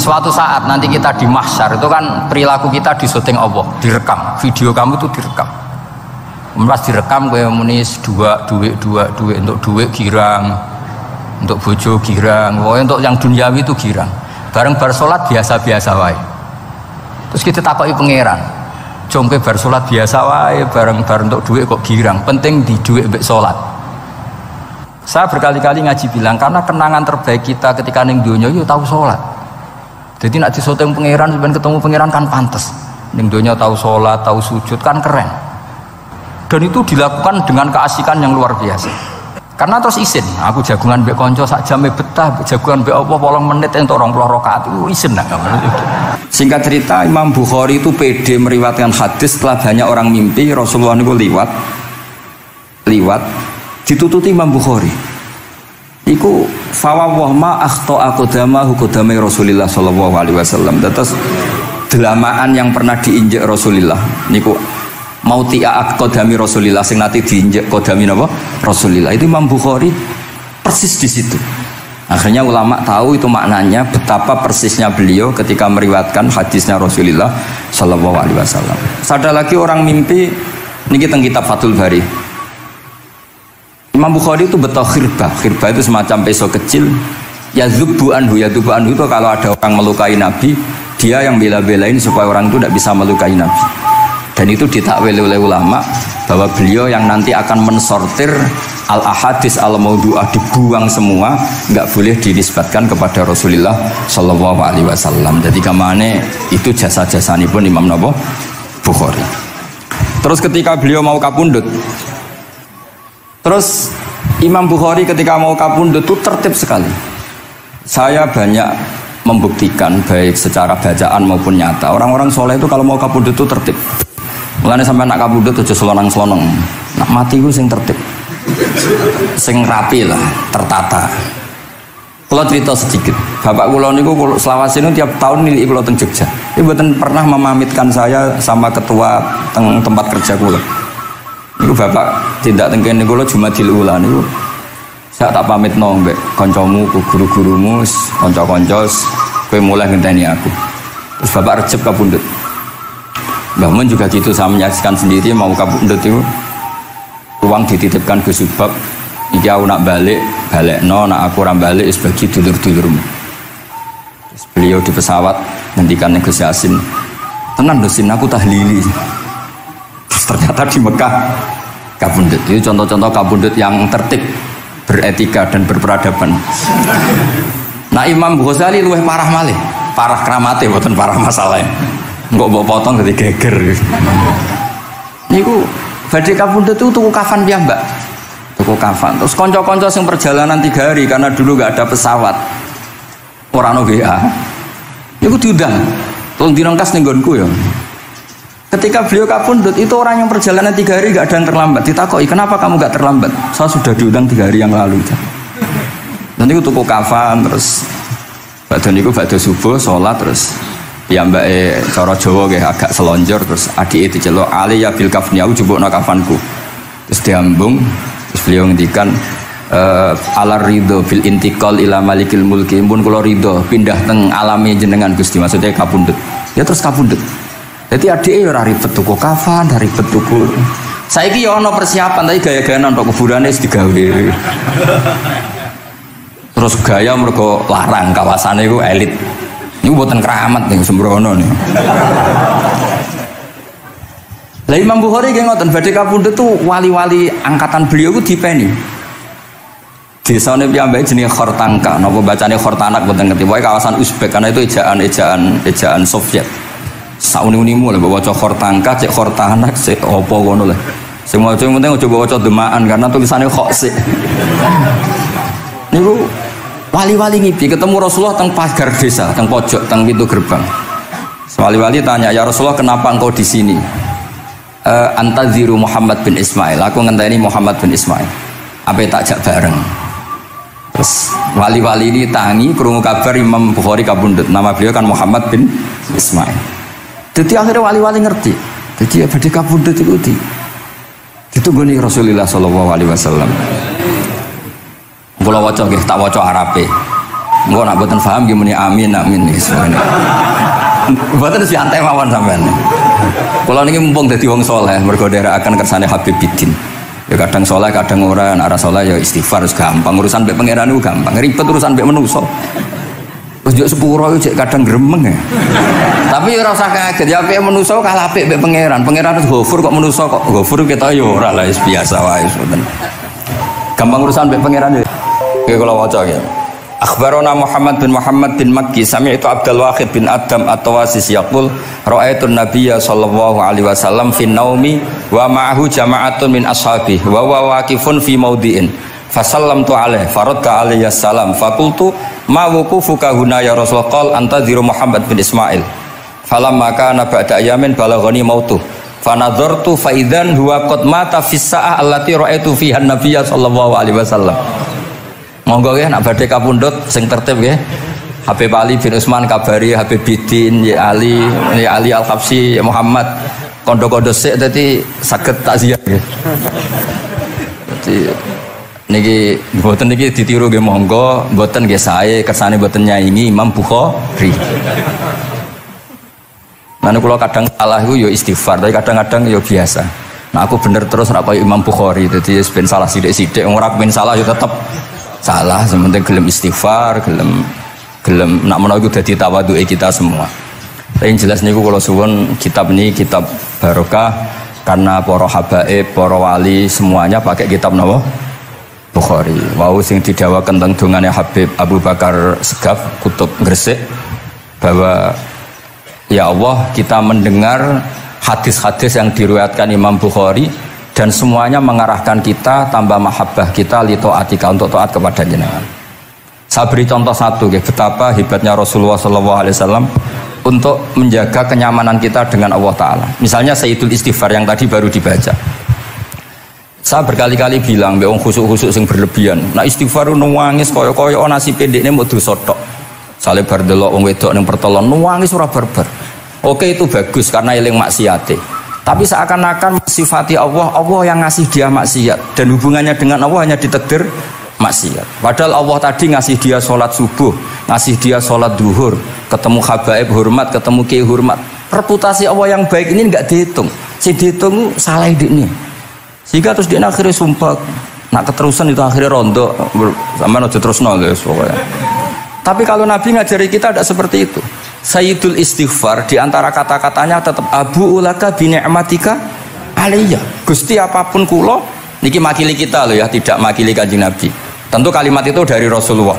Suatu saat nanti kita di mahsyar itu kan perilaku kita disyuting Allah, direkam, video kamu itu direkam. Pas direkam kayak munis duit untuk duit girang, untuk bojo girang, untuk yang duniawi itu girang. Bareng bar salat biasa-biasa wae. Terus kita takoki pangeran, jongke bar salat biasa wae, bareng untuk duit kok girang. Penting di duit mbek salat. Saya berkali-kali ngaji bilang karena kenangan terbaik kita ketika ning donya yo tahu salat. Jadi nak disoteng pangeran sampeyan ketemu pangeran kan pantes. Ning donya tahu salat, tahu sujud kan keren. Dan itu dilakukan dengan keasikan yang luar biasa. Karena terus isin, aku jagungan mbek kanca sak jame betah, jagungan mbek apa 8 menit entuk 20 rakaat itu isin nak. Singkat cerita Imam Bukhari itu pede meriwayatkan hadis setelah banyak orang mimpi Rasulullah niku liwat ditututi Imam Bukhari. Iku fawwah ma akhta aqdamahu qadamai Rasulillah sallallahu alaihi wasallam. Terus delamaan yang pernah diinjek Rasulullah niku mautia aqdami Rasulillah sing nate diinjek qadami napa Rasulillah. Itu Imam Bukhari persis di situ. Akhirnya ulama tahu itu maknanya betapa persisnya beliau ketika meriwayatkan hadisnya Rasulullah sallallahu alaihi wasallam. Ada lagi orang mimpi niki teng kitab Fathul Bari. Imam Bukhari itu betul khirbah itu semacam peso kecil. Yadzubu anhu itu kalau ada orang melukai Nabi, dia yang bela-belain supaya orang itu tidak bisa melukai Nabi. Dan itu ditakwil oleh ulama bahwa beliau yang nanti akan mensortir al-ahadis al-maudu'ah, dibuang semua, nggak boleh dinisbatkan kepada Rasulullah sallallahu alaihi wasallam. Jadi kamane itu jasa-jasani pun Imam Bukhari. Terus ketika beliau mau kapundhut, terus Imam Bukhari ketika mau kapundhut itu tertib sekali. Saya banyak membuktikan baik secara bacaan maupun nyata. Orang-orang soleh itu kalau mau kapundhut itu tertib. Mulane sampai nak kapundhut aja selonang-selonong. Nak mati itu sing tertib. Sing rapi lah, tertata. Kalau cerita sedikit, bapak kula niku selawase niku tiap tahun nilai kula teng Jogja. Ibu mboten pernah memamitkan saya sama ketua tempat kerja kula. Niku bapak tindak tengkene kula Jumadil Ula niku saya tak pamit nang mbek kancamu, guru-gurumu, kanca-kanca kowe mulai ngenteni aku. Terus bapak Recep kapundhut. Mbah Mun juga gitu, saya menyaksikan sendiri mau kapundhut itu uang dititipkan ke Subab. Iki aku nak balekno, nak aku ora balik wis bagi dulur-dulurmu. Terus beliau di pesawat ngendikan Gus Yasin, "Tenan lho Sin, aku tahlili." Ternyata di Mekah kapundhut. Itu contoh-contoh kapundhut yang tertib, beretika dan berperadaban. Nah Imam Ghazali luwih parah malih, parah kramate mboten parah masalahnya. Engko mbok potong dadi geger. Niku badhe kapundhut itu tuku kafan piyambak. Tuku kafan. Terus kanca-kanca sing perjalanan 3 hari karena dulu enggak ada pesawat. Ora ono WA. Niku diundang. Tolong dirangkas ning nggonku ya. Ketika beliau kapundhut itu orang yang perjalanan 3 hari gak ada yang terlambat. Ditakoki, kenapa kamu gak terlambat? Saya sudah diundang 3 hari yang lalu. Nanti aku tuku kafan terus badhe subuh sholat terus piyambake cara Jawa nggih agak selonjor terus adike diceluk ali ya bil kafni aku jupukno kafanku. Terus diambung terus beliau ngendikan ala ridho bil intiqal ila malikil mulki pun kula ridho pindah teng alami jenengan Gusti, maksudnya kapundhut. Ya terus kapundhut. Jadi adike ora ribet tuku kafan, ora ribet tuku. Saiki ya ana persiapan tapi gaya-gayaan untuk kuburane wis digawe. Terus gaya mergo larang kawasane iku elit. Niku mboten keramat ning sembrono niku. Lah Imam Bukhari nggih ngoten badhe kapundhut tuh wali-wali angkatan beliau ku dipeni. Desane piyambake jenenge Khortanka, napa bacane Khortanak mboten ngerti. Pokoke kawasan Uzbek karena itu ejaan Soviet. Sauni-unimu lah bawa Khortanka, cek Khortanak, cek opo ngono lah. Sing maca penting aja baca Demaan karena tulisannya kok sik. Niku wali-wali ngipi ketemu Rasulullah teng pagar desa, teng pojok, teng pintu gerbang. Wali-wali tanya, "Ya Rasulullah, kenapa engkau di sini?" Antadziru Muhammad bin Ismail. Aku ngenteni Muhammad bin Ismail. Apa tak jak bareng. Terus wali-wali ini tangi krungu kabar Imam Bukhari kapundhut. Nama beliau kan Muhammad bin Ismail. Jadi akhirnya wali-wali ngerti. Jadi ya badhe kapundhut iku ditunggoni Rasulullah sallallahu alaihi wasallam. Kula waca nggih tak waca Arabe. Engko nak mboten paham nggih muni amin nih semuanya. Mboten santai mawon sampean. Kula niki mumpung dadi wong saleh mergo nderekaken kersane Habib Bidin. Ya kadang saleh kadang ora, nek ora saleh ya istighfar wis gampang. Urusan mbek pangeran niku gampang. Ribet urusan mbek manusa. Wis yo sepuro iki kadang gremeng ya. Tapi ora usah kaget ya apike manusa kalah apik mbek pangeran. Pangeran wis Ghafur kok manusa kok Ghafur ketok ya ora lah wis biasa wae ngoten. Gampang urusan mbek pangeran ya. Oke kula waca ya. Akhbarana Muhammad bin Makki sami'tu Abdul Wahid bin Adam at-Tawasis yaqul ra'aitu an-nabiyya sallallahu alaihi wasallam fi naumi wa ma'ahu jama'atun min ashabi wa huwa waqifun fi mawdi'in fasallamtu alaihi faradda alayhi assalam faqultu ma wuqufuka huna ya Rasulullah qala antadhiru Muhammad bin Ismail falamma kana ba'da ayamin balaghani mautu fanadhartu fa idzan huwa qad mata fi sa'ah allati ra'aitu fiha an-nabiyya sallallahu alaihi wasallam. Monggo ya nak badhe kapundhut sing tertib nggih. Habib Ali bin Utsman kabari Habib Bidin ya Ali Al-Habsyi ya Muhammad kondo-kondo sik dadi saged takziah nggih. Dadi niki mboten niki ditiru nggih monggo, mboten nggih sae kersane mboten nyaingi Imam Bukhari. Nah kula kadang salah iku ya istighfar, tapi kadang-kadang ya biasa. Nah aku bener terus ora kaya Imam Bukhari, dadi ben salah sithik-sithik ora kepen salah ya tetep salah, sementing gelem istighfar, gelem nak menawa iku dadi tawadhuke kita semua. Tapi yang jelas niku kula suwun kitab ini kitab barokah karena para habaib, para wali semuanya pakai kitab napa? Bukhari. Wau sing didhawaken teng dongane Habib Abu Bakar Segaf Kutub Gresik bahwa ya Allah kita mendengar hadis-hadis yang diriwayatkan Imam Bukhari dan semuanya mengarahkan kita tambah mahabbah kita li taatika untuk taat kepada jenengan. Saya beri contoh satu ya, betapa hebatnya Rasulullah SAW untuk menjaga kenyamanan kita dengan Allah Ta'ala. Misalnya Sayyidul Istighfar yang tadi baru dibaca. Saya berkali-kali bilang beong khusuk-khusuk sing berlebihan. Nah istighfar nuwangis koyo-koyo nasi pendekne mau dosa tok. Sale bar delok wong wedok ning pertolon nuwangis ora barbar. Oke itu bagus karena eling maksiate. Tapi seakan-akan sifati Allah yang ngasih dia maksiat dan hubungannya dengan Allah hanya ditakdir maksiat. Padahal Allah tadi ngasih dia sholat subuh, ngasih dia sholat duhur, ketemu habaib hormat, ketemu kiai hormat. Reputasi Allah yang baik ini nggak dihitung. Si dihitung salah ini. Sehingga terus dia akhirnya sumpah, nak keterusan itu akhirnya rondo, sama aja terus nol guys pokoknya. Tapi kalau Nabi ngajari kita tidak seperti itu. Sayyidul Istighfar diantara kata-katanya tetap Abu ulaka bi ni'matika alayya. Gusti apapun kulo niki makili kita loh ya, tidak makili Kanjeng Nabi. Tentu kalimat itu dari Rasulullah.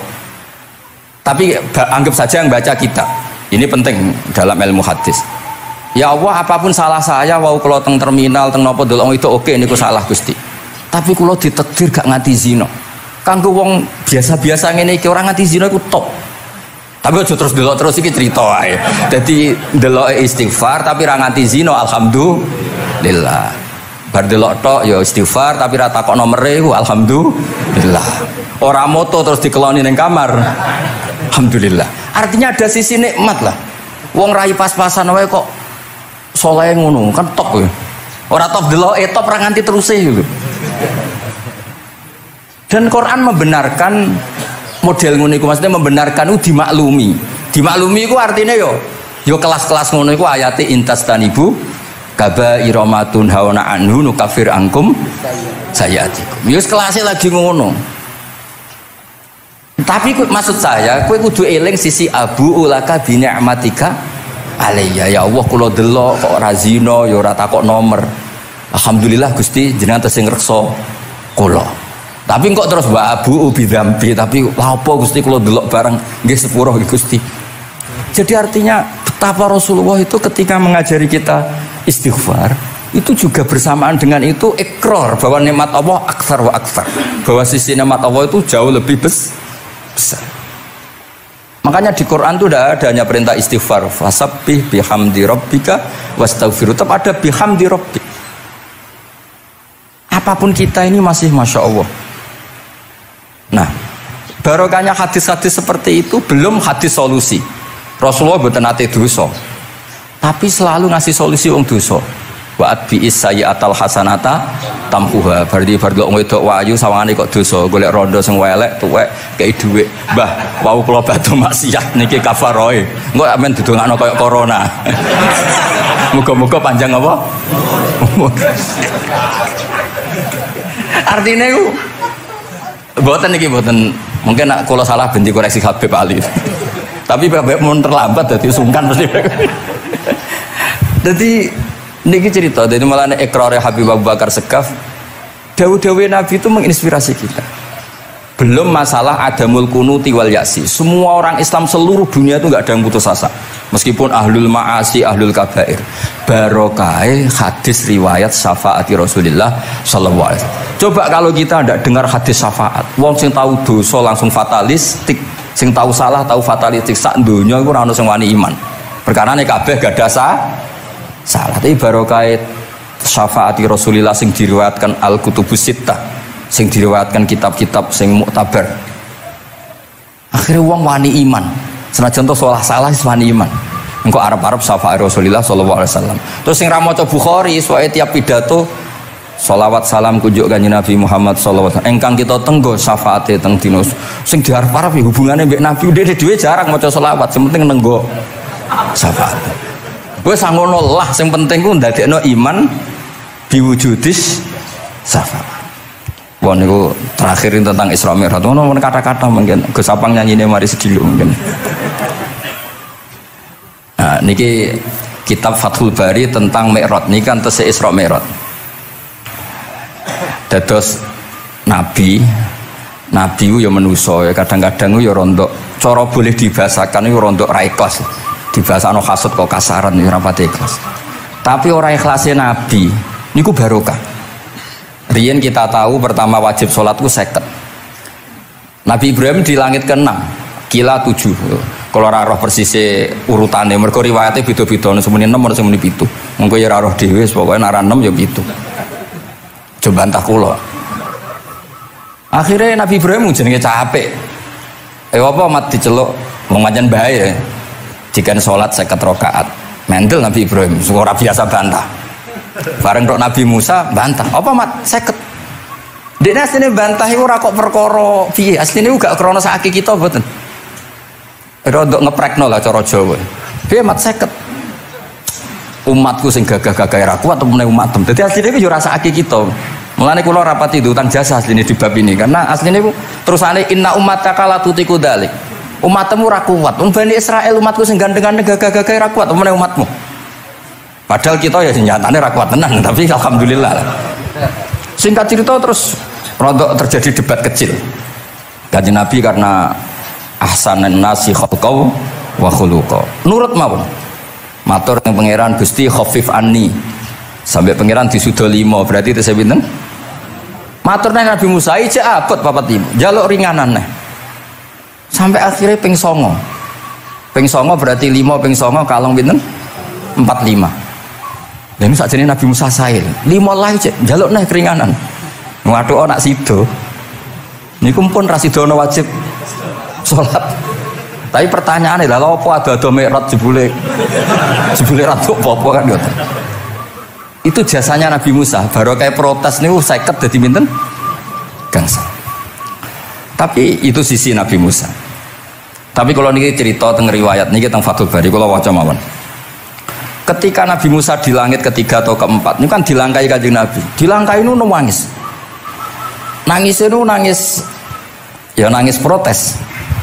Tapi anggap saja yang baca kita. Ini penting dalam ilmu hadis. Ya Allah apapun salah saya wau kulo teng terminal teng nopo delok itu oke niku salah Gusti. Tapi kulo ditakdir gak nganti zina. Kanggo wong biasa-biasa ngene iki ora nganti zina iku top. Tapi aja terus delok terus iki cerita wae. Dadi delok istighfar tapi ra nganti zina alhamdulillah. Bar delok tok ya istighfar tapi ra takok nomere ku alhamdulillah. Ora moto terus dikeloni ning kamar. Alhamdulillah. Artinya ada sisi nikmat lah. Wong rai pas-pasan wae kok saleh ngono kan top ya. Ora top delok top ra nganti terus gitu. Dan Quran membenarkan model ngono iku, maksudnya membenarkan itu dimaklumi. Dimaklumi iku artinya yo kelas-kelas ngono iku ayate intastanibu kabaira ma tunhauna anhu nukafir angkum sayatikum. Yo kelasé lagi ngono. Tapi maksud saya kowe kudu eling sisi Abu ulaka bi ni'matika alayya. Ya Allah kula delok kok ora zina ya ora takok nomor. Alhamdulillah Gusti jenengan tesih ngreksa kula. Tapi kok terus wa abu ubi dzambi, tapi apa Gusti kula delok barang nggih sepuro Gusti. Jadi artinya betapa Rasulullah itu ketika mengajari kita istighfar itu juga bersamaan dengan itu ikrar bahwa nikmat Allah aktsar wa aktsar. Bahwa sisi nikmat Allah itu jauh lebih besar. Makanya di Quran itu tidak ada hanya perintah istighfar, fasabbih bihamdi rabbika wastaghfir. Tetap ada bihamdi rabbik. Apapun kita ini masih masya Allah. Nah, barokahnya hadis-hadis seperti itu belum hadis solusi. Rasulullah mboten nate dosa, tapi selalu ngasih solusi wong dosa. Wa atbi'is sayyi'atal hasanata tampuha. Berarti bar delok wedok wayu sawangane kok dosa, golek rondo sing elek tuwek kei dhuwit. Mbah, wau kula badhe maksiat niki kafaroe. Engko amen didongakno kaya corona. Muga-muga panjang apa? Artinya itu mboten niki mboten mungkin nak kula salah ben dikoreksi Habib Ali. Tapi Habib mun terlambat dadi sungkan mesti. Dadi niki cerita, jadi malah ikrare Habib Abu Bakar Segaf, dawuh-dawuh Nabi itu menginspirasi kita. Belum masalah adamul kunuti wal yasi. Semua orang Islam seluruh dunia itu nggak ada yang putus asa. Meskipun ahlul ma'asi, ahlul kabair. Barokai hadis riwayat syafaati Rasulullah sallallahu alaihi wasallam. Coba kalau kita tidak dengar hadis syafaat, wong sing tahu dosa langsung fatalistik, sing tahu salah tahu fatalistik, sak donya iku ora ono sing wani iman. Perkarane kabeh gak ada salah. Tapi barokai syafaati Rasulullah sing diriwayatkan al-kutubus sittah, sing diriwayatkan kitab-kitab sing muktabar. Akhirnya wong wani iman. Senajan to salah wis wani iman. Engko arep-arep syafaat Rasulullah sallallahu alaihi wasallam. Terus sing ra maca Bukhari soe tiap pidato sholawat salam kunjuk kanjeng Nabi Muhammad sallallahu alaihi wasallam. Engkang kita tenggo syafaate teng dina sing diarep-arep hubungane mbek Nabi dhewe jarang maca sholawat, sing penting nenggo syafaat. Wis ngono lah, sing penting ku ndadekno iman diwujudis syafaat. Wah niku terakhirin tentang Isra Mi'raj. Ono kata-kata mungkin Gus Apang nyanyine mari sedilo mungkin. Nah, niki kitab Fathul Bari tentang Mi'raj niki kan tesih Isra Mi'raj. Dados nabi ku ya manusa ya kadang-kadang ya rondok cara boleh dibahasakan ya rondok ra ikhlas. Dibahasano hasud kok kasaran ya ora pati ikhlas. Tapi ora ikhlase nabi niku barokah. Riyen kita tahu pertama wajib sholat itu 50. Nabi Ibrahim di langit ke-6, kila 7. Kalau ora roh persise urutane, mergo riwayate beda-beda, semene 6 ana semene 7. Mengko ya ora roh dhewe, pokoke nek ora 6 ya 7. Coba bantah kula. Akhirnya Nabi Ibrahim jenenge capek. Apa mat diceluk wong pancen bae. Jika sholat 50 rakaat. Mendel Nabi Ibrahim, ora biasa bantah. Bareng tok Nabi Musa bantah. Apa mat 50? Dene asline bantah iku ora kok perkara piye. Asline gak krana sakake kita mboten. Rodok ngeprekno lah cara Jawa. Piye mat 50? Umatku sing gagah-gagah ra kuat temene umatem. Dadi asline iku yo ora sakake kita. Mulane kula rapati utang jasa asline di bab ini karena asline iku terusane inna ummataka la tutiku dzalik. Umatmu ora kuat. Wong Bani Israil umatku sing gandeng-gandeng gagah-gagah ra kuat temene umatmu. Padahal kita ya nyatane ra kuat tenan, tapi alhamdulillah. Singkat cerita terus rodok terjadi debat kecil. Kanjeng Nabi karena ahsanan nasi khalqau wa khuluqa. Nurut mawon. Matur ning pangeran Gusti khafif anni. Sampai pangeran disudo 5, berarti itu saya pinten? Matur nang Nabi Musa iki abot papat 5. Jaluk ringanan neh. Sampai akhirnya ping 9. Ping 9 berarti 5 ping 9 kalong pinten? 45. Lha ini sakjane Nabi Musa sae. 5 lah cek njaluk neh keringanan. Ngaduk anak sido. Niku pun ra sidono wajib salat. Tapi pertanyaane lha apa ada Mi'raj jebule ra apa-apa kan ngoten. Itu jasanya Nabi Musa. Baru kayak protes niku 50 dadi pinten? Gangsal. Tapi itu sisi Nabi Musa. Tapi kalau niki cerita teng riwayat niki teng Fathul Bari kula waca mawon. Ketika Nabi Musa di langit ketiga atau keempat, ini kan dilangkai kanjeng Nabi. Dilangkai itu nangis. Nangis itu nangis, ya nangis protes.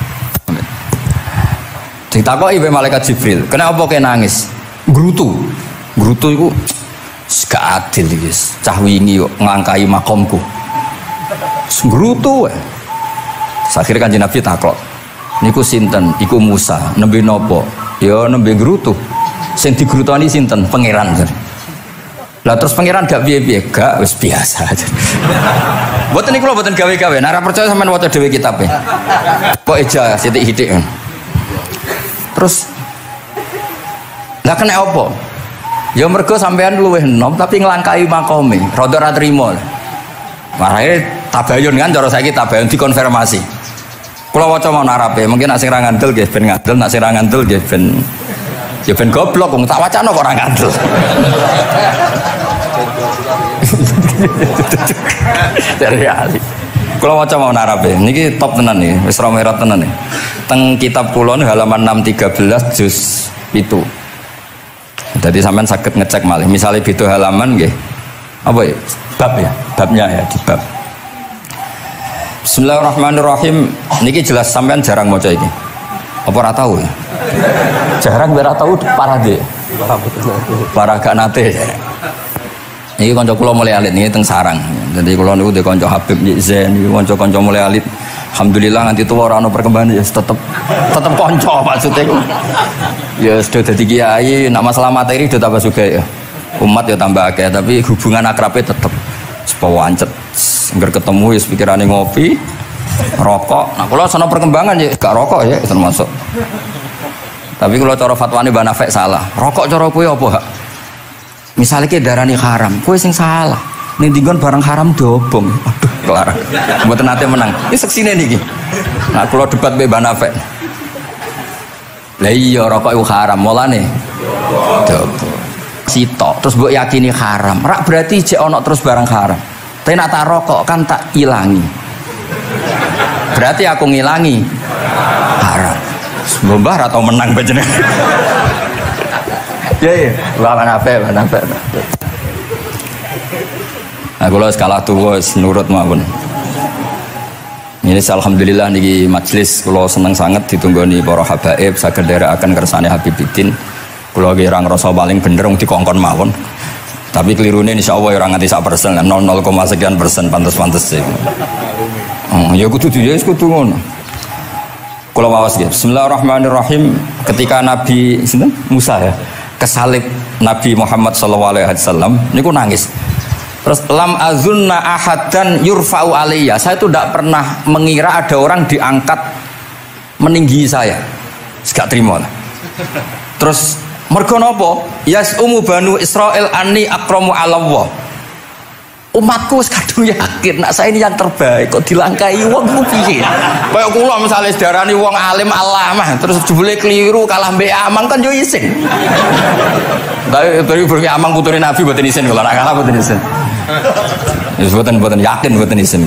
Ditakoki mbek malaikat Jibril, kenapa kok nangis? Grutu itu gak adil iki. Cah wingi kok nglangkai makomku. Grutu. Akhirnya kanjeng Nabi takok, niku sinten? Iku Musa. Nembe nopo? Ya nembe grutu. Sing digrutoni sinten? Pangeran. Lah terus pangeran gak piye-piye, gak wis biasa aja. Mboten niku lho mboten gawe-gawe. Nek ora percaya sampean waca dhewe kitabe. Kok eja sithik-sithik. Terus lah kena apa? Ya mergo sampean luwih enom tapi nglangkai makome. Rada ora trimo. Marahe tabayun kan cara saiki tabayun dikonfirmasi. Kula waca mau narape, mungkin nek sing ra ngandel nggih ben ngandel, nek sing ra ngandel nggih ben ya ben goblok wong tak wacana kok ora ngandel. Dari Ali. Kalau maca mau narabe, niki top tenan nih, wis romerat tenan nih. Teng kitab kula halaman 613 juz itu. Jadi sampean saged ngecek malih. Misalnya itu halaman nggih. Apa ya? Bab ya, babnya ya di bab. Bismillahirrahmanirrahim. Niki jelas sampean jarang maca iki. Apa ora tahu ya? Jarang ora tahu parah deh. Parah gak nate. Ini kanca kula mulai alit niki teng sarang. Jadi kula niku de kanca Habib Zain niku kanca mulai alit. Alhamdulillah nganti tuwa ora ono perkembangan ya tetep kanca maksudnya ku. Ya sudah dadi kiai, nak masalah materi sudah tambah sugih ya. Umat ya tambah akeh tapi hubungan akrabe tetep sepawancet. Engger ketemu ya pikirane ngopi, rokok. Nah kula sono perkembangan ya gak rokok ya termasuk. Tapi kalau cara fatwane Mbah Nafek salah. Rokok cara kowe apa, Hak? Misalnya ke darani haram, kowe sing salah. Ning dinggon barang haram dobong. Aduh, kelar. Mboten nate menang. Iki seksine niki. Nah, kula debat mbek Mbah Nafek. Lah iya rokok iku haram, mulane dobong. Sitok terus mbok yakini haram. Rak berarti jek ana terus barang haram. Tapi nak tak rokok kan tak ilangi. Berarti aku ngilangi haram. Mbah atau menang bajene. Ya, mana apa. Nah, kalau skala tuwa nurut mawon. Ini alhamdulillah niki majelis kula seneng sangat ditunggoni para habaib saged nderekaken kersane Habibiddin. Kula ki ora ngrasa paling bener wong dikongkon mawon. Tapi kelirune insyaallah ora nganti 1%, 0,sekian persen pantes-pantes sih. Ya kudu dhewe kudu ngono. Kula waos nggih. Bismillahirrahmanirrahim. Ketika Nabi Musa ya kesalib Nabi Muhammad SAW niku nangis. Terus lam azunna ahadan yurfa'u alayya. Saya itu tidak pernah mengira ada orang diangkat meninggi saya. Gak terima lah. Terus mergo napa? Yasumu banu Israil anni akramu 'ala Allah. Umatku wis kadung yakin nak saya ini yang terbaik kok dilangkai wong ku piye. Kaya kula misale sedarani wong alim alamah terus jebule keliru kalah mbek Amang kan yo isin. Dari berke Amang putune Nabi mboten isin kula nak kalah mboten isin. Wis mboten yakin mboten isin.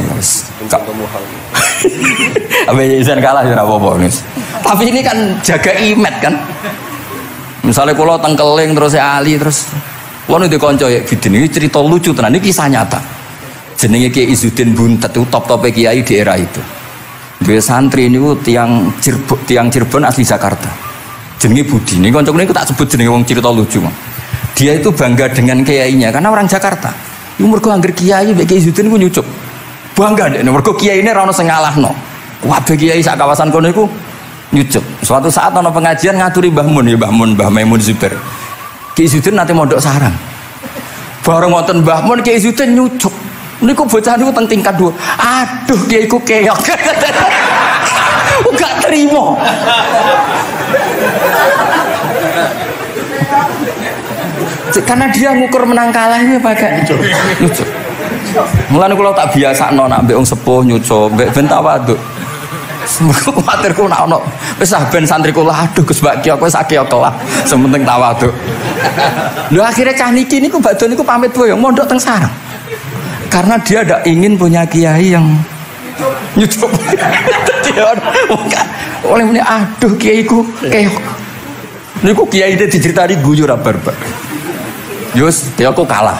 Abe isin kalah yo ora apa-apa wis. Tapi ini kan jaga imet kan. Misalnya kula tengkeling terus Ali terus Wono di konco ya Bidin ini cerita lucu tenan ini kisah nyata. Jenenge Kiai Izzuddin Buntet itu top-top kiai di era itu. Dua santri ini tiang Cirebon asli Jakarta. Jenenge Budi. Ini konco ini tak sebut jenenge wong cerita lucu. Dia itu bangga dengan kiainya karena orang Jakarta. Iku mergo angger kiai mbek Kiai Izzuddin ku nyucuk. Bangga dek mergo kiai ini ra ono sing ngalahno. Kabeh kiai sak kawasan kono iku nyucuk. Suatu saat ono pengajian ngaturi Mbah Mun ya Mbah Maimun Zubair. Kiai Izzuddin nanti mondok sarang. Bareng wonten Mbah Mun Kiai Izzuddin nyucuk. Niku bocah niku teng tingkat 2. Aduh Kiai ku keok. Gak terima. Karena dia ngukur menang kalah ini pakai nyucuk. Mulane kula tak biasakno nak mbek wong sepuh nyucuk, mbek ben tawaduk. Semoga kuatirku nak ono wis ben santriku lah aduh Gus Mbak Kiok wis akeh kelah sementing tawaduk. Lho akhirnya cah niki niku badhe niku pamit boyong mondok teng sarang. Karena dia tidak ingin punya kiai yang nyucuk. Oleh muni aduh kiaiku keok. Niku kiai itu diceritani guyu ra barbar. Yus dia aku kalah.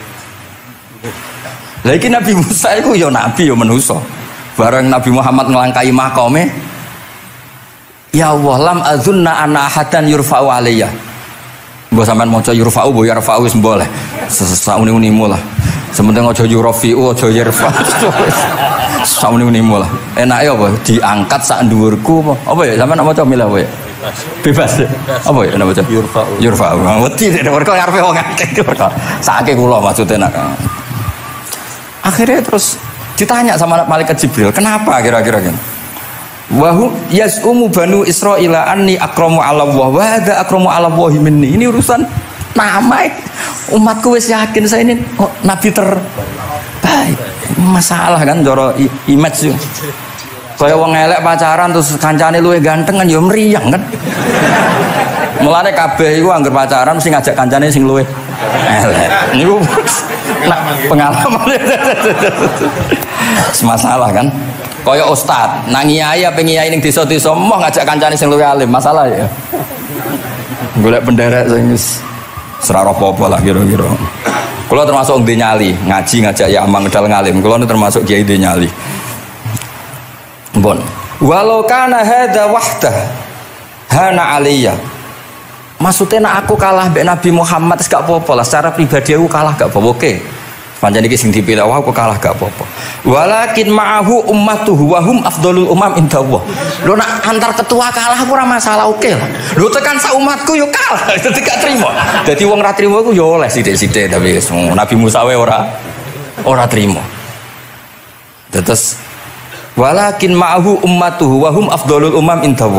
Lagi Nabi Musa itu ya nabi ya manusia. Bareng Nabi Muhammad ngelangkai makome, ya Allah lam azunna ana ahadan yurfa'u alayya. Mbok sampean maca yurfa'u bo yarfa'u wis boleh. Sauni-unimu lah. Sementing aja yurfi'u aja yarfa. Sauni-unimu lah. Enake apa? Diangkat sak dhuwurku apa? Apa ya sampean maca milah wae. Bebas. Apa ya maca yurfa'u. Yurfa'u. Wedi nek mergo ngarepe wong akeh mergo. Sakake kula maksude nak. Akhirnya terus ditanya sama malaikat Jibril, kenapa kira-kira kan? Wahu yasumu banu Israila anni akramu 'ala Allah wa hadza akramu 'ala Allah minni. Ini urusan nama umatku wis yakin saya ini nabi terbaik. Masalah kan cara image. Kaya wong elek pacaran terus kancane luwih ganteng kan ya mriyang kan. Mulane kabeh iku anggere pacaran mesti ngajak kancane sing luwih elek. Niku pengalaman. Masalah kan. Kaya ustad, nang kiai apa kiai ning desa-desa moh ngajak kancane sing luwih alim, masalah ya. Golek penderek sing wis ora apa-apa lah kira-kira. Kula termasuk ndek nyali, ngaji ngajak ya amang medal ngalim. Kula termasuk kiai ndek nyali. Bon. Walau kana hadza wahdah hana aliyya. Maksudnya nak aku kalah mbek Nabi Muhammad gak apa-apa lah, secara pribadi aku kalah gak apa-apa. Oke. Pancen iki sing dipilih aku kalah gak apa-apa. Walakin ma'ahu ummatuhu wa hum afdhalul umam indallah. Lho nak antar ketua kalah aku ora masalah, oke lah. Lho tekan sak umatku yo kalah, dadi gak trimo. Dadi wong ra trimo iku yo oleh sithik-sithik tapi Nabi Musa wae ora trimo. Terus walakin ma'ahu ummatuhu wa hum afdhalul umam indallah.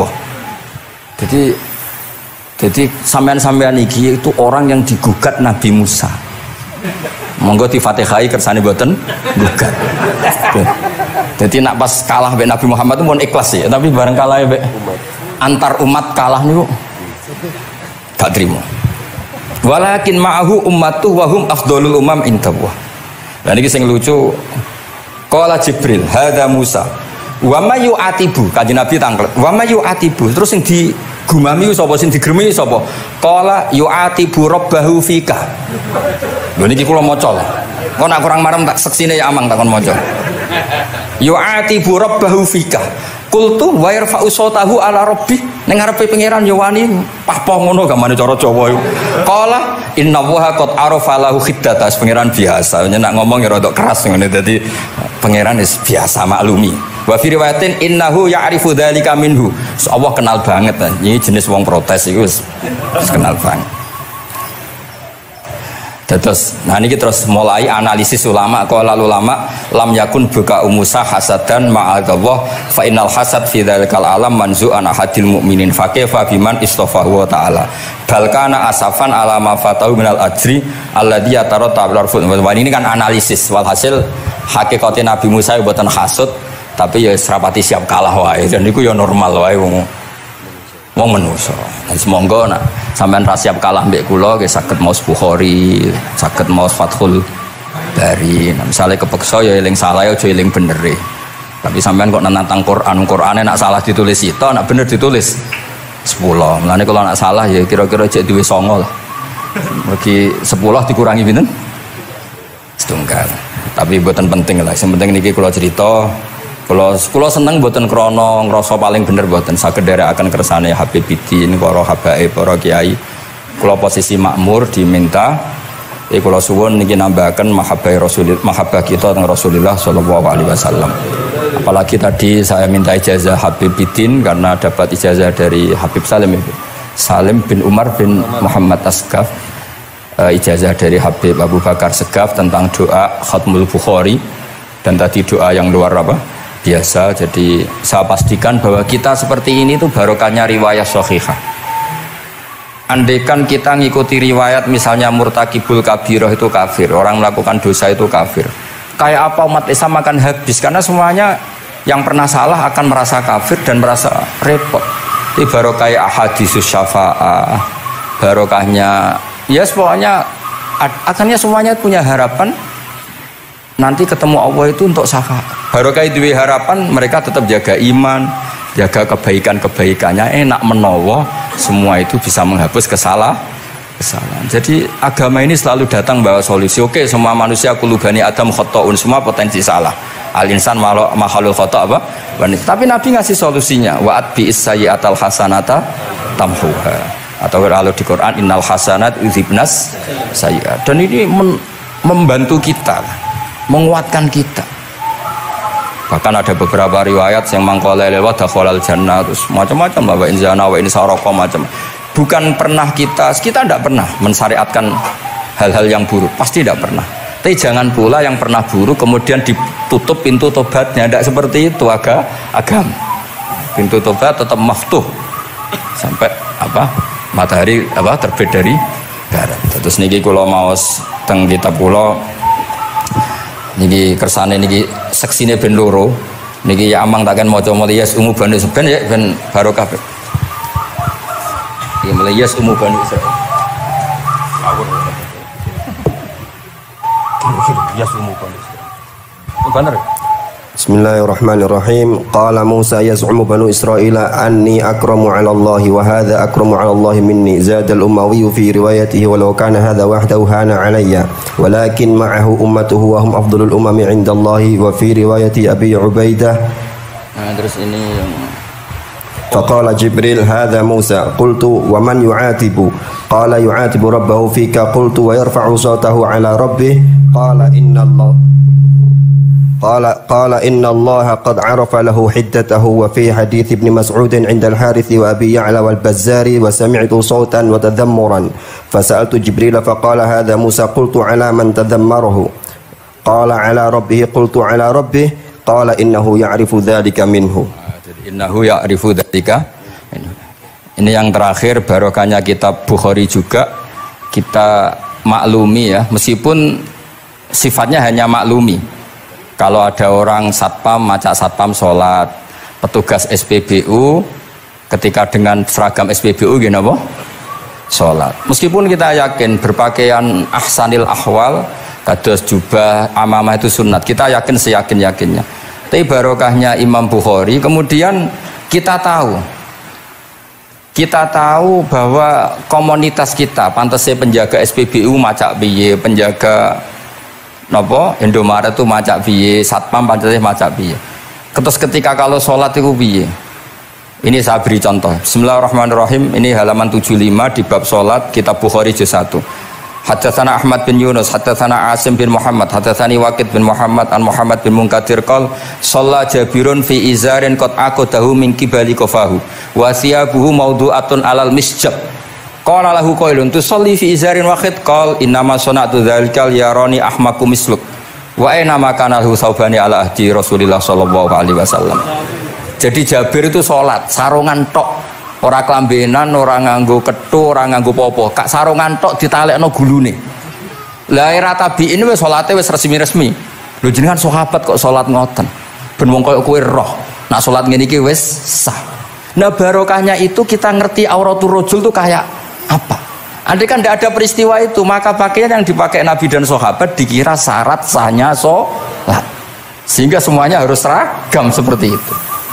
Jadi sampean-sampean iki itu orang yang digugat Nabi Musa. Monggo di Fatihai kersane boten gugat. Jadi nak pas kalah mbek Nabi Muhammad itu mohon ikhlas ya, tapi bareng kalah mbek antar umat kalah niku gak trimo. Walakin ma'ahu ummatuhu wa hum afdhalul umam indallah. Lah niki sing lucu. Qala Jibril, hadza Musa. Wa may yu'atibu, kanjeng Nabi tanglet. Wa may yu'atibu, terus sing digumami sapa, sing digremi sapa? Qala yu'atibu rabbahu fika. Lho niki kula maca. Kok nak kurang marem tak seksine ya amang takon maca. Yu'atibu rabbahu fika. Qultu wa yarfa'u sautahu ala rabbi. Ning ngarepe pangeran ya wani papa ngono gamane cara Jawa iku. Qala innallaha qad arafa lahu khiddata. Pangeran biasa, nak ngomong ya rada keras ngene dadi pangeran wis biasa maklumi. Wa fi riwayatin innahu ya'rifu dzalika minhu. Allah kenal banget. Ini jenis wong protes iku wis kenal banget. Terus, nah ini terus mulai analisis ulama. Qala ulama lam yakun buka umusa hasadan ma'adallah fa innal hasad fi dzalikal alam manzu'an ahadil mu'minin fa kaifa biman istafahu wa ta'ala bal kana asafan ala ma fatahu minal ajri alladhi yataratta bil arfud. Ini kan analisis walhasil hakikate Nabi Musa mboten hasud tapi ya serapati siap kalah wae dan niku ya normal wae wong manusa. Semoga nak sampean ra siap kalah mbek kula nggih saged maos Bukhari, saged maos Fathul Bari. Nah, misale kepeksa ya eling salah ya aja eling bener e. Tapi sampean kok nantang Qur'ane nak salah ditulis sita, nak bener ditulis 10. Mulane kalau nak salah ya kira-kira jek duwe 9 lah. Mergi 10 dikurangi pinten? Setunggal. Tapi mboten penting lah. Sing penting niki kula cerita. Kula seneng mboten krana ngrasa paling bener mboten saged nderekaken kersane Habibidin para habaib para kiai. Kula posisi makmur diminta kula suwun niki nambahaken mahabbah kita teng Rasulullah sallallahu alaihi wasallam. Apalagi tadi saya minta ijazah Habibidin karena dapat ijazah dari Habib Salim bin Umar bin Muhammad Asgaf. Ijazah dari Habib Abu Bakar Segaf tentang doa Khatmul Bukhari dan tadi doa yang luar biasa. Jadi saya pastikan bahwa kita seperti ini tuh barokahnya riwayat sahihah. Andaikan kita ngikuti riwayat misalnya murtakibul kabirah itu kafir, orang melakukan dosa itu kafir, kayak apa umat Islam akan habis karena semuanya yang pernah salah akan merasa kafir dan merasa repot. Ini barokah ahadisus syafa'ah, barokahnya ya pokoknya akhirnya semuanya punya harapan nanti ketemu Allah itu untuk syafaat. Barokah itu harapan mereka tetap jaga iman, jaga kebaikannya, enak menawa semua itu bisa menghapus kesalahan. Jadi agama ini selalu datang bawa solusi. Oke, semua manusia kulubani Adam khotoun, semua potensi salah. Al-insan mahalul khoto apa? Tapi Nabi ngasih solusinya. Wa'at bi'is sayyi'atal hasanata tamhuha. Atau kalau di Quran innal hasanat yudhibnas sayyi'at. Dan ini membantu kita, menguatkan kita. Bahkan ada beberapa riwayat yang mangkala lewat dakhalal jannah terus macam-macam bahwa inzana wa in sarqa macam. Bukan pernah kita tidak pernah mensyariatkan hal-hal yang buruk, pasti tidak pernah. Tapi jangan pula yang pernah buruk kemudian ditutup pintu tobatnya, tidak seperti itu agama. Pintu tobat tetap maftuh sampai matahari terbit dari barat. Terus niki kula maos teng kitab kula niki kersane niki seksine ben loro niki ya amang takkan maca mulya ungu ben ben barokah. Ya mulai yas'umu Bani Israil. Yas'umu Bani Israil. Benar. Bismillahirrahmanirrahim. Qala Musa yaz'umu banu Israila anni akramu 'ala Allah wa hadha akramu 'ala Allah minni. Zada al-Umawi fi riwayatihi walau kana hadha wahdahu hana 'alayya walakin ma'ahu ummatuhu wa hum afdalul umami 'inda Allah wa fi riwayati Abi Ubaidah. Nah, terus ini yang Faqala Jibril hadha Musa qultu wa man yu'atibu qala yu'atibu rabbahu fika qultu wa yarfa'u sawtahu 'ala rabbih qala inna Allah قال إن الله قد عرف له حدته وفي حديث ابن مسعود عند الحارث وأبي يعلى والبزار وسمعت صوتا وتذمرا فسألت جبريل فقال هذا موسى قلت على من تذمره قال على ربه قلت على ربه قال إنه يعرف ذلك منه innahu ya'rifu dzalika. Ini yang terakhir barokahnya kitab Bukhari juga kita maklumi ya, meskipun sifatnya hanya maklumi. Kalau ada orang satpam, macak satpam sholat, petugas SPBU ketika dengan seragam SPBU gini apa? Sholat. Meskipun kita yakin berpakaian ahsanil ahwal, kados jubah, amamah itu sunnat, kita yakin seyakin-yakinnya. Tapi barokahnya Imam Bukhari, kemudian kita tahu bahwa komunitas kita, pantasnya penjaga SPBU macak piye, penjaga Nopo Indomaret itu macak piye, satpam pancasila macak piye. Terus ketika kalau sholat itu piye? Ini saya beri contoh. Bismillahirrahmanirrahim. Ini halaman 75 di bab sholat kitab Bukhari juz 1. Haddatsana Ahmad bin Yunus, haddatsana Asim bin Muhammad, haddatsani Waqid bin Muhammad an Muhammad bin Munkadir qol shalla Jabirun fi izarin qad aqadahu min qibali qafahu wa thiyabuhu mawdu'atun alal misjab. Qala lahu qailun tusalli fi izarin wahid qal innama sana'tu dzalikal yarani ahmaku misluk wa aina ma kana lahu saubani ala ahdi Rasulillah sallallahu alaihi wasallam. Jadi Jabir itu salat sarungan tok, ora klambenan, ora nganggo kethu, ora nganggo popo, kak sarungan tok ditalekno gulune. Lah era tabiin wis salate wis resmi-resmi. Lho jenengan sahabat kok salat ngoten. Ben wong koyo kowe roh, nak salat ngene iki wis sah. Nah barokahnya itu kita ngerti auratul rajul itu kayak apa? Andai kan tidak ada peristiwa itu, maka pakaian yang dipakai Nabi dan sahabat dikira syarat sahnya sholat, sehingga semuanya harus seragam seperti itu.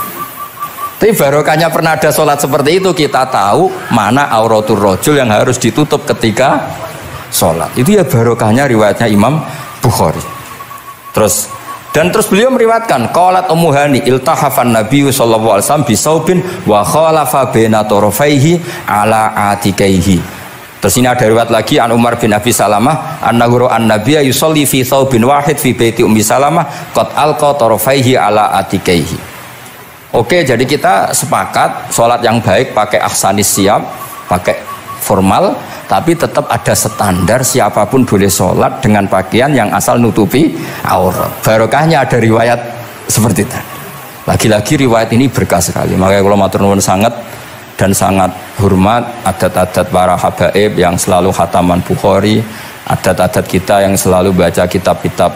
Tapi barokahnya pernah ada sholat seperti itu, kita tahu mana auratul rajul yang harus ditutup ketika sholat. Itu ya barokahnya riwayatnya Imam Bukhari. Terus beliau meriwayatkan qalat Ummu Hani iltahafan Nabi sallallahu alaihi wasallam bisaubin wa khalafa baina tarafaihi ala atikaihi. Terus ini ada riwayat lagi an Umar bin Abi Salamah annahu an-nabiyya yusalli fi saubin wahid fi baiti Ummi Salamah qad alqa tarafaihi ala atikaihi. Oke, jadi kita sepakat sholat yang baik pakai ahsanis siap, pakai formal, tapi tetap ada standar siapapun boleh sholat dengan pakaian yang asal nutupi aurat. Barokahnya ada riwayat seperti itu. Lagi-lagi riwayat ini berkah sekali. Makanya kalau matur nuwun sangat dan sangat hormat adat-adat para habaib yang selalu khataman Bukhari, adat-adat kita yang selalu baca kitab-kitab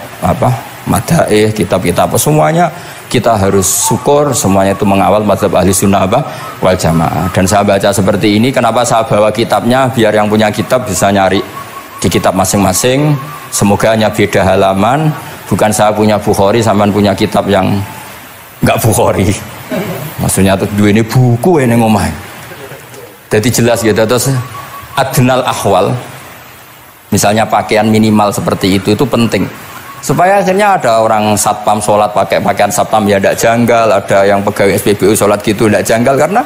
madaih, kitab-kitab semuanya kita harus syukur, semuanya itu mengawal mazhab ahli sunnah wal jamaah. Dan saya baca seperti ini, kenapa saya bawa kitabnya, biar yang punya kitab bisa nyari di kitab masing-masing. Semoga hanya beda halaman, bukan saya punya Bukhari sampean punya kitab yang enggak Bukhari. Maksudnya tuh dua ini buku ini ngomong. Jadi jelas gitu. Terus adnal ahwal, misalnya pakaian minimal seperti itu penting. Supaya akhirnya ada orang satpam sholat pakai pakaian satpam ya tidak janggal, ada yang pegawai SPBU sholat gitu tidak janggal, karena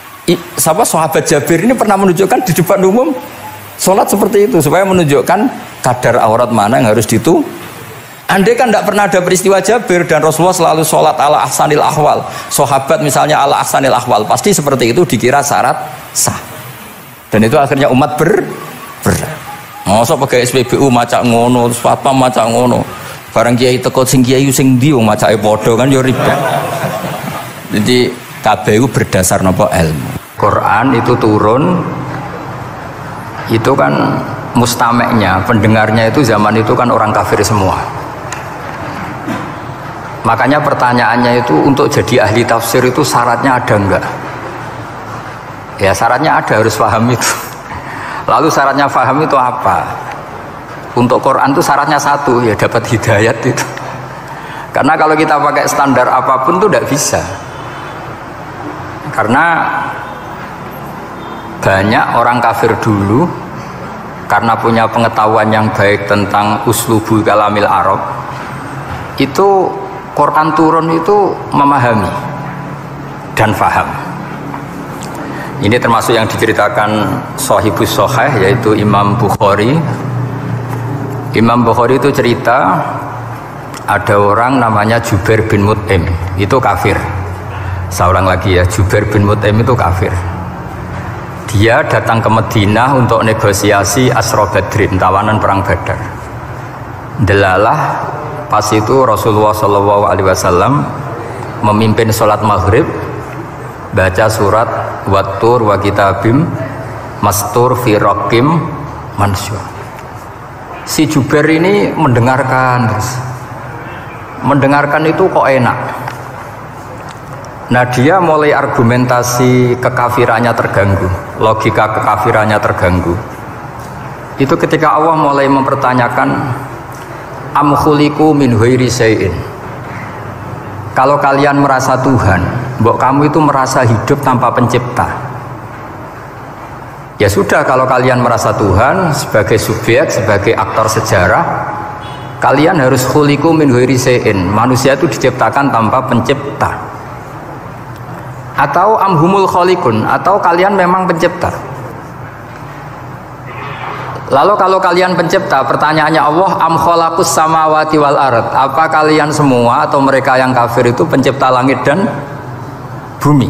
sahabat Jabir ini pernah menunjukkan di depan umum sholat seperti itu supaya menunjukkan kadar aurat mana yang harus ditu. Andai kan tidak pernah ada peristiwa Jabir dan Rasulullah selalu sholat ala ahsanil ahwal, sahabat misalnya ala ahsanil ahwal, pasti seperti itu dikira syarat sah, dan itu akhirnya umat Mosok pegawai SPBU macak ngono, satpam macak ngono. Barang kiai teko sing kiai sing ndi wong macake padha kan ya ribet. Jadi kabeh iku berdasar napa ilmu. Quran itu turun itu kan mustameknya, pendengarnya itu zaman itu kan orang kafir semua. Makanya pertanyaannya itu untuk jadi ahli tafsir itu syaratnya ada enggak? Ya syaratnya ada, harus paham itu. Lalu syaratnya paham itu apa? Untuk Quran itu syaratnya satu, ya dapat hidayat itu. Karena kalau kita pakai standar apapun itu tidak bisa. Karena banyak orang kafir dulu karena punya pengetahuan yang baik tentang uslubul kalamil Arab, itu Quran turun itu memahami dan faham. Ini termasuk yang diceritakan Shahibus Shahih, yaitu Imam Bukhari. Imam Bukhari itu cerita ada orang namanya Jubair bin Mut'im, itu kafir. Seorang lagi ya, Jubair bin Mut'im itu kafir. Dia datang ke Madinah untuk negosiasi Asra Badrin, tawanan perang Badar. Delalah pas itu Rasulullah SAW memimpin sholat maghrib, baca surat Wattur wa kitabim mastur fi raqim mansyur. Si Jubair ini mendengarkan itu kok enak. Nah dia mulai argumentasi kekafirannya terganggu, logika kekafirannya terganggu. Itu ketika Allah mulai mempertanyakan am khuliqu min ghairi syai'in. Kalau kalian merasa Tuhan, mbok kamu itu merasa hidup tanpa pencipta. Ya sudah, kalau kalian merasa Tuhan sebagai subjek, sebagai aktor sejarah, kalian harus khuliqu min ghairi syai'in. Manusia itu diciptakan tanpa pencipta. Atau amhumul khaliqun, atau kalian memang pencipta. Lalu kalau kalian pencipta, pertanyaannya Allah, am khalaqus samawati wal ard, apa kalian semua atau mereka yang kafir itu pencipta langit dan bumi?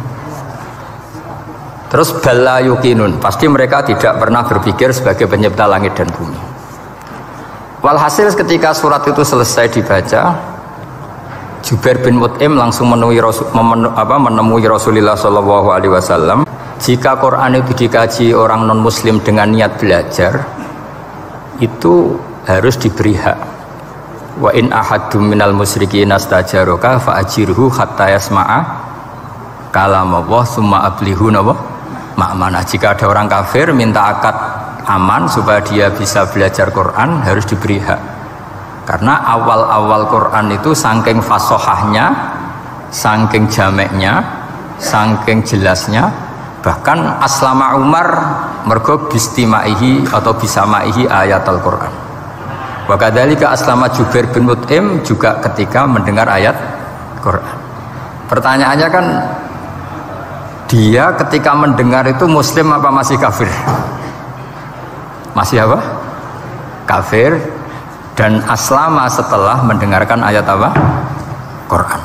Terus bala yuqinun, pasti mereka tidak pernah berpikir sebagai pencipta langit dan bumi. Walhasil ketika surat itu selesai dibaca, Jubair bin Mut'im langsung menemui Rasulullah SAW. Jika Quran itu dikaji orang non muslim dengan niat belajar, itu harus diberi hak. Wa in ahadum minal musyrikin astajaroka fa'ajirhu hatta yasma'a kalam Allah summa ablihu ma'manah. Jika ada orang kafir minta akad aman supaya dia bisa belajar Quran, harus diberi hak. Karena awal-awal Quran itu saking fasohahnya, saking jameknya, saking jelasnya, bahkan aslama Umar mergo bistimaihi atau bisamaihi ayat Al-Quran. Wa kadzalika aslama Jubair bin Mut'im juga ketika mendengar ayat Quran. Pertanyaannya kan, dia ketika mendengar itu muslim apa masih kafir? Masih apa? Kafir. Dan aslama setelah mendengarkan ayat apa? Quran.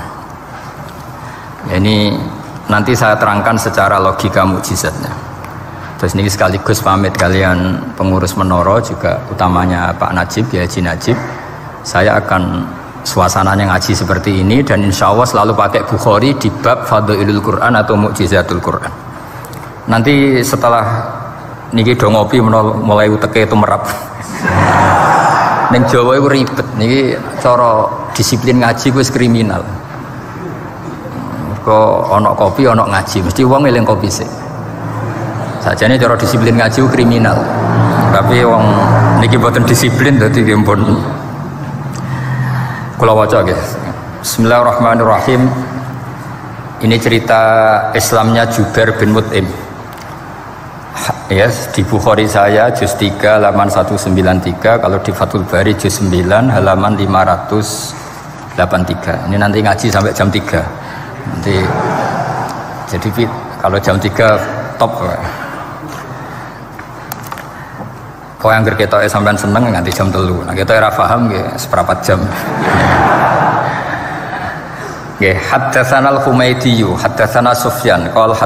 Ini nanti saya terangkan secara logika mukjizatnya. Terus ini sekaligus pamit kalian pengurus Menara, juga utamanya Pak Najib, ya Haji Najib. Saya akan suasananya ngaji seperti ini, dan insya Allah selalu pakai Bukhari di bab Fadhailul Quran atau Mukjizatul Quran. Nanti setelah niki do ngopi mulai uteke itu merap. Neng Jawa itu ribet, niki cara disiplin ngaji wis kriminal. Kok ono kopi ono ngaji, mesti wong eling kopi sih. Sajane cara disiplin ngaji itu kriminal. Tapi wong niki boten disiplin dadi nggih pun. Kula waca nggih. Bismillahirrahmanirrahim. Ini cerita Islamnya Jubair bin Mut'im. Yes, di Bukhari saya juz 3 halaman 193, kalau di Fathul Bari juz 9 halaman 583. Ini nanti ngaji sampai jam 3. Nanti jadi kalau jam 3 top. Kok yang ketoke sampean seneng nganti jam 3. Nah, kita ora paham nggih seperempat jam. Nggih, haddatsana al-Humaydi, haddatsana Sufyan, qala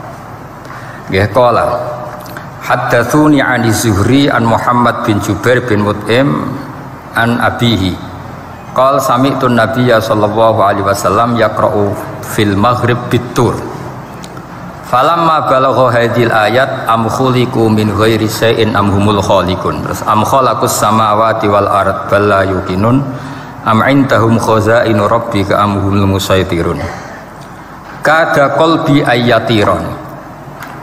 haddatsuni 'ani Zuhri an Muhammad bin Jubair bin Mut'im an abihi qala sami'tu an-nabiyya sallallahu alaihi wasallam yaqra'u fil maghrib bit-tur falamma balagha hadhil ayat am khuliqu min ghairi syai'in am humul khaliqun. Terus am khalaqus samawati wal ard bal la yuqinun am indahum khazainu rabbika am humul musaitirun kada qalbi ayatiron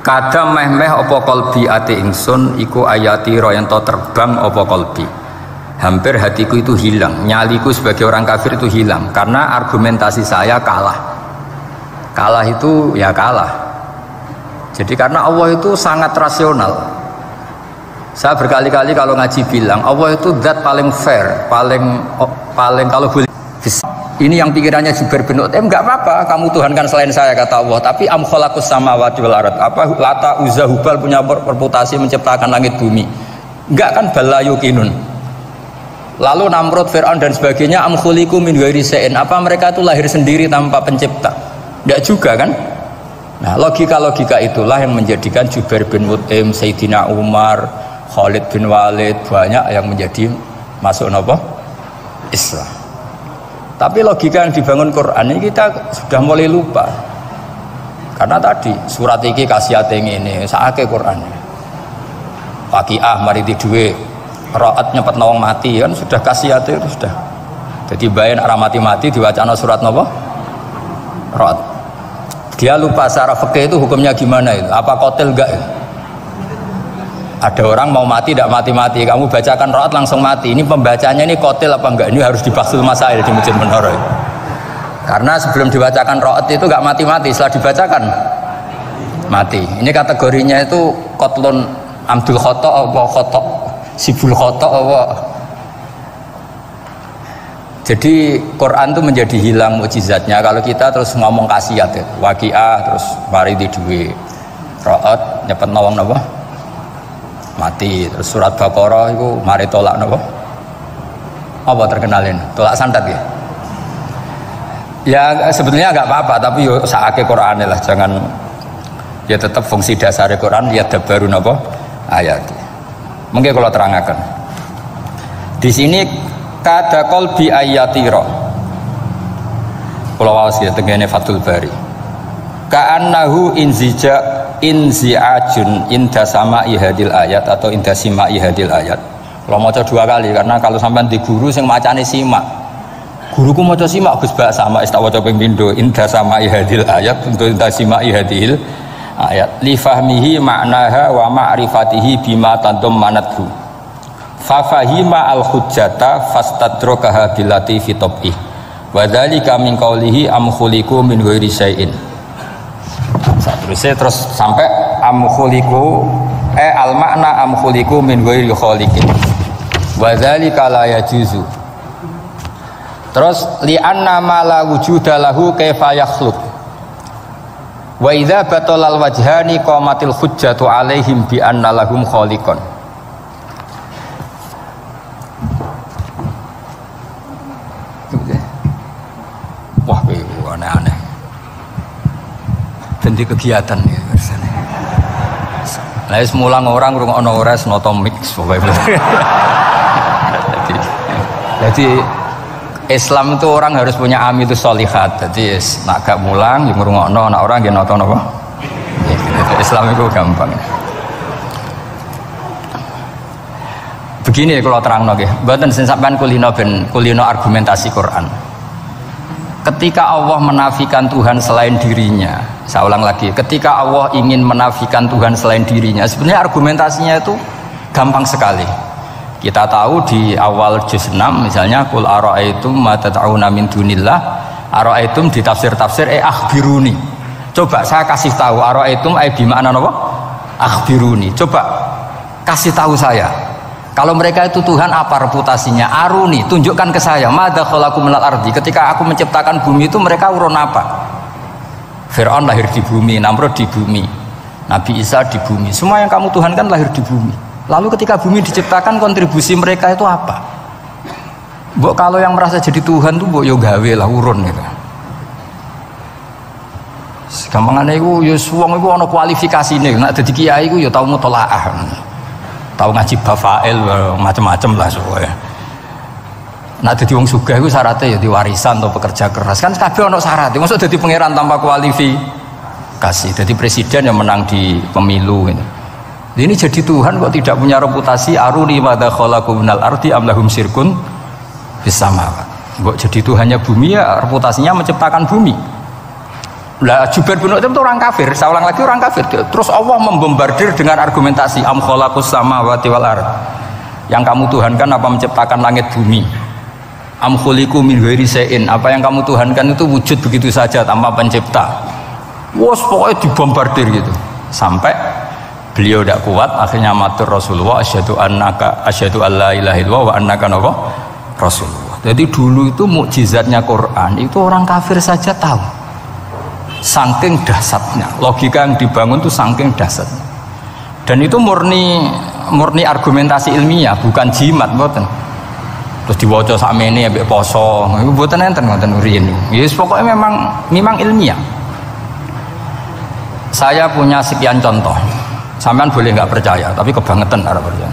Kadang meh-meh apa qalbi ati ingsun iku ayati ro yen to terbang apa qalbi. Hampir hatiku itu hilang, nyaliku sebagai orang kafir itu hilang karena argumentasi saya kalah. Kalah itu ya kalah. Jadi karena Allah itu sangat rasional. Saya berkali-kali kalau ngaji bilang Allah itu zat paling fair, paling kalau boleh. Ini yang pikirannya Jubair bin Mut'im, enggak apa-apa kamu tuhankan selain saya kata Allah, tapi am khalaqus samawati wal ard. Apa Lata Uzza Hubal punya reputasi menciptakan langit bumi? Enggak kan, balayukinun. Lalu Namrud, Fir'aun dan sebagainya am khuliqu min ghairi syai'in. Apa mereka itu lahir sendiri tanpa pencipta? Enggak juga kan? Nah, logika-logika itulah yang menjadikan Jubair bin Mut'im, Sayyidina Umar, Khalid bin Walid banyak yang menjadi masuk apa? Islam. Tapi logika yang dibangun Quran ini kita sudah mulai lupa. Karena tadi surat iki kasiate ngene, sakake Quran. Waqiah mari duwe, raat nyepet wong mati kan sudah kasiate itu sudah. Jadi bayan arah mati-mati diwacana surat napa? Raat. Dia lupa secara fikih itu hukumnya gimana itu? Apa qatil enggak? Ada orang mau mati tidak mati-mati, kamu bacakan raat langsung mati. Ini pembacanya ini qatil apa enggak? Ini harus dibahsul masail di Masjid Menara. Karena sebelum dibacakan raat itu enggak mati-mati, setelah dibacakan mati. Ini kategorinya itu qatlun amdul khata apa khata sibul khata apa. Jadi Quran itu menjadi hilang mukjizatnya kalau kita terus ngomong kasiat ya. Waqiah terus mari di duwe. Raat nyepet nawang napa? Mati. Terus surat Baqarah itu mari tolak napa? Apa terkenalin? Tolak santet ya? Ya sebetulnya enggak apa-apa tapi yo sakake Qur'ane lah, jangan ya tetap fungsi dasar Quran ya dabaru napa? Ayat. Mungkin kalau terangkan. Di sini kada qalbi ayatira. Kula waos ya tengene Fathul Bari. Ka'annahu inzi'ajun inda sama'i hadil ayat atau inda sima'i hadil ayat. Kalau maca dua kali karena kalau sampean di guru sing macane simak. Guruku maca simak Gus Bak sama tak waca ping pindho inda sama'i hadil ayat untuk inda sima'i hadil ayat. Li fahmihi ma'naha wa ma'rifatihi bima tantummanathu. Fa fahima al-hujjata fastadrakaha billati fi tabih. Wa dzalika min qaulihi am khuliqu min ghairi syai'in. Terus sampai am khuliqu al makna am khuliqu min ghairi khaliqin. Wa dzalika la yajuzu. Terus li anna ma la wujuda lahu kaifa yakhluq. Wa idza batalal wajhani qamatil hujjatu alaihim bi anna lahum khaliqan. Wah, aneh-aneh. Ganti kegiatan ya biasanya. Lah semula orang ngrungokno ora noto mix pokoke. Jadi Islam itu orang harus punya amilus sholihat. Jadi nak gak mulang yang ngrungokno, nak orang nggih nonton apa? Islam itu gampang. Begini kalau terangno nggih, mboten sing sampean kulino argumentasi Quran. Ketika Allah menafikan Tuhan selain dirinya, saya ulang lagi, ketika Allah ingin menafikan Tuhan selain dirinya, sebenarnya argumentasinya itu gampang sekali. Kita tahu di awal juz 6 misalnya qul ara'aitum ma tad'una min dunillah, ara'aitum di tafsir-tafsir akhbiruni. Coba saya kasih tahu ara'aitum ai bimana apa? Akhbiruni. Coba kasih tahu saya. Kalau mereka itu Tuhan apa reputasinya? Aruni, tunjukkan ke saya. Madza khalaqu minal ardi. Ketika aku menciptakan bumi itu mereka urun apa? Fir'aun lahir di bumi, Namrud di bumi, Nabi Isa di bumi. Semua yang kamu Tuhan kan lahir di bumi. Lalu ketika bumi diciptakan kontribusi mereka itu apa? Mbok kalau yang merasa jadi Tuhan tuh mbok yo gawe lah urun gitu. Gampangane iku yo wong iku ana kualifikasine. Nek dadi kiai iku yo tau mutolaah. Tahu ngaji bafail macam-macam lah soalnya. Nah jadi wong sugih itu syaratnya ya diwarisan atau pekerja keras kan kabeh ono syarat. Maksud jadi pangeran tanpa kualifikasi. Jadi presiden yang menang di pemilu ini. Ini jadi Tuhan kok tidak punya reputasi aruni madza khalaqu minal ardi am lahum syirkun bis samawat. Kok jadi Tuhannya bumi ya reputasinya menciptakan bumi. Lah Jubair bin Mut'im itu orang kafir, saya ulang lagi orang kafir. Terus Allah membombardir dengan argumentasi am khalaqus samawati wal ard. Yang kamu tuhankan apa menciptakan langit bumi? Am khuliqu min ghairi syai'in, apa yang kamu tuhankan itu wujud begitu saja tanpa pencipta. Wos pokoknya dibombardir gitu. Sampai beliau tidak kuat akhirnya matur Rasulullah asyhadu alla ilaha illallah wa annaka Rasulullah. Jadi dulu itu mukjizatnya Quran itu orang kafir saja tahu. Saking dahsyatnya, logika yang dibangun itu saking dahsyatnya. Dan itu murni argumentasi ilmiah, bukan jimat, mboten. Terus diwaca sakmene ambek poso, iku mboten enten ngoten riyen. Yes, pokoknya memang ilmiah. Saya punya sekian contoh. Sampean boleh nggak percaya, tapi kebangetan ora percaya.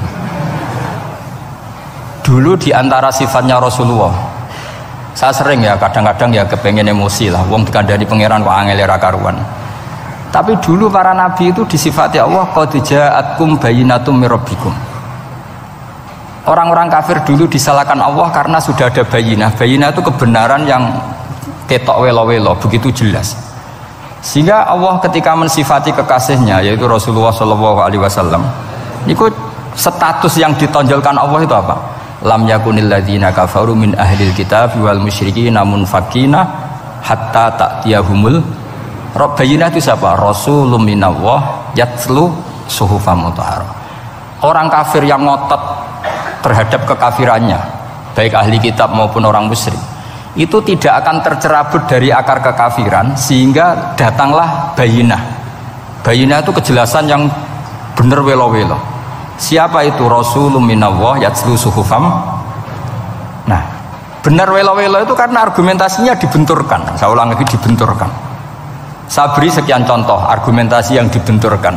Dulu di antara sifatnya Rasulullah, saya sering ya kadang-kadang ya kepengen emosi lah, wong dikandani pangeran kok angel ra karuan. Tapi dulu para nabi itu disifati Allah qad ja'atkum bayyinatum mir rabbikum. Orang-orang kafir dulu disalahkan Allah karena sudah ada bayinah. Bayinah itu kebenaran yang ketok welo-welo, begitu jelas. Sehingga Allah ketika mensifati kekasihnya yaitu Rasulullah SAW, itu status yang ditonjolkan Allah itu apa? Lam yakunil ladzina kafaru min ahlil kitab wal musyrikin munfakina hatta ta'tiyahumul Bayinah itu siapa? Rasulun minallah yatslu suhufam mutahharah. Orang kafir yang ngotot terhadap kekafirannya, baik ahli kitab maupun orang musyrik, itu tidak akan tercerabut dari akar kekafiran sehingga datanglah bayinah. Bayinah itu kejelasan yang benar welo-welo. Siapa itu? Rasulun minallah yatslu suhufam. Nah, benar welo-welo itu karena argumentasinya dibenturkan. Saya ulang lagi, dibenturkan. Saya beri sekian contoh argumentasi yang dibenturkan.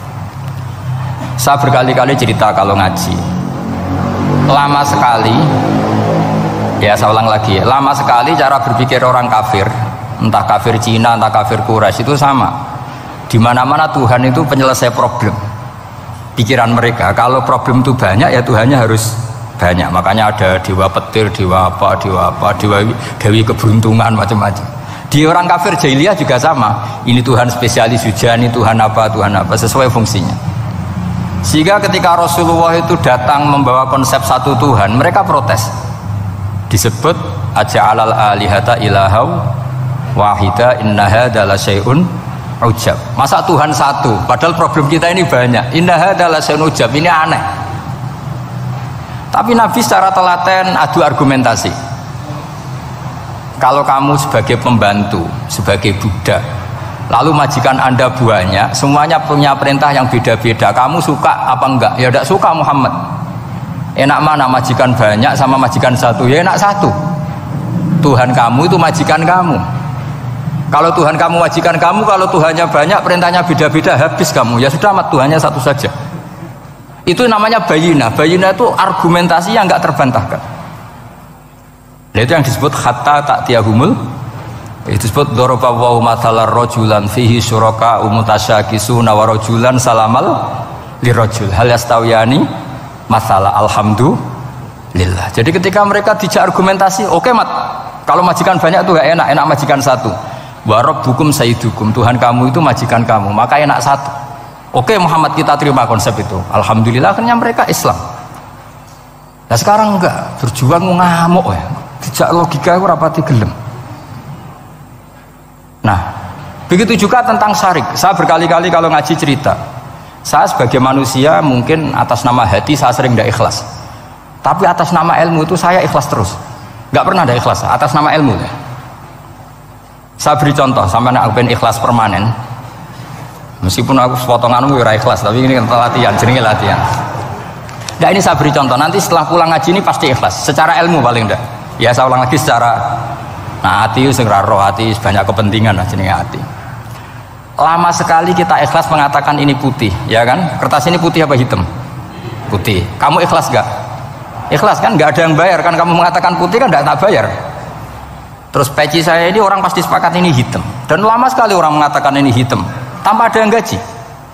Saya berkali-kali cerita kalau ngaji, lama sekali, ya saya ulang lagi, lama sekali cara berpikir orang kafir, entah kafir Cina, entah kafir Quraisy itu sama. Di mana-mana Tuhan itu penyelesai problem. Pikiran mereka, kalau problem itu banyak ya Tuhannya harus banyak. Makanya ada dewa petir, dewa dewi keberuntungan, macam-macam. Di orang kafir jahiliyah juga sama. Ini Tuhan spesialis hujan, ini Tuhan apa, sesuai fungsinya. Sehingga ketika Rasulullah itu datang membawa konsep satu Tuhan, mereka protes. Disebut aja'alal alihata ilahau wahida inna hadza la syai'un ujab. Masa Tuhan satu, padahal problem kita ini banyak. Inna hadza la syai'un ujab, ini aneh. Tapi Nabi secara telaten adu argumentasi. Kalau kamu sebagai pembantu, sebagai budak, lalu majikan Anda banyak, semuanya punya perintah yang beda-beda. Kamu suka apa enggak? Ya tidak suka Muhammad. Enak mana majikan banyak sama majikan satu? Ya enak satu. Tuhan kamu itu majikan kamu. Kalau Tuhan kamu majikan kamu, kalau Tuhannya banyak, perintahnya beda-beda, habis kamu. Ya sudah, amat Tuhannya satu saja. Itu namanya bayinah. Bayinah itu argumentasi yang enggak terbantahkan. Nah, itu yang disebut hatta ta'tiyahumul, itu disebut daraballahu mathalar rajulan fihi syuraka mutasyakisuna wa rajulan salamal lirajul hal yastawiyani masalah alhamdulillah. Jadi ketika mereka dijak argumentasi, oke mat, kalau majikan banyak itu gak enak, enak majikan satu. Wa rabbukum sayyidukum, Tuhan kamu itu majikan kamu, maka enak satu. Oke Muhammad, kita terima konsep itu. Alhamdulillah akhirnya mereka Islam. Nah sekarang enggak, berjuang ngamuk ya. Dijak logika itu rapati gelem. Nah, begitu juga tentang syirik. Saya berkali-kali kalau ngaji cerita, saya sebagai manusia mungkin atas nama hati saya sering tidak ikhlas. Tapi atas nama ilmu itu saya ikhlas terus. Gak pernah ada ikhlas atas nama ilmu. Saya beri contoh, sampai aku pengen ikhlas permanen. Meskipun aku sepotonganmu ya ikhlas, tapi ini kan latihan, jenenge latihan. Nah ini saya beri contoh, nanti setelah pulang ngaji ini pasti ikhlas. Secara ilmu paling enggak. Ya saya ulang lagi secara, nah hati itu segera roh, hati banyak kepentingan lah jenenge hati. Lama sekali kita ikhlas mengatakan ini putih, ya kan? Kertas ini putih apa hitam? Putih. Kamu ikhlas gak? Ikhlas kan? Gak ada yang bayar kan? Kamu mengatakan putih kan gak tak bayar. Terus peci saya ini orang pasti sepakat ini hitam. Dan lama sekali orang mengatakan ini hitam tanpa ada yang gaji.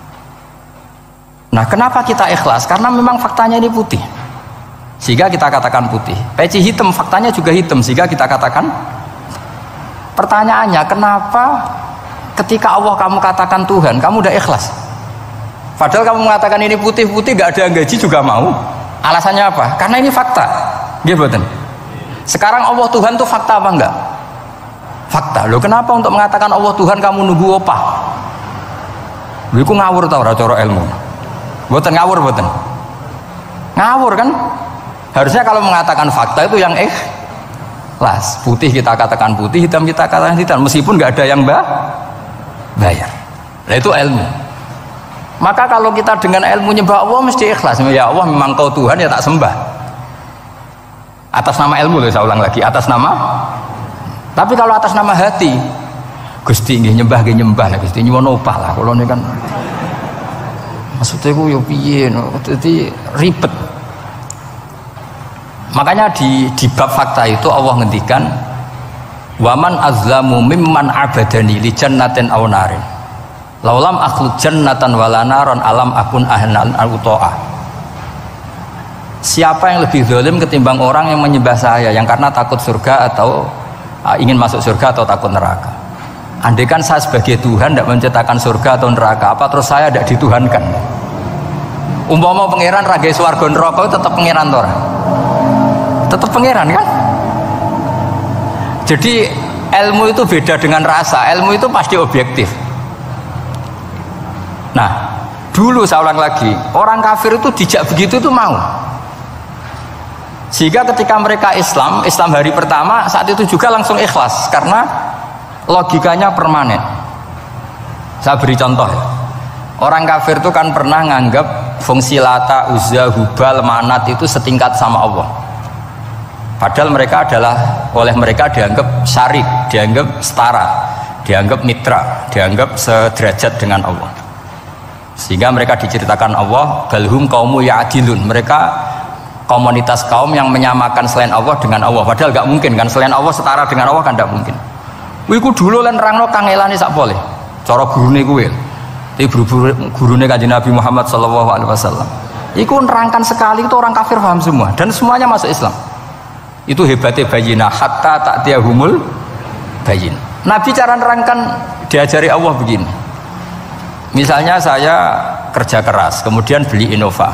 Nah kenapa kita ikhlas? Karena memang faktanya ini putih, sehingga kita katakan putih. Peci hitam, faktanya juga hitam, sehingga kita katakan. Pertanyaannya, kenapa ketika Allah kamu katakan Tuhan, kamu udah ikhlas. Padahal kamu mengatakan ini putih-putih gak ada yang gaji juga mau. Alasannya apa? Karena ini fakta. Gitu. Sekarang Allah Tuhan itu fakta apa enggak? Fakta. Loh kenapa untuk mengatakan Allah Tuhan kamu nunggu opah? Lho iku ngawur tau ora cara ilmu. Mboten ngawur mboten. Ngawur kan? Harusnya kalau mengatakan fakta itu yang ikhlas. Putih kita katakan putih, hitam kita katakan hitam, meskipun nggak ada yang bayar. Nah itu ilmu. Maka kalau kita dengan ilmu nyembah Allah mesti ikhlas. Ya Allah memang kau Tuhan ya tak sembah. Atas nama ilmu loh, saya ulang lagi, atas nama. Tapi kalau atas nama hati, Gusti nggih nyembah nggih nyembah lah Gusti nyuwun opah lah kula niku kan. Maksudnya ku yo piye dadi ribet. Makanya di bab fakta itu Allah ngendikan waman azlamu mimman abadani li jannatin aw narin. Laulam akhluq jannatan wala naron alam akun ahlan al-uta'a. Siapa yang lebih zalim ketimbang orang yang menyembah saya yang karena takut surga atau ingin masuk surga atau takut neraka. Andaikan saya sebagai Tuhan tidak menciptakan surga atau neraka, apa terus saya tidak dituhankan? Umpama pangeran ragai swarga neraka itu tetap pangeran tora. Tetap pangeran kan? Jadi ilmu itu beda dengan rasa. Ilmu itu pasti objektif. Nah, dulu saya ulang lagi, orang kafir itu dijak begitu itu mau. Sehingga ketika mereka Islam hari pertama saat itu juga langsung ikhlas karena logikanya permanen. Saya beri contoh ya. Orang kafir itu kan pernah nganggap fungsi Lata, Uzza, Hubal, Manat itu setingkat sama Allah. Padahal mereka oleh mereka dianggap syarik, dianggap setara, dianggap mitra, dianggap sederajat dengan Allah. Sehingga mereka diceritakan Allah balhum qaumu ya'dilun. Mereka komunitas kaum yang menyamakan selain Allah dengan Allah. Padahal gak mungkin kan, selain Allah setara dengan Allah kan gak mungkin. Wiku dulu lan nerangno kangelane sak boleh. Cara gurune kuwi. Iki gurune Kanjeng Nabi Muhammad sallallahu alaihi wasallam. Iku nerangkan sekali itu orang kafir paham semua dan semuanya masuk Islam. Itu hebatnya bayinah hatta ta'tiyahumul bayin. Nabi cara nerangkan diajari Allah begini. Misalnya saya kerja keras, kemudian beli Innova.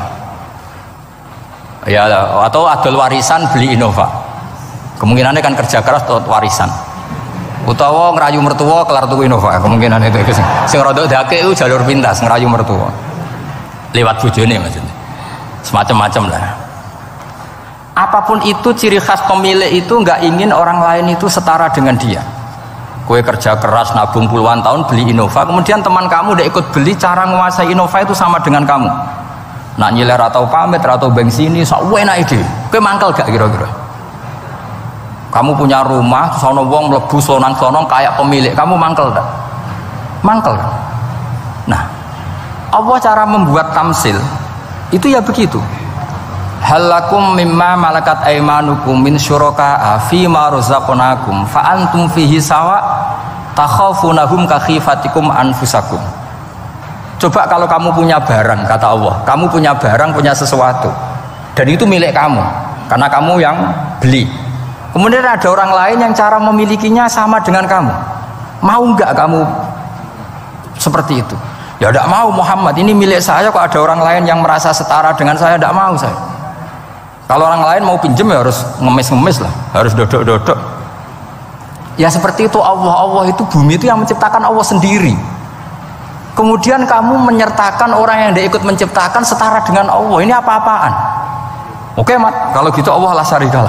Ya, atau adol warisan beli Innova. Kemungkinannya kan kerja keras atau warisan. Utawa ngerayu mertua kelar tuku Innova, kemungkinan itu sing rada dake itu jalur pintas ngerayu mertua lewat bojone maksudnya semacam-macam lah. Apapun itu ciri khas pemilik itu nggak ingin orang lain itu setara dengan dia. Kue kerja keras nabung puluhan tahun beli Innova, kemudian teman kamu udah ikut beli, cara menguasai Innova itu sama dengan kamu. Nak nyiler atau pamit atau bensin ini sok enak ide. Kue mangkel gak kira-kira? Kamu punya rumah, sono wong mlebu sonang-sonong kayak pemilik, kamu mangkel tak? Mangkel. Nah, Allah cara membuat tamsil itu ya begitu. Halakum mimma malakat aimanukum min syuraka'a fi ma razaqnakum fa antum fihi sawa takhafunahum ka khifatikum anfusakum. Coba kalau kamu punya barang, kata Allah, kamu punya barang, punya sesuatu dan itu milik kamu karena kamu yang beli. Kemudian ada orang lain yang cara memilikinya sama dengan kamu. Mau enggak kamu seperti itu? Ya enggak mau Muhammad, ini milik saya kok ada orang lain yang merasa setara dengan saya, enggak mau saya. Kalau orang lain mau pinjem ya harus ngemis-ngemis lah, harus dodok-dodok. Ya seperti itu Allah itu bumi itu yang menciptakan Allah sendiri. Kemudian kamu menyertakan orang yang dia ikut menciptakan setara dengan Allah. Ini apa-apaan? Oke Mat, kalau gitu Allah la syarikalah.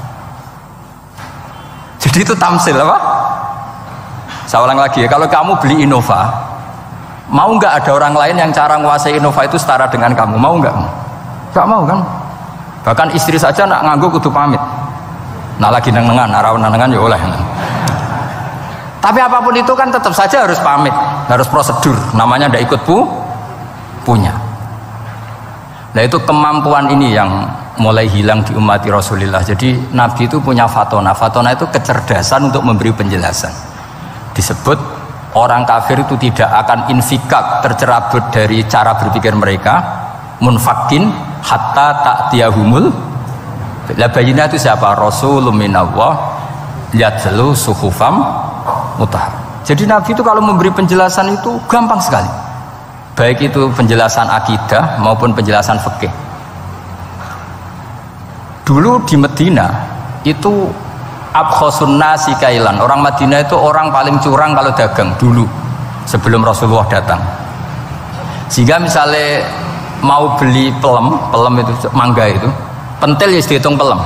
Jadi itu tamsil apa? Saya ulang lagi ya, kalau kamu beli Innova, mau nggak ada orang lain yang cara menguasai Innova itu setara dengan kamu? Mau nggak? Nggak mau kan? Bahkan istri saja nak nganggo kudu pamit. Nah lagi nengan, arah nengan ya oleh. Tapi apapun itu kan tetap saja harus pamit, harus prosedur. Namanya ndak ikut punya. Nah itu kemampuan ini yang mulai hilang di umat Rasulullah. Jadi Nabi itu punya fatona. Fatona itu kecerdasan untuk memberi penjelasan. Disebut orang kafir itu tidak akan infikak, tercerabut dari cara berpikir mereka. Munfakin hatta ta'tiyahumul. La bayinah itu siapa? Rasulun minallah yatlu suhufam mutahhar. Jadi Nabi itu kalau memberi penjelasan itu gampang sekali. Baik itu penjelasan akidah maupun penjelasan fikih. Dulu di Medina itu abkhosun nasi kailan. Orang Madinah itu orang paling curang kalau dagang dulu sebelum Rasulullah datang. Sehingga misalnya mau beli pelem itu mangga itu, pentil ya dihitung pelem.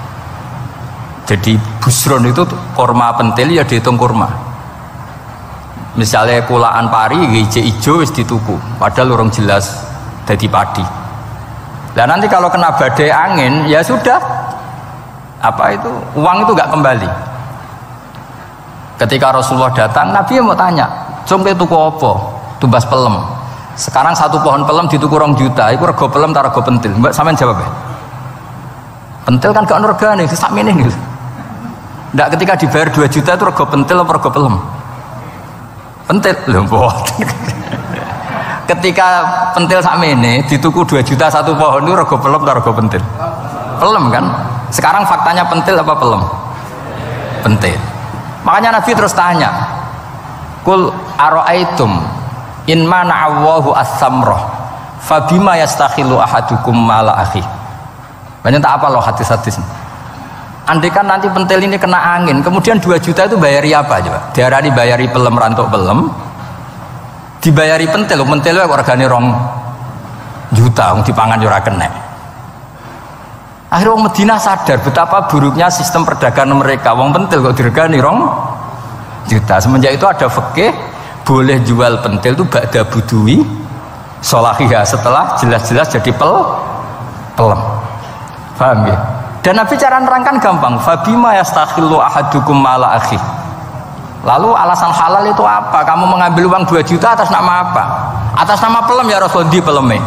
Jadi busron itu kurma pentil ya dihitung kurma. Misalnya kulaan pari hijau ijo wis dituku, padahal urung jelas dadi padi. Nah nanti kalau kena badai angin ya sudah, apa itu uang itu nggak kembali. Ketika Rasulullah datang, Nabi mau tanya, "Cung tuku apa?" Tumbas pelem. Sekarang satu pohon pelem dituku 2 juta, itu rego pelem ta rego pentil? Mbak sampean jawab ya. Pentil kan gak ono regane, sakmene niku. Ndak ketika dibayar 2 juta itu rego pentil apa rego pelem? Pentil lho mboten. Ketika pentil sakmene dituku 2 juta satu pohon itu rego pelem ta rego pentil? Pelem kan? Sekarang faktanya pentil apa pelem? Pentil. Makanya Nabi terus tanya, "Qul ara'aitum in mana'allahu as-samrah fabima yastakhilu ahadukum mala akhi." Banyak tak apa loh hadis-hadis. Andai kan nanti pentil ini kena angin, kemudian 2 juta itu bayari apa coba? Diarani bayari pelem rantuk pelem, dibayari pentil itu regane 2 juta, dipangan ora kena. Akhirnya orang Madinah sadar betapa buruknya sistem perdagangan mereka. Wong pentil kok diregani 2 juta. Semenjak itu ada fikih boleh jual pentil itu ba'da budui sholahiyah, setelah jelas-jelas jadi pelem. Paham ya? Dan Nabi cara nerangkan gampang. Fabima yastakhillu ahadukum mala akhi. Lalu alasan halal itu apa? Kamu mengambil uang 2 juta atas nama apa? Atas nama pelem ya Rasul, di peleme.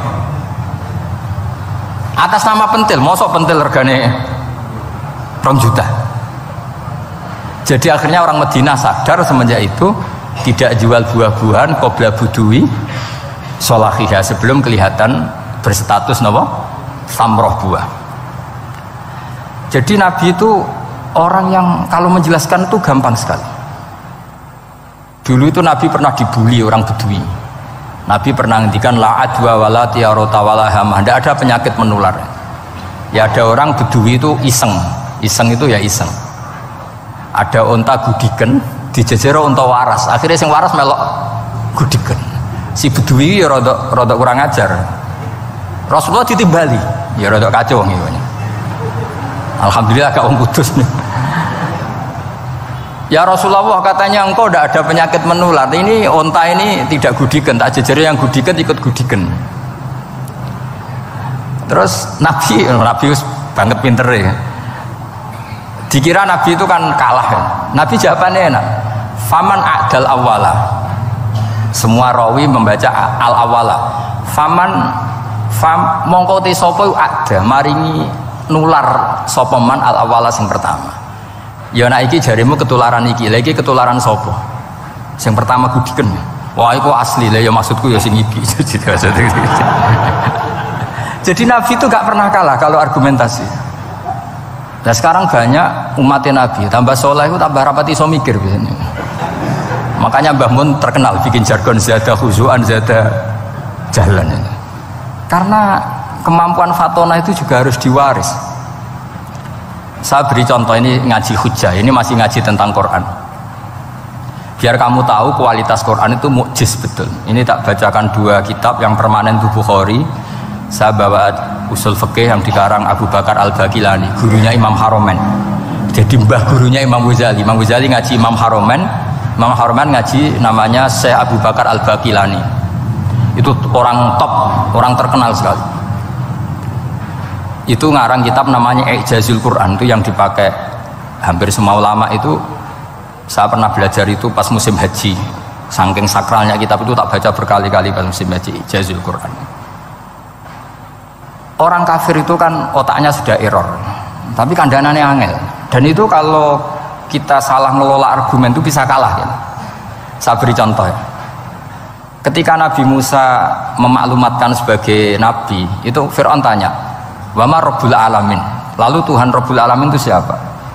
Atas nama pentil, mosok pentil regane 2 juta. Jadi akhirnya orang Madinah sadar semenjak itu tidak jual buah-buahan qobla budui sholahiyah, sebelum kelihatan berstatus napa? Samroh buah. Jadi Nabi itu orang yang kalau menjelaskan itu gampang sekali. Dulu itu Nabi pernah dibully orang Bedui. Nabi pernah ngendikan la adwa wala tiarota wala hamah, tidak ada penyakit menular. Ya ada orang Bedui itu iseng itu ya iseng. Ada onta gudiken dijejero onta waras, akhirnya sing waras melok gudiken. Si Bedui ya rada kurang ajar. Rasulullah ditimbali, ya rada kacau wong iki. Alhamdulillah gak wong kudus nih. Ya Rasulullah, katanya engkau tidak ada penyakit menular. Ini onta ini tidak gudiken, tak jejere yang gudiken ikut gudiken. Terus Nabi banget pinter ya. Dikira Nabi itu kan kalah ya. Nabi jawabannya enak. Faman a'dal awwala. Semua rawi membaca al awwala. Mongko te sapa ada maringi nular sopeman al awala sing pertama. Ya nak iki jarimu ketularan iki, lagi ketularan sopo. Sing pertama gudiken. Wah iku asli lah ya, maksudku ya sing iki. Jadi Nabi itu gak pernah kalah kalau argumentasi. Nah sekarang banyak umatnya Nabi tambah soleh itu tambah rapati iso mikir biasanya. Makanya Mbah Mun terkenal bikin jargon zada khuzuan zada jalan ini. Karena kemampuan fatona itu juga harus diwaris. Saya beri contoh, ini ngaji hujjah, ini masih ngaji tentang Quran. Biar kamu tahu kualitas Quran itu mukjiz betul. Ini tak bacakan 2 kitab yang permanen itu Bukhari. Saya bawa usul fikih yang dikarang Abu Bakar Al-Baqilani, gurunya Imam Haromen. Jadi mbah gurunya Imam Ghazali. Imam Ghazali ngaji Imam Haromen, Imam Haromen ngaji namanya Syekh Abu Bakar Al-Baqilani. Itu orang top, orang terkenal sekali. Itu ngarang kitab namanya I'jazul Quran, itu yang dipakai hampir semua ulama itu. Saya pernah belajar itu pas musim haji, saking sakralnya kitab itu tak baca berkali-kali pas musim haji, I'jazul Quran. Orang kafir itu kan otaknya sudah error, tapi kandanannya angel. Dan itu kalau kita salah ngelola argumen itu bisa kalah ya. Saya beri contoh ya. Ketika Nabi Musa memaklumatkan sebagai nabi, itu Fir'aun tanya, "Wa ma Rabbul Alamin?" Lalu Tuhan Rabbul Alamin itu siapa?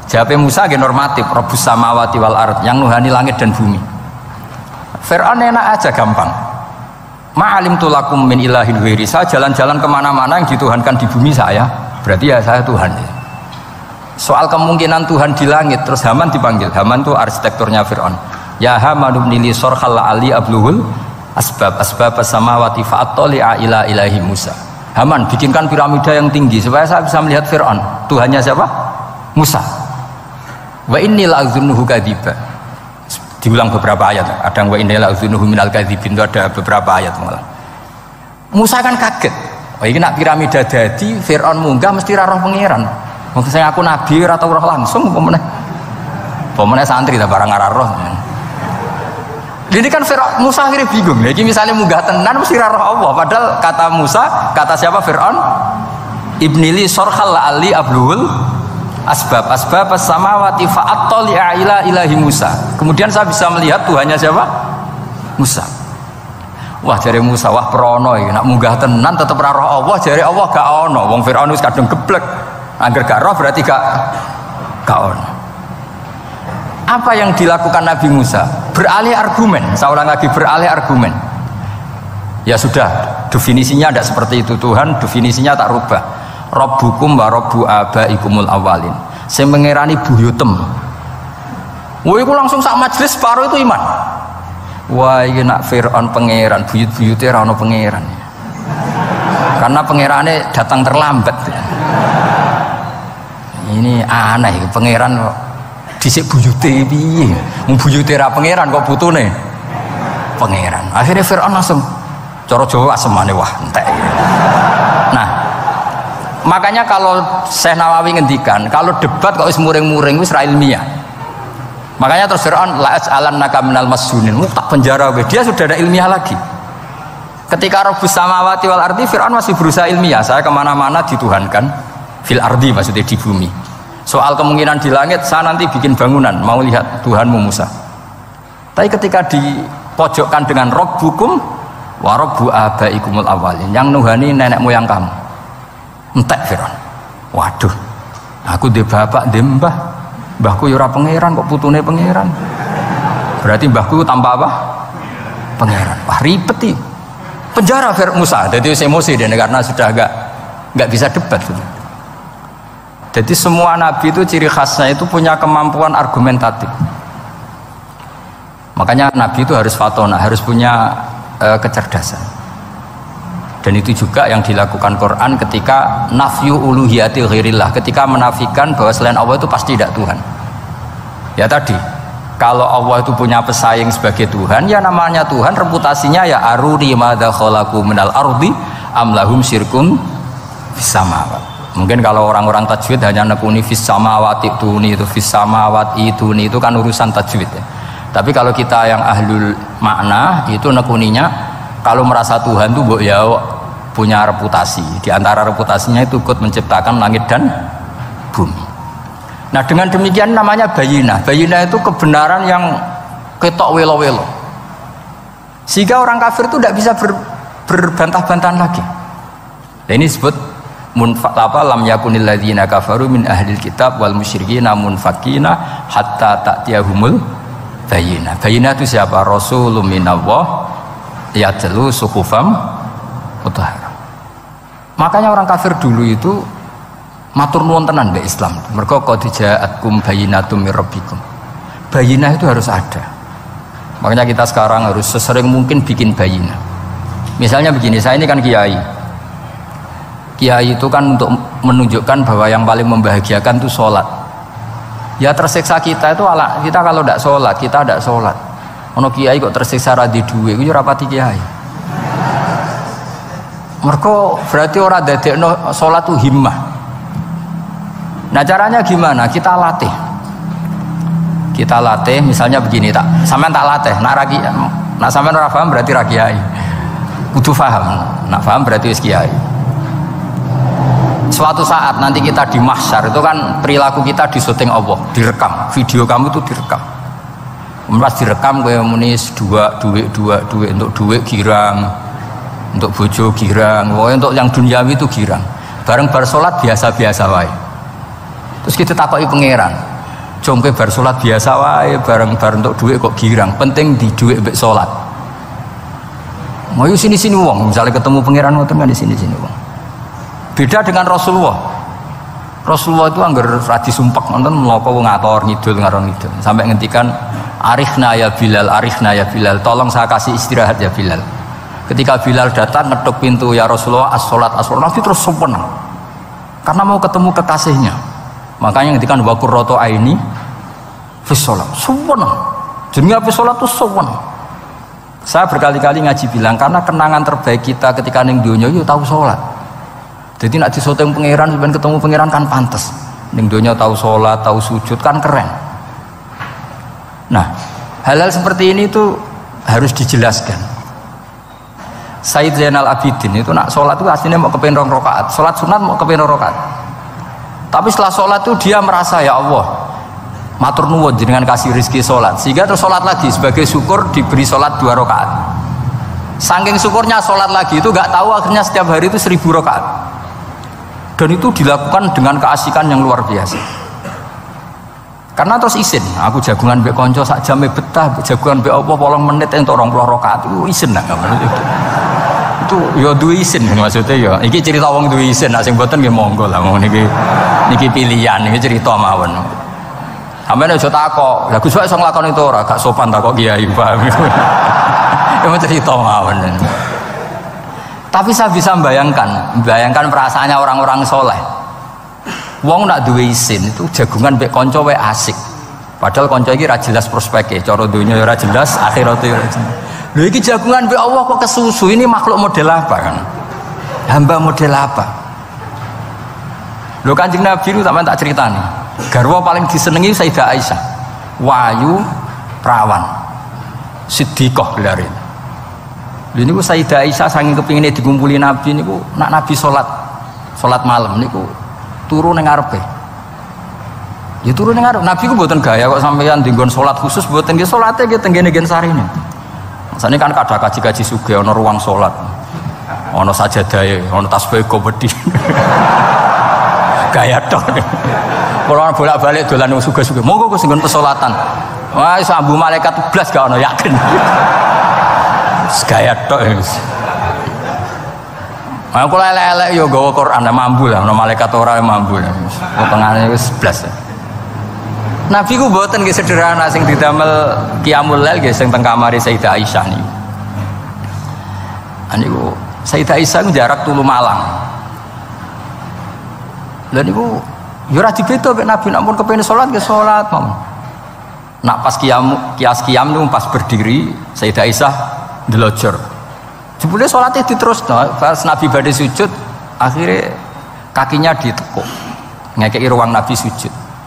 Jawabnya Musa nggih normatif, Rabbus samawati wal ard, yang nuhani langit dan bumi. Fir'aun enak aja gampang. Ma'alim tulakum min ilahin ghairi. Saya jalan-jalan kemana-mana yang dituhankan di bumi saya, berarti ya saya Tuhan. Soal kemungkinan Tuhan di langit, terus Haman dipanggil. Haman itu arsitekturnya Fir'aun. Ya Haman ibnili sorkhal ali abluhul asbab samawati fa'attali'a ila ilahi Musa. Haman bikinkan piramida yang tinggi supaya saya bisa melihat Fir'aun. Tuhannya siapa? Musa. Wa inni la'adzunuhu kadziba. Diulang beberapa ayat. Ada wa inni la'adzunuhu minal kadzibin, itu ada beberapa ayat malah. Musa kan kaget. Oh ini nak piramida jadi Fir'aun munggah mesti ra roh pangeran. Wong saya aku nabi ora tau roh langsung pemene santri ta barang ora roh. Ini kan Fir'aun, Musa akhirnya bingung. Jadi misalnya munggah tenan mesti ra roh Allah, padahal kata Musa, kata siapa Fir'aun? Ibnili sorkhal ali abluhul asbab samawati fa'attali'a ila ilahi Musa. Kemudian saya bisa melihat Tuhannya siapa? Musa. Wah jare Musa, wah prono iki nak munggah tenan tetep ra roh Allah, jare Allah gak ono. Wong Firaun wis kadung geblek. Angger gak roh berarti gak ono. Apa yang dilakukan Nabi Musa? Beralih argumen. Saya ulang lagi, beralih argumen. Ya sudah, definisinya tidak seperti itu. Tuhan definisinya tak rubah. Rabbukum wa rabbu abaikumul awalin. Saya mengerani buyutem. Wah, itu langsung sak majelis separuh itu iman. Wah, ini nak Fir'aun pangeran, buyut-buyutnya rano pangeran. Karena pangerannya datang terlambat. Ini aneh, pangeran dhisik buyute piye? Wong buyute ra pangeran kok putune pangeran. Akhirnya Fir'aun langsung cara Jawa asemane wah entek. Nah, makanya kalau Syekh Nawawi ngendikan, kalau debat kok wis muring-muring wis ra ilmiah. Makanya terus Fir'aun la as'alannaka minal masjunin, tak penjara we. Dia sudah ada ilmiah lagi. Ketika Rabbus samawati wal ardi, Fir'aun masih berusaha ilmiah. Saya kemana-mana dituhankan fil ardi, maksudnya di bumi. Soal kemungkinan di langit, saya nanti bikin bangunan mau lihat Tuhanmu Musa. Tapi ketika dipojokkan dengan Rabbukum wa rabbu abaikumul awalin, yang nuhani nenek moyang kamu, entek Fir'aun. Waduh, aku di bapak di mbahku yura pangeran kok putune pangeran. Berarti mbahku tanpa apa? Pangeran. Wah ribet. Penjara Musa. Jadi emosi dia karena sudah nggak bisa debat. Jadi semua nabi itu ciri khasnya itu punya kemampuan argumentatif. Makanya nabi itu harus fatona, harus punya kecerdasan. Dan itu juga yang dilakukan Quran ketika nafyu uluhiyatil ghairillah, ketika menafikan bahwa selain Allah itu pasti tidak Tuhan. Ya tadi, kalau Allah itu punya pesaing sebagai Tuhan, ya namanya Tuhan, reputasinya ya aruni madza khalaqu minal ardi am lahum syirkun fis samawat. Mungkin kalau orang-orang tajwid hanya nekuni fis samawati tuni, itu fis samawati tuni, itu kan urusan tajwid ya. Tapi kalau kita yang ahlul makna itu nekuninya, kalau merasa Tuhan itu ya punya reputasi. Di antara reputasinya itu ikut menciptakan langit dan bumi. Nah dengan demikian namanya bayinah. Bayinah itu kebenaran yang ketok welo-welo. Sehingga orang kafir itu tidak bisa berbantah-bantahan lagi. Nah, ini disebut lam yakunil ladzina kafaru min ahlil kitab wal musyrikina munfakina hatta ta'tiyahumul bayinah. Bayinah itu siapa? Rasulun minallah yatlu suhufam mutahharah. Makanya orang kafir dulu itu matur nuwun tenan mbek Islam. Mergo qad ja'atkum bayyinatum mir rabbikum. Bayinah itu harus ada. Makanya kita sekarang harus sesering mungkin bikin bayinah. Misalnya begini, saya ini kan kiai. Kiai itu kan untuk menunjukkan bahwa yang paling membahagiakan itu sholat. Ya tersiksa kita itu kita kalau tidak sholat, kita tidak sholat. Ono kiai kok tersiksa radi duwe, itu rapati kiai. Mergo berarti orang dadekno sholat itu himmah. Nah caranya gimana? Kita latih. Kita latih, misalnya begini tak, sampean tak latih. Nak sampean ora paham berarti ra kiai. Kudu paham. Nak paham berarti wis kiai. Suatu saat nanti kita di mahsyar itu kan perilaku kita disuting Allah, direkam, video kamu itu direkam. Pas direkam kayak munis duit untuk duit girang, untuk bojo girang, untuk yang duniawi itu girang. Bareng bar salat biasa-biasa wae. Terus kita takoki pangeran, Jongke bar salat biasa wae, bareng-bareng untuk duit kok girang. Penting di duit mbek salat. Mau sini-sini wong, misalnya ketemu pangeran ngoten kan di sini-sini wong. Beda dengan Rasulullah. Rasulullah itu anggar radi sumpek nonton mloko ngator ngidul ngaron ngidul. Sampai ngentikan Arifna ya Bilal, tolong saya kasih istirahat ya Bilal. Ketika Bilal datang ngetuk pintu, ya Rasulullah as-sholat, Nabi terus sempurna karena mau ketemu kekasihnya. Makanya ngentikan wa qurratu aini fi sholat, sempurna. Jenenge apa sholat itu sempurna. Saya berkali-kali ngaji bilang karena kenangan terbaik kita ketika ning donya yo tahu sholat. Jadi nak disoteng pangeran, sampeyan ketemu pangeran kan pantes. Ning donya tahu sholat, tahu sujud kan keren. Nah, hal-hal seperti ini itu harus dijelaskan. Sayyid Zainal Abidin itu nak sholat itu aslinya mau kepengen 2 rakaat, sholat sunat mau kepengen 2 rakaat. Tapi setelah sholat itu dia merasa ya Allah, matur nuwun jenengan kasih rezeki sholat, sehingga terus sholat lagi sebagai syukur diberi sholat 2 rakaat. Saking syukurnya sholat lagi itu gak tahu akhirnya setiap hari itu 1000 rakaat. Dan itu dilakukan dengan keasikan yang luar biasa. Karena terus isin, aku jagungan mbek konco sak jame betah, jagungan mbek apa 8 menit entuk 20 rakaat itu isin nak itu ya duwe isin maksudnya ya. Iki cerita wong duwe isin, nek sing mboten nggih monggo lah niki pilihan, niki cerita mawon. Sampeyan aja takok, lah Gus wae iso nglakoni itu ora, gak sopan takok kiai, paham. Ya cerita mawon. Tapi saya bisa bayangkan perasaannya orang-orang soleh. Wong nak duwe isin itu jagungan mbek kanca wae asik. Padahal kanca iki ra jelas prospeke, cara donya ya ora jelas, akhirat ya ora jelas. Lho iki jagungan mbek Allah kok kesusu, ini makhluk model apa kan? Hamba model apa? Lho Kanjeng Nabi itu sampeyan tak critani. Garwa paling disenengi Sayyidah Aisyah. Wayu perawan. Siddiqah gelare. Lha niku Sayyidah Aisyah saking kepingine dikumpuli Nabi niku nak Nabi salat malam niku turun ning ngarepe. Ya turun ning ngarep. Nabi ku mboten gaya kok sampeyan dinggon salat khusus mboten nggih salate nggih tenggene gen sarine. Masane kan kada kaji-kaji sugih ana ruang salat. Ana sajadahe, ana tasbih komedi. Gaya tok. Kalau bolak-balik dolan sugih-sugih. Monggo Gus nggon pesolatan. Wah iso ambu malaikat blas gak ana yakin. Gaya tok wis. Aku lelek yo gawa Quran mambu lah, ana malaikat ora mambu lah. Potongane wis 11. Nabi ku mboten nggih sederhana sing didamel qiyamul lail nggih sing teng kamare Sayyidah Aisyah niku. Niku Sayyidah Aisyah jarak tulu Malang. Lha niku yo ora dibeda mek Nabi nek pun kepengin salat nggih salat mawon. Nak pas qiyam niku pas berdiri Sayyidah Aisyah ndelojor. Jebule salatnya diterusno, pas Nabi badhe sujud, akhirnya kakinya ditekuk. Ngekeki ruang Nabi sujud.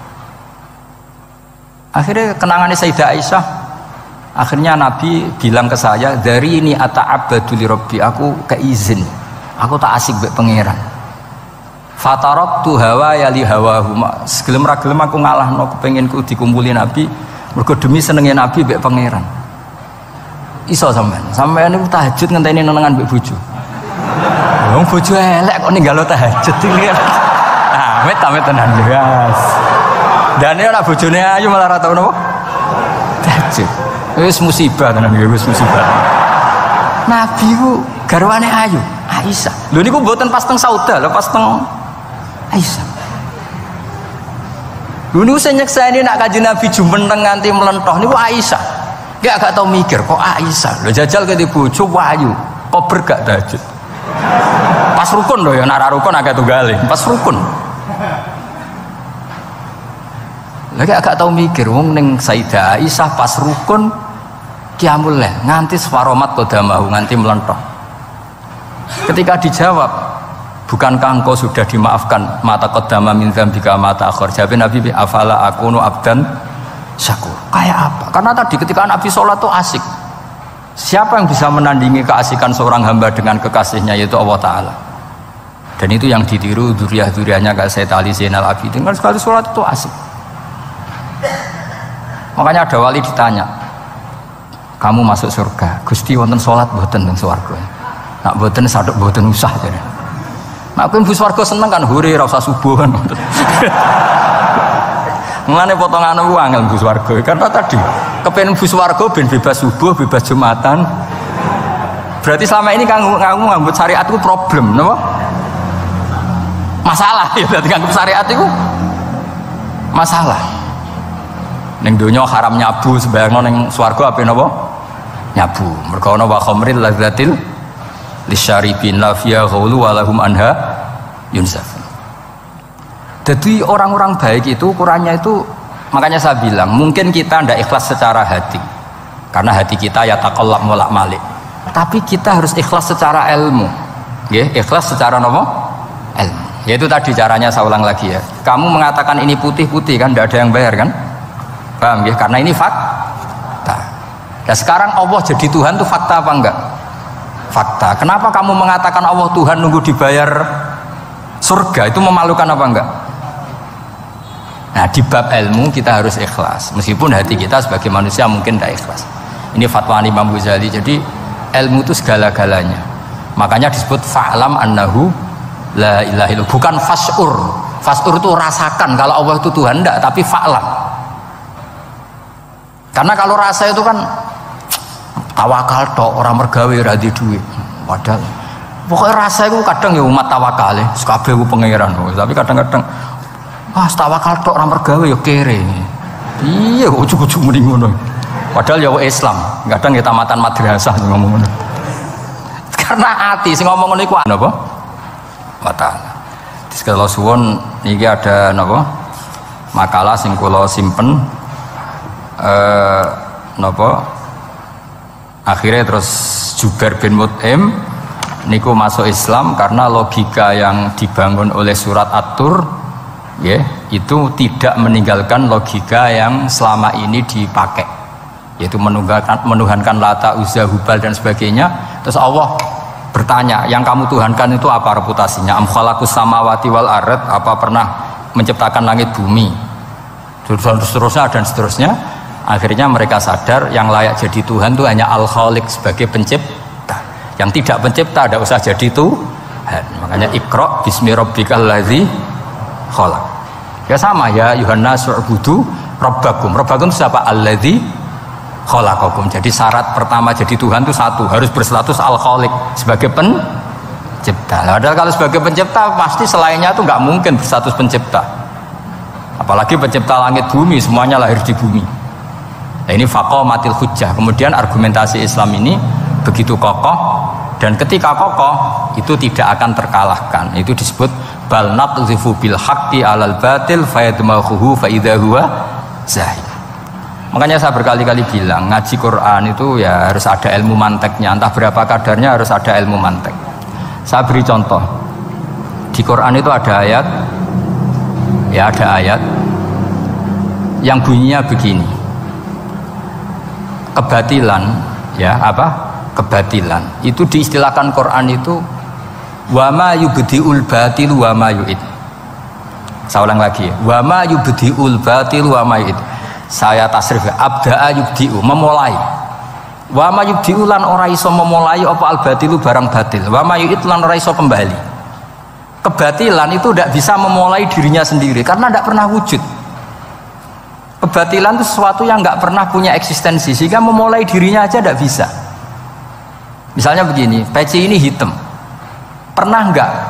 Akhirnya kenangannya Sayyidah Aisyah, akhirnya Nabi bilang ke saya, dari ini ata'abbadu li Rabbi, aku keizin. Aku tak asik mbek pangeran. Fataraktu hawa ya li hawahu. Segelem ra gelem aku ngalahno kepenginku dikumpuli Nabi, mergo demi senenge Nabi mbek pangeran. Iso sampean niku tahajud ngenteni nenengan mbek bojo. Wong bojo elek kok ninggalo tahajud iki. Ah, amit tenan jelas. Dane ora bojone ayu malah ora tau napa? Tahajud. Wis musibah tenan iki, wis musibah. Nabi ku garwane ayu, Aisyah. Lho niku mboten pas teng Sauda, lho pas teng Aisyah. Lho niku sing nyekseni nak Kanjeng Nabi jumeneng nganti mlentoh niku Aisyah. Gak tau mikir kok Aisyah. Lho jajal ke bojo wayu, kok bergak tahajud. Pas rukun lho ya, nek rukun agak tunggale, pas rukun. Lagi agak tau mikir wong ning Sayyidah Aisyah pas rukun qiyamul lail nganti swaromat qadamahu nganti melentoh. Ketika dijawab, bukankah engkau sudah dimaafkan mata qadama min dzambika mata akhir? Jawab Nabi, afala akunu abdan syakur. Kayak apa? Karena tadi ketika Nabi sholat itu asik. Siapa yang bisa menandingi keasikan seorang hamba dengan kekasihnya, yaitu Allah Ta'ala. Dan itu yang ditiru dzurriyyah-dzurriyyahnya kayak Sayyid Ali Zainal Abidin. Kan sekali sholat itu asik. Makanya ada wali ditanya, kamu masuk surga, Gusti wonten sholat mboten teng swarga? Nak mboten sadok mboten usah jare. Nak kowe mlebu swarga seneng kan hure ra usah subuh kan. Mulane potongan aku angel mlebu swarga. Karena tadi kepen mlebu swarga ben bebas subuh, bebas Jumatan. Berarti selama ini kamu ngambut syariat itu problem, napa? Masalah ya berarti ngambut syariat itu masalah. Ning donya haram nyabu, sembayangno ning swarga ape napa? Nyabu. Mergo ana wa khamril ladzatil lisyaribin la fiya ghulu wa lahum anha yunsaf. Jadi orang-orang baik itu ukurannya itu, makanya saya bilang mungkin kita tidak ikhlas secara hati karena hati kita ya taqallab molak malik, tapi kita harus ikhlas secara ilmu ya, ikhlas secara apa? Ilmu. Yaitu tadi caranya saya ulang lagi ya, kamu mengatakan ini putih-putih kan tidak ada yang bayar kan, paham ya, karena ini fakta. Dan sekarang Allah jadi Tuhan itu fakta apa enggak? Fakta. Kenapa kamu mengatakan Allah Tuhan nunggu dibayar surga, itu memalukan apa enggak? Nah di bab ilmu kita harus ikhlas, meskipun hati kita sebagai manusia mungkin tidak ikhlas. Ini fatwa Imam Ghazali. Jadi ilmu itu segala-galanya, makanya disebut fa'lam annahu la ilaha illallah, bukan fas'ur. Fas'ur itu rasakan kalau Allah itu Tuhan, enggak, tapi fa'lam. Karena kalau rasa itu kan tawakal tok, orang mergawe ora di duit. Padahal pokoknya rasa itu kadang ya umat tawakal ya, kabeh ku pangeran, tapi kadang-kadang tawakal tok orang mergawe ya kere. Iya, ujug-ujug mending ngono. Padahal ya Islam, kadang ya tamatan madrasah ngomong ngono. Karena ati sing ngomong ngono iku napa? Wa ta'ala. Kalau suwun niki ada napa? Makalah sing kula simpen napa? Akhirnya terus Jubair bin Mut'im niku masuk Islam karena logika yang dibangun oleh surat At-Tur ya, itu tidak meninggalkan logika yang selama ini dipakai, yaitu menuhankan Lata, Uzza, Hubal dan sebagainya. Terus Allah bertanya, yang kamu tuhankan itu apa reputasinya? Am khalaqus samawati wal ard, apa pernah menciptakan langit bumi? Seterusnya dan seterusnya. Akhirnya mereka sadar yang layak jadi Tuhan itu hanya Al-Khaliq sebagai pencipta. Yang tidak pencipta tidak usah jadi Tuhan. Makanya Iqra bismi rabbikal ladzi khalaq. Ya sama ya, Yuhannas wa'budu rabbakum. Rabbakum siapa? Alladzi khalaqakum. Jadi syarat pertama jadi Tuhan itu satu, harus berstatus Al-Khaliq sebagai pencipta. Padahal kalau sebagai pencipta pasti selainnya itu nggak mungkin berstatus pencipta. Apalagi pencipta langit bumi, semuanya lahir di bumi. Nah, ini faqamatil hujjah. Kemudian argumentasi Islam ini begitu kokoh, dan ketika kokoh itu tidak akan terkalahkan. Itu disebut bal naqzifu bil haqqi 'alal batil fayadmaghuhu fa idza huwa zahir. Makanya saya berkali-kali bilang ngaji Quran itu ya harus ada ilmu manteknya, entah berapa kadarnya harus ada ilmu mantek. Saya beri contoh. Di Quran itu ada ayat, ya ada ayat yang bunyinya begini. Kebatilan, ya apa? Kebatilan itu diistilahkan Quran itu wa ma yubdiul batil wa ma yu'id. Saya ulang lagi ya. Wa ma yubdiul batil wa ma yu'id. Saya tasrif abda'a yubdi'u, memulai. Wa ma yubdi'u lan ora iso memulai apa al batilu barang batil. Wa ma yu'id lan ora iso kembali. Kebatilan itu tidak bisa memulai dirinya sendiri karena tidak pernah wujud. Kebatilan itu sesuatu yang nggak pernah punya eksistensi, sehingga memulai dirinya aja tidak bisa. Misalnya begini, peci ini hitam, pernah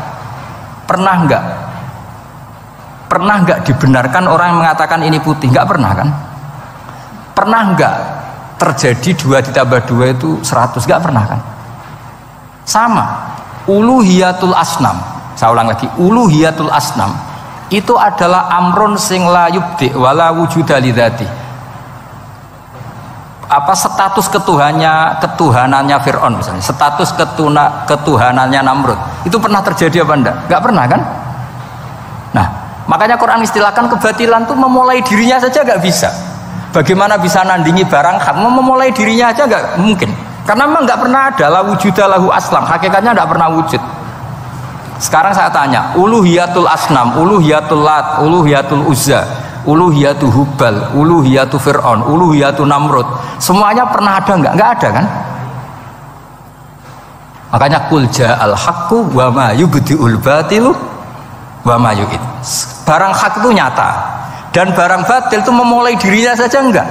nggak dibenarkan orang yang mengatakan ini putih? Nggak pernah kan? Pernah nggak terjadi 2 ditambah 2 itu 100? Nggak pernah kan? Sama, uluhiyatul asnam. Saya ulang lagi, uluhiyatul asnam itu adalah amrun sing la yubdi wala wujuda lidzati. Apa status ketuhanannya Fir'aun misalnya, status ketuhanannya Namrud itu pernah terjadi apa enggak? Enggak pernah kan? Nah, makanya Quran istilahkan kebatilan itu memulai dirinya saja enggak bisa. Bagaimana bisa nandingi barang hak? Memulai dirinya aja enggak mungkin. Karena memang enggak pernah ada la wujuda lahu aslam, hakikatnya enggak pernah wujud. Sekarang saya tanya, uluhiyatul asnam, uluhiyatul lat, uluhiyatul uzza, uluhiyatul hubal, uluhiyatul fir'aun, uluhiyatul namrud, semuanya pernah ada enggak? Enggak ada kan? Makanya qul ja'al haqqu wa ma yubdi'ul batilu wa ma yu'id. Barang hak itu nyata, Dan barang batil itu memulai dirinya saja enggak.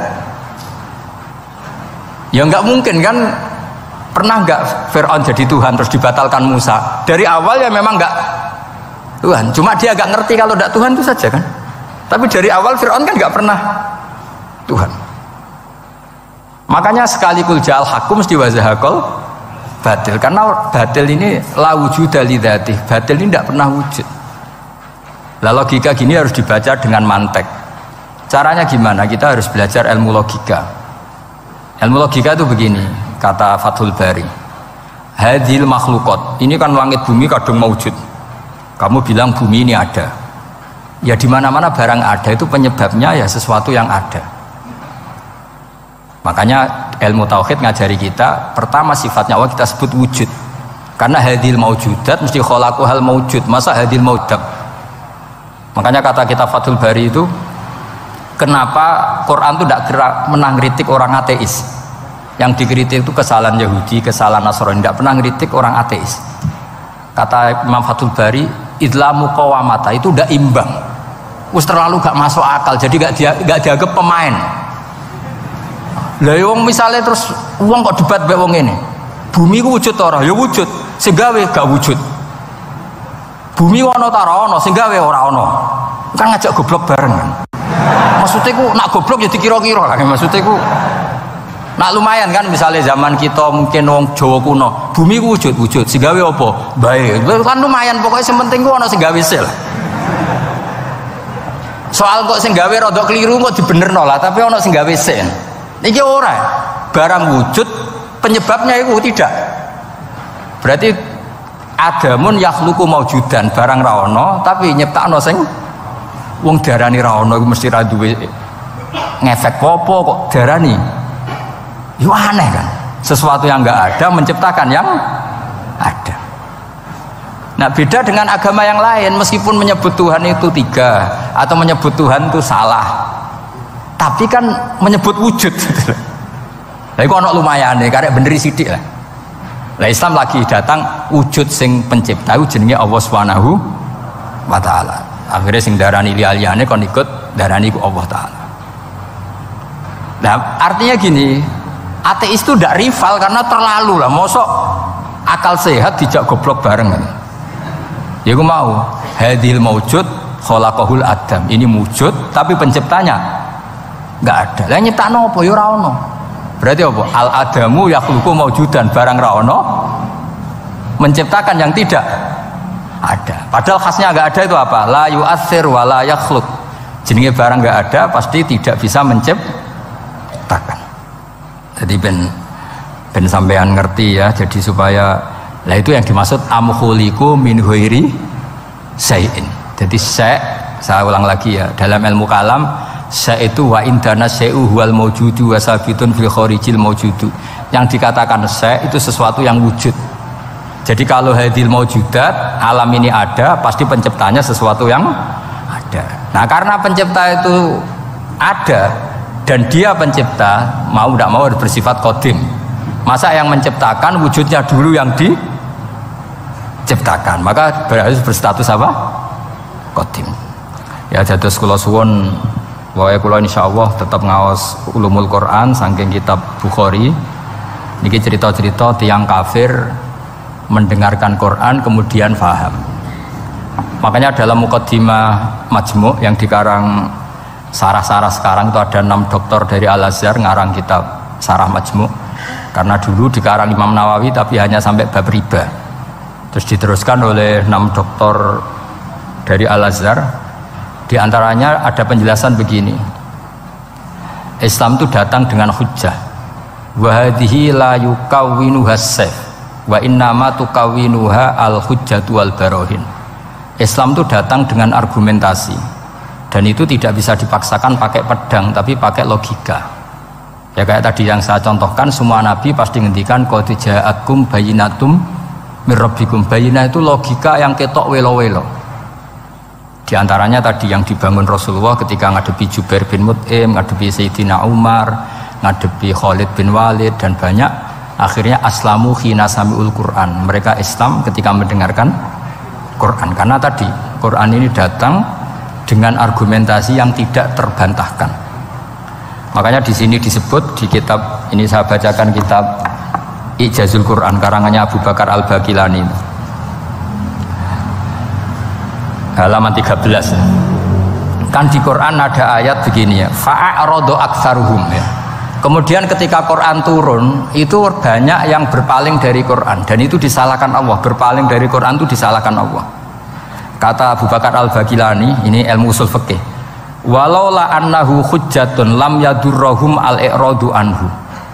Ya enggak mungkin kan. Pernah enggak Fir'aun jadi Tuhan terus dibatalkan Musa? Dari awal ya memang enggak Tuhan. Cuma dia enggak ngerti kalau enggak Tuhan itu saja kan. Tapi dari awal Fir'aun kan enggak pernah Tuhan. Makanya sekali kul ja'al haqqu mesti wa zahaqal batil. Karena batil ini la wujuda li dzatih. Batil ini enggak pernah wujud. Lah logika gini harus dibaca dengan mantek. Caranya gimana? Kita harus belajar ilmu logika. Ilmu logika itu begini, kata Fathul Bari. Hadhil makhluqat. Ini kan langit bumi kadung maujud. Kamu bilang bumi ini ada. Ya di mana-mana barang ada itu penyebabnya ya sesuatu yang ada. Makanya ilmu tauhid ngajari kita, pertama sifatnya Allah kita sebut wujud. Karena hadhil maujudat mesti khalaqu hal maujud. Masa hadhil maujudat? Makanya kata kita Fathul Bari itu, kenapa Quran itu tidak menang kritik orang ateis? Yang dikritik itu kesalahan Yahudi, kesalahan Nasrani, tidak pernah kritik orang ateis. Kata Imam Fathul Bari, idlamu qawamata itu tidak imbang, terlalu gak masuk akal, jadi gak dianggap pemain. Lah wong misalnya terus wong kok debat mbek wong ini, bumi ku wujud ora? Ya wujud, sing gawe gak wujud. Bumi ono ta ora ono, sing gawe ora ono. Kan ngajak goblok bareng kan. Maksudnya ku nak goblok ya dikira-kira lah. Maksudnya ku nak lumayan kan, misalnya zaman kita mungkin wong Jawa kuno, bumi ku wujud, sing gawe apa? Bae. Kan lumayan, pokoknya sing penting ku ono sing gawe sel. Soal kok sing gawe rada keliru kok dibenerno lah, tapi ono sing gawe sen. Iki ora. Barang wujud penyebabnya itu tidak. Berarti adamun yakhluqu maujudan, barang ra ono tapi nyiptakno sing wong darani ra ono iku mesti ra duwe ngefek apa kok darani. Yo aneh kan. Sesuatu yang enggak ada menciptakan yang ada. Nah, beda dengan agama yang lain, meskipun menyebut Tuhan itu tiga atau menyebut Tuhan itu salah. Tapi kan menyebut wujud. Lah iku ono lumayane karek beneri sithik lah. Lah Islam lagi datang wujud sing pencipta itu jenenge Allah Subhanahu wa taala. Akhirnya sing darani liyane kon ikut darani ku Allah taala. Nah, artinya gini, ateis itu ndak rival karena terlalu lah. Mosok akal sehat dijak goblok bareng. Ya ku mau hadil maujud khalaqahul adam. Ini wujud tapi penciptanya enggak ada. Lah nyiptakno apa ya ora ono. Berarti apa? Al-adamu yakhluqu maujudan, barang ra ono menciptakan yang tidak ada. Padahal khasnya enggak ada itu apa? La yu'athir wa la yakhluq. Jenenge barang enggak ada pasti tidak bisa menciptakan. Jadi ben sampean ngerti ya, jadi supaya lah itu yang dimaksud amkhuliku min ghairi syai'in. Jadi saya ulang lagi ya, dalam ilmu kalam itu wa indana syai'u huwal maujudu wa sabitun fil kharijil maujudu. Yang dikatakan itu sesuatu yang wujud. Jadi kalau hadil maujudat, alam ini ada, pasti penciptanya sesuatu yang ada. Nah, karena pencipta itu ada dan dia pencipta, mau tidak mau harus bersifat qadim. Masa yang menciptakan wujudnya dulu yang diciptakan, maka harus berstatus apa? Qadim. Ya dados kula suwun wae kula insyaallah tetap ngaos ulumul Quran saking kitab Bukhari. Niki cerita-cerita tiang kafir mendengarkan Quran kemudian faham. Makanya dalam muqaddimah Majmu' yang dikarang sarah-sarah sekarang itu ada 6 doktor dari Al-Azhar ngarang kitab Sarah Majmu'. Karena dulu dikarang Imam Nawawi tapi hanya sampai bab riba. Terus diteruskan oleh 6 doktor dari Al-Azhar. Di antaranya ada penjelasan begini. Islam itu datang dengan hujjah. Wa hadhihi la yukawwinuha as-sayf wa innama tukawwinuha al-hujjatu wal barahin. Islam itu datang dengan argumentasi. Dan itu tidak bisa dipaksakan pakai pedang tapi pakai logika. Ya kayak tadi yang saya contohkan, semua nabi pasti ngendikan qad ja'akum bayyinatum mir rabbikum. Bayyinah itu logika yang ketok welo-welo. Di antaranya tadi yang dibangun Rasulullah ketika ngadepi Jubair bin Mut'im, ngadepi Sayyidina Umar, ngadepi Khalid bin Walid dan banyak. Akhirnya aslamu khina sami'ul Quran. Mereka Islam ketika mendengarkan Quran. Karena tadi Quran ini datang dengan argumentasi yang tidak terbantahkan. Makanya di sini disebut di kitab ini, saya bacakan kitab Ijazul Quran karangannya Abu Bakar Al-Baqilani, halaman 13. Kan di Quran ada ayat begini ya, fa'aradu aktsaruhum ya. Kemudian ketika Quran turun itu banyak yang berpaling dari Quran dan itu disalahkan Allah. Berpaling dari Quran itu disalahkan Allah. Kata Abu Bakar Al-Baqilani, ini ilmu usul fikih, walau la annahu hujjatun lam yadurrahum al-i'radu anhu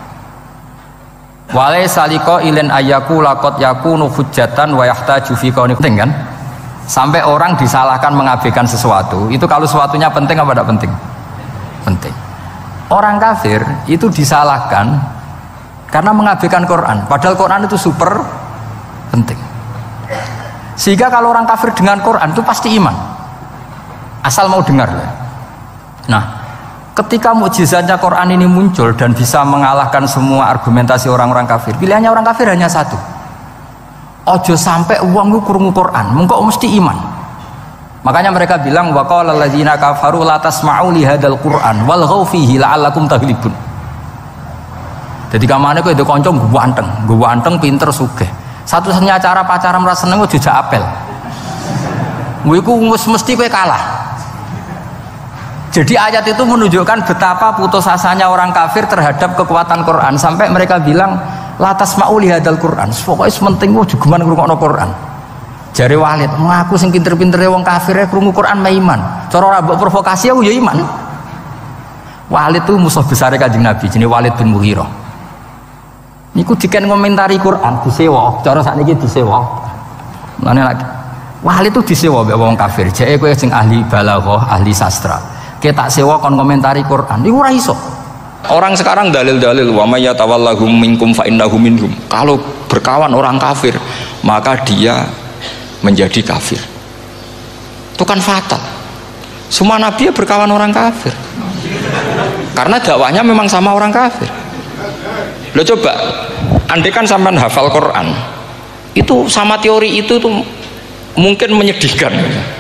walai saliko ilen ayaku lakot yakunu hujjatan wa yahtaju fi kauni. Penting kan? Sampai orang disalahkan mengabaikan sesuatu, itu kalau sesuatunya penting apa tidak penting? Penting. Orang kafir itu disalahkan karena mengabaikan Quran, padahal Quran itu super penting. Sehingga kalau orang kafir dengan Quran itu pasti iman, asal mau dengar. Nah, ketika mukjizatnya Quran ini muncul dan bisa mengalahkan semua argumentasi orang-orang kafir, pilihannya orang kafir hanya satu: ojo sampai uang itu krungu Quran, mengko mesti iman. Makanya mereka bilang wa qala alladzina kafaru la tasma'u li hadzal Qur'an walghaw fihi la'allakum taghlibun. Jadi kamane kowe ndek kanca ganteng, pinter, sugih. Satu-satunya cara pacaran merasa seneng jejak apel. Kuwi ku mesti kowe kalah. Jadi ayat itu menunjukkan betapa putus asanya orang kafir terhadap kekuatan Quran sampai mereka bilang la tasma'u li hadzal Qur'an. Pokoke sementing ku jugeman ngrungokno Quran. Jare Walid, aku sing pinter-pintere wong kafir krungu Quran mah iman. Cara ora mbok provokasi aku ya iman. Walid itu musuh besar Kanjeng Nabi, jenenge Walid bin Mughirah. Niku diken ngomentari Quran disewa, cara sakniki disewa. Mane lagi Walid itu disewa mbek wong kafir. Jeke kowe sing ahli balaghah, ahli sastra. Kita tak sewa kon komentari Quran. Iku ora iso. Orang sekarang dalil-dalil wa may yatawallahum minkum fa innahu minhum. Kalau berkawan orang kafir, maka dia menjadi kafir. Itu kan fatal. Semua nabi berkawan orang kafir karena dakwahnya memang sama orang kafir. Lo coba andaikan sampean hafal Quran itu sama teori itu tuh mungkin menyedihkan.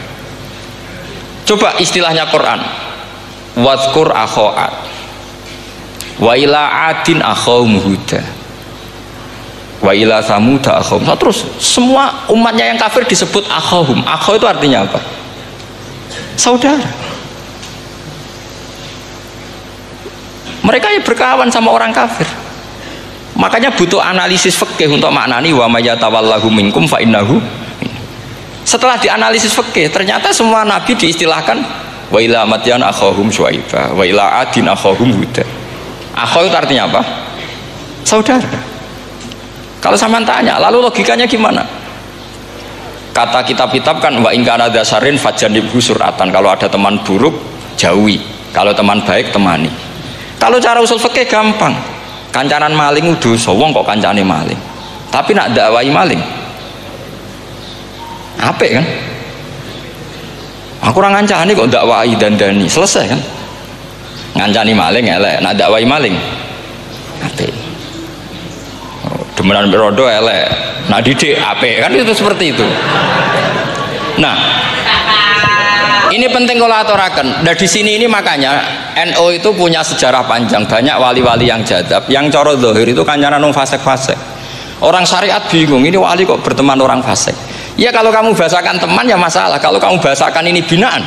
Coba istilahnya Quran, wadhkur akho'at wa ila adin akhawum huda wa ila samuda akhawum. Terus semua umatnya yang kafir disebut akhawum. Akhaw itu artinya apa? Saudara. Mereka ya berkawan sama orang kafir. Makanya butuh analisis fikih untuk maknani wa may yatawallahu minkum fa innahu. Setelah dianalisis fikih, ternyata semua nabi diistilahkan wa ila madyan akhawum syuaiba wa ila adin akhawum huda. Akhaw itu artinya apa? Saudara. Kalau sama tanya, lalu logikanya gimana? Kata kitab-kitab kan wa in kana dasarin fajanibhu suratan. Kalau ada teman buruk, jauhi. Kalau teman baik, temani. Kalau cara usul fikih gampang. Kancanan maling dosa, wong kok kancane maling. Tapi nak dakwai maling. Apik kan? Aku ora ngancani kok dakwai dandani, selesai kan? Ngancani maling elek, nak dakwai maling. Apik. Demenan rodo elek, nah didik apik kan, itu seperti itu. Nah, ini penting kalau aturaken. Nah di sini ini makanya NU itu punya sejarah panjang, banyak wali-wali yang jadab, yang coro zahir itu kancanan wong fasik-fasik. Orang syariat bingung, ini wali kok berteman orang fasik. Ya kalau kamu bahasakan teman ya masalah, kalau kamu bahasakan ini binaan.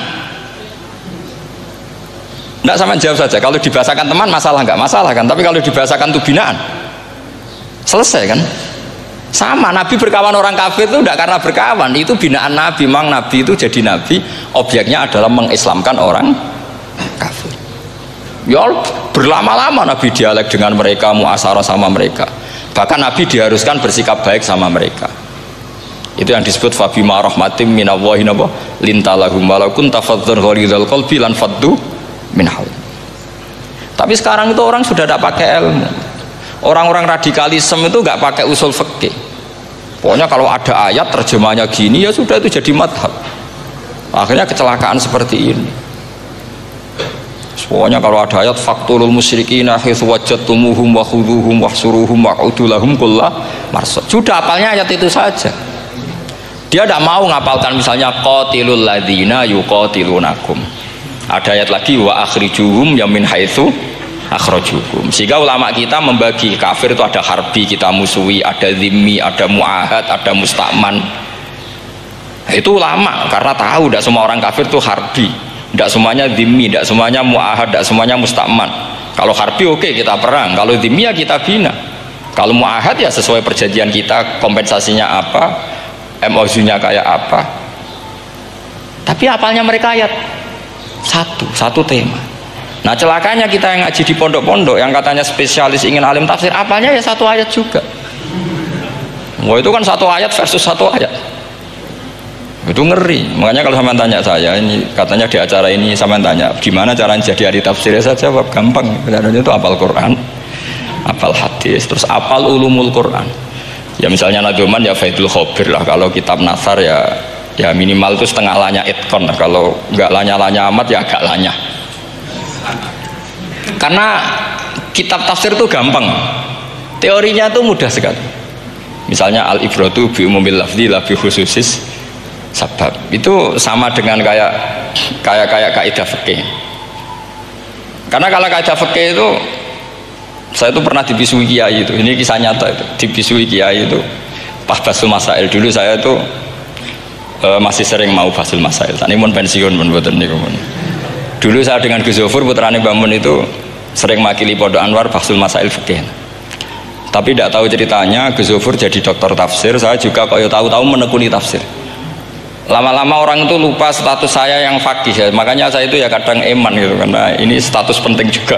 Enggak, sama jawab saja. Kalau dibahasakan teman masalah enggak masalah kan, tapi kalau dibahasakan itu binaan. Selesai kan? Sama, Nabi berkawan orang kafir itu tidak karena berkawan, itu binaan Nabi. Memang Nabi itu jadi Nabi, objeknya adalah mengislamkan orang kafir. Ya berlama-lama Nabi dialek dengan mereka, muasyarah sama mereka. Bahkan Nabi diharuskan bersikap baik sama mereka. Itu yang disebut fabima rahmatim minallahi lintalahum walau kunta fadzan ghalidhal qalbi lan faddu min hawl. Tapi sekarang itu orang sudah tidak pakai ilmu. Orang-orang radikalisme itu nggak pakai usul fikih. Pokoknya kalau ada ayat terjemahnya gini ya sudah itu jadi madhab. Akhirnya kecelakaan seperti ini. Pokoknya kalau ada ayat faqtulul musyrikina haitsu wajadtumuhum wa khudhuhum wahsuruhum wa'udu lahum kulla marsad. Sudah hafalnya ayat itu saja. Dia tidak mau ngapalkan misalnya qatilul ladzina yuqatilunakum. Ada ayat lagi wa akhrijuhum yamin haitsu akhrajukum. Sehingga ulama kita membagi kafir itu ada harbi, kita musuhi, ada zimmi, ada muahad, ada musta'man. Itu ulama karena tahu tidak semua orang kafir itu harbi, tidak semuanya zimmi, tidak semuanya muahad, tidak semuanya musta'man. Kalau harbi oke, kita perang, kalau zimmi ya kita bina. Kalau muahad ya sesuai perjanjian kita, kompensasinya apa, MOU-nya kayak apa. Tapi apalnya mereka ayat satu tema. Nah celakanya kita yang ngaji di pondok-pondok yang katanya spesialis ingin alim tafsir, apalnya ya satu ayat juga. Wah itu kan satu ayat versus satu ayat, itu ngeri. Makanya kalau sama tanya saya, ini katanya di acara ini sama tanya gimana caranya jadi ahli tafsir, saya jawab gampang. Caranya itu hafal Quran, hafal hadis, terus hafal ulumul Quran. Ya misalnya Nadoman ya Faidul Khobir lah. Kalau kitab Nasar ya minimal itu setengah lanya itkon. Kalau nggak lanya-lanya amat ya agak lanya. Karena kitab tafsir itu gampang, teorinya itu mudah sekali. Misalnya al-ibratu bi umumil lafzi la bi khususis sabab. Itu sama dengan kayak kaidah fikih. Karena kalau kaidah fikih itu saya itu pernah dibisui kiai itu. Ini kisah nyata itu. Dibisui kiai itu pas basul masail. Dulu saya itu masih sering mau basul masail. Tani mun pensiun mun mboten niku. Dulu saya dengan Gus Zofur putrane Mbah Mun itu sering makili Pondok Anwar basul masail fikih. Tapi tidak tahu ceritanya Gus Zofur jadi dokter tafsir, saya juga kaya tahu-tahu menekuni tafsir. Lama-lama orang itu lupa status saya yang fakih ya. Makanya saya itu ya kadang eman gitu karena ini status penting juga.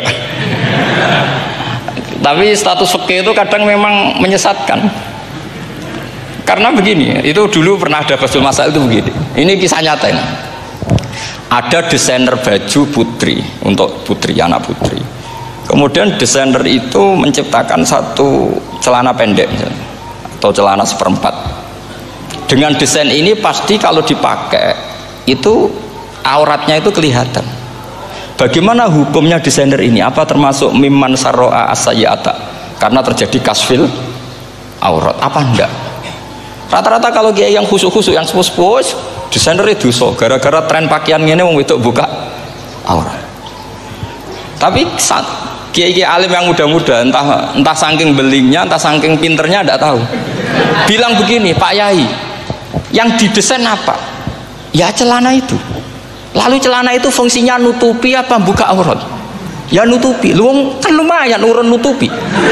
Tapi status fikih itu kadang memang menyesatkan. Karena begini, itu dulu pernah ada basul masail itu begini. Ini kisah nyata ini. Ada desainer baju putri untuk putri, anak putri. Kemudian desainer itu menciptakan satu celana pendek misalnya, atau celana seperempat. Dengan desain ini pasti kalau dipakai itu auratnya itu kelihatan. Bagaimana hukumnya desainer ini? Apa termasuk mimman sarro'a as-sayyi'ata? Karena terjadi kasfil aurat. Apa enggak? Rata-rata kalau kiai yang khusuk-khusuk, yang sepuh-sepuh, desainer itu dosa. Gara-gara tren pakaian ini wong wedok buka aurat. Tapi kiai-kiai alim yang muda-muda, entah saking belingnya, entah saking pinternya, enggak tahu. Bilang begini, Pak Yai, yang didesain apa? Ya celana itu. Lalu celana itu fungsinya nutupi apa buka aurat? Ya nutupi. Lu kan lumayan urun nutupi.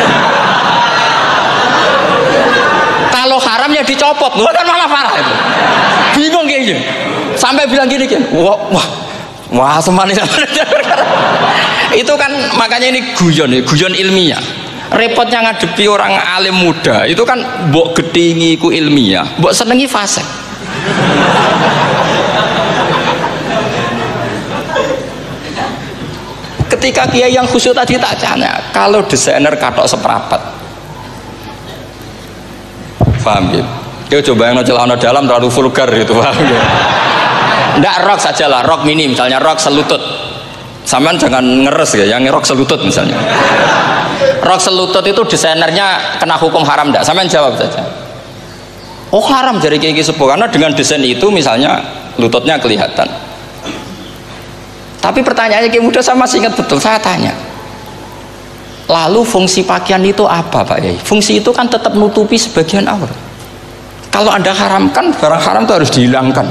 Kalau haram ya dicopot, lu kan malah parah itu. Bingung kayaknya. Sampai bilang gini kan, wah semanis. Itu kan makanya ini guyon ilmiah. Repotnya ngadepi orang alim muda itu kan mbok gedingi ku ilmiah, mbok senengi fasik. Ketika kiai yang khusyuk tadi tak tanya, kalau desainer katok seperapat, paham gitu? Dia coba yang celana dalam terlalu vulgar gitu, paham gitu? Nggak rok sajalah, rok mini misalnya, rok selutut. Sampean jangan ngeres ya, yang rok selutut misalnya. Rok selutut itu desainernya kena hukum haram enggak? Sampean jawab saja. Oh haram dari kiai sepuh karena dengan desain itu misalnya lututnya kelihatan. Tapi pertanyaannya kiai muda saya masih ingat betul, saya tanya. Lalu fungsi pakaian itu apa Pak Yai? Fungsi itu kan tetap nutupi sebagian aurat. Kalau Anda haramkan, barang haram itu harus dihilangkan.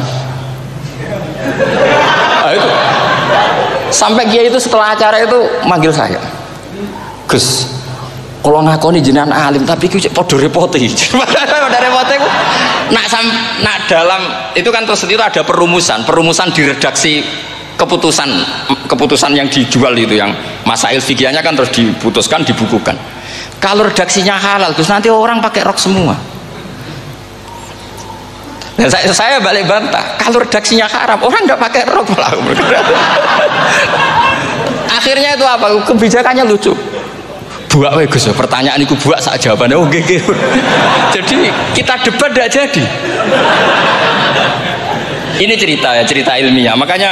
Nah, itu. Sampai kiai itu setelah acara itu manggil saya. Gus, kalau ngakoni jenengan alim tapi iki padha repote. Padha repote ku nak dalam itu kan terus itu ada perumusan di redaksi keputusan yang dijual itu yang masail fikihnya kan terus diputuskan dibukukan. Kalau redaksinya halal Gus nanti orang pakai rok semua. Nah, saya balik bantah kalau redaksinya haram orang nggak pakai rok malah. Akhirnya itu apa? Kebijakannya lucu. Buak wae Gus, pertanyaan iku buak sak jawabannya oh nggih. Jadi kita debat tidak jadi. Ini cerita ilmiah. Makanya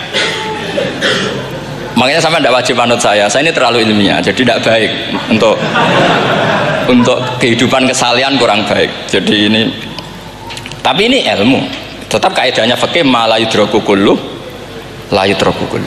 sampai tidak wajib anut saya ini terlalu ilmiah, jadi tidak baik untuk kehidupan kesalian kurang baik. Jadi ini Tapi ini ilmu. Tetap kaidahnya fikih ma la yudraku kullu la yudraku kullu.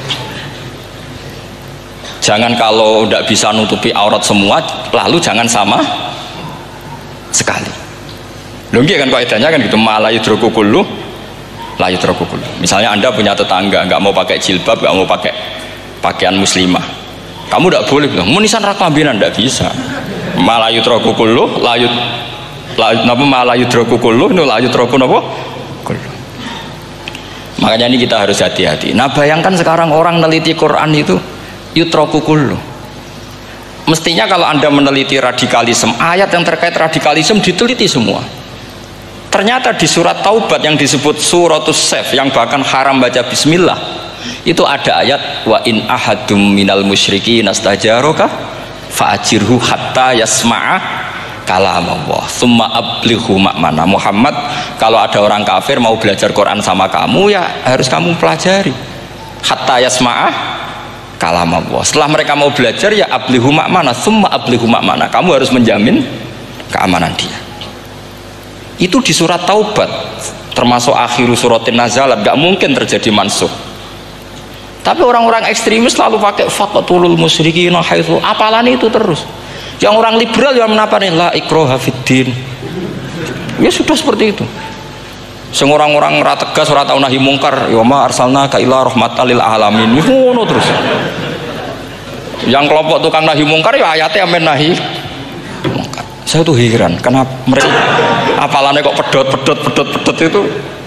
Jangan kalau tidak bisa nutupi aurat semua, lalu jangan sama sekali. Lagi kan kaidahnya kan gitu, ma la yudraku kullu la yudraku kullu. Misalnya Anda punya tetangga nggak mau pakai jilbab, nggak mau pakai pakaian muslimah, kamu tidak boleh bilang munisan raklambinan, tidak bisa. Ma la yudraku kullu la yudraku kullu la yudraku napa kullu. Makanya ini kita harus hati-hati. Nah bayangkan sekarang orang meneliti Quran itu yutraku kullu. Mestinya kalau Anda meneliti radikalisme, ayat yang terkait radikalisme diteliti semua. Ternyata di surat Taubat yang disebut suratus Saif, yang bahkan haram baca bismillah, itu ada ayat wa in ahadum minal musyrikin astajaraka fa'ajirhu hatta yasma'a kalam Allah thumma ablighu ma'mana. Muhammad, kalau ada orang kafir mau belajar Quran sama kamu, ya harus kamu pelajari hatta yasma'a kalam Allah. Setelah mereka mau belajar, ya ablighu ma'mana thumma ablighu ma'mana, kamu harus menjamin keamanan dia. Itu di surat Taubat, termasuk akhiru suratin nazalat, gak mungkin terjadi mansuh. Tapi orang-orang ekstremis selalu pakai faqatulul musyrikin haitsu, apalan itu terus. Yang orang liberal yang menapa nih la ikraha fiddin. Ya sudah seperti itu. Sing orang-orang ora tegas, ora tau nahi mungkar, ya ma arsalnaka ila rahmatal lil alamin. Ngono terus. Yang kelompok tukang nahi mungkar ya ayatnya amen nahi mungkar. Saya tuh heran, kenapa mereka apalannya kok pedot itu.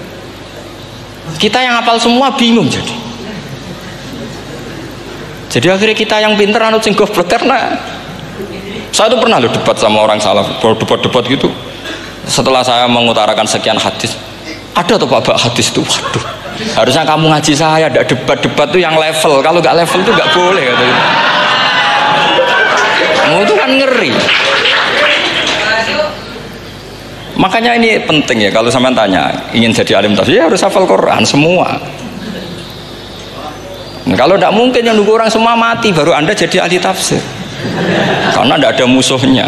Kita yang hafal semua bingung jadi. Jadi akhirnya kita yang pinter anut sing goblok. Karena saya tuh pernah loh debat sama orang salaf, debat gitu. Setelah saya mengutarakan sekian hadis, ada tuh Pak hadis itu, waduh, harusnya kamu ngaji saya, ada debat tuh yang level. Kalau nggak level tuh nggak boleh katanya. Kamu tuh kan ngeri. Makanya ini penting ya, kalau sampean tanya ingin jadi alim tafsir ya harus hafal Quran semua. Nah, kalau tidak mungkin yang nunggu orang semua mati baru Anda jadi ahli tafsir, karena tidak ada musuhnya.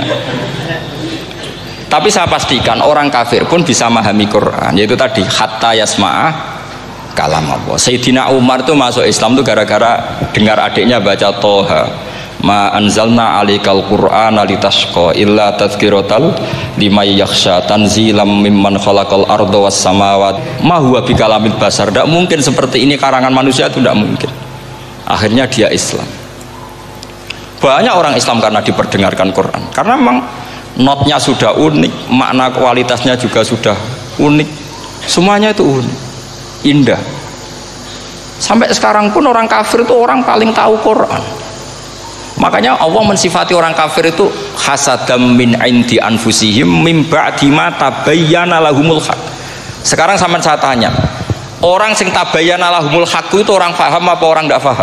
Tapi saya pastikan orang kafir pun bisa memahami Quran, yaitu tadi hatta yasma'a kalam Allah. Sayyidina Umar itu masuk Islam itu gara-gara dengar adiknya baca Toha, ma anzalna alikal qur'ana litashqa illa tadhkiratal liman yakhsha tanzilam mimman khalaqal arda was samawat ma huwa bikalamil basar. Tidak mungkin seperti ini karangan manusia, itu tidak mungkin. Akhirnya dia Islam. Banyak orang Islam karena diperdengarkan Quran, karena memang notnya sudah unik, makna kualitasnya juga sudah unik, semuanya itu unik, indah. Sampai sekarang pun orang kafir itu orang paling tahu Quran. Makanya Allah mensifati orang kafir itu hasadam min indi anfusihim mim ba'di ma tabayyana lahumul haq. Sekarang sampean saya tanya, orang sing tabayyana lahumul haq itu orang paham apa orang tidak paham?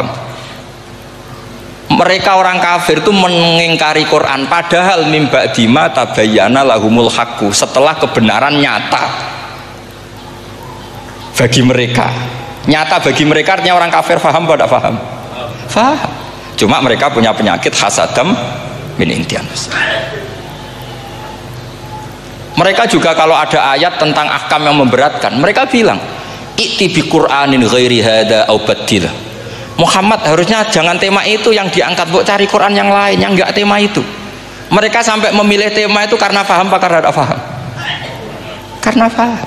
Mereka orang kafir itu mengingkari Quran, padahal mim ba'di ma tabayyana lahumul haq, setelah kebenaran nyata bagi mereka. Nyata bagi mereka artinya orang kafir paham apa tidak paham? Paham. Cuma mereka punya penyakit hasadam min indi anfusihim. Mereka juga kalau ada ayat tentang ahkam yang memberatkan, mereka bilang i'ti bi Qur'anin ghairi hada au badil. Muhammad harusnya jangan tema itu yang diangkat, buat cari Quran yang lain yang enggak tema itu. Mereka sampai memilih tema itu karena paham apa karena tidak paham? Karena paham.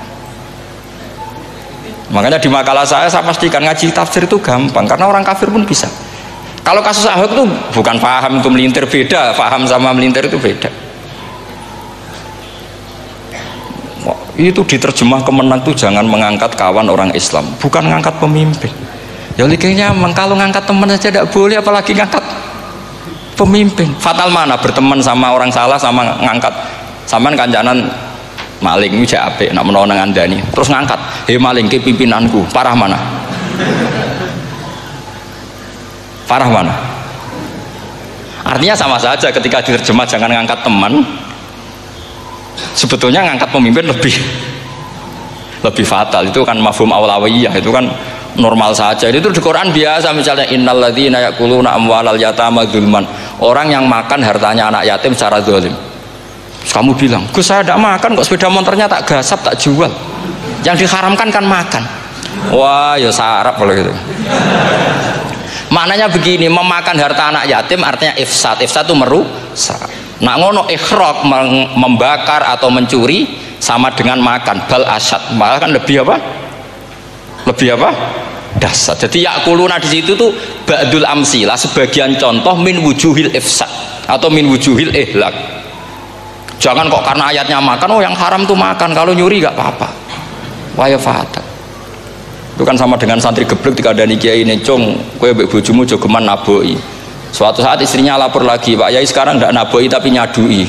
Makanya di makalah saya pastikan ngaji tafsir itu gampang, karena orang kafir pun bisa. Kalau kasus Ahok itu bukan paham itu melintir, beda. Paham sama melintir itu beda. Itu diterjemah kemenang itu jangan mengangkat kawan orang Islam, bukan mengangkat pemimpin. Ya likanya kalau ngangkat teman saja tidak boleh, apalagi ngangkat pemimpin. Fatal mana berteman sama orang salah sama ngangkat. Saman kancanan maling itu apik, nak menolong Anda nih. Terus ngangkat, "Hei maling ke pimpinanku." Parah mana? Parah mana? Artinya sama saja ketika diterjemah jangan ngangkat teman, sebetulnya ngangkat pemimpin lebih fatal. Itu kan mafhum awlawiyah, itu kan normal saja. Itu di Quran biasa, misalnya innalladzina ya'kuluna amwalal yatama dzulman, orang yang makan hartanya anak yatim secara zalim. Terus kamu bilang, "Gus saya tidak makan kok, sepeda motornya tak gasap, tak jual." Yang diharamkan kan makan. Wah, ya sarap kalau gitu. Maknanya begini, memakan harta anak yatim artinya ifsad. Ifsad itu merusak. Nak ngono ikhraq, membakar atau mencuri sama dengan makan, bal asyad. Malah kan lebih apa? Lebih apa? Dasar. Jadi yakuluna di situ tuh ba'dul amsilah, sebagian contoh min wujuhil ifsad atau min wujuhil ihlak. Jangan kok karena ayatnya makan, oh yang haram tuh makan, kalau nyuri gak apa-apa. Waya fatat. Itu kan sama dengan santri geblek dikandani kiai ini, cung, kowe mbek bojomu jogeman naboi. Suatu saat istrinya lapor lagi, Pak Yai sekarang ndak naboi tapi nyadui.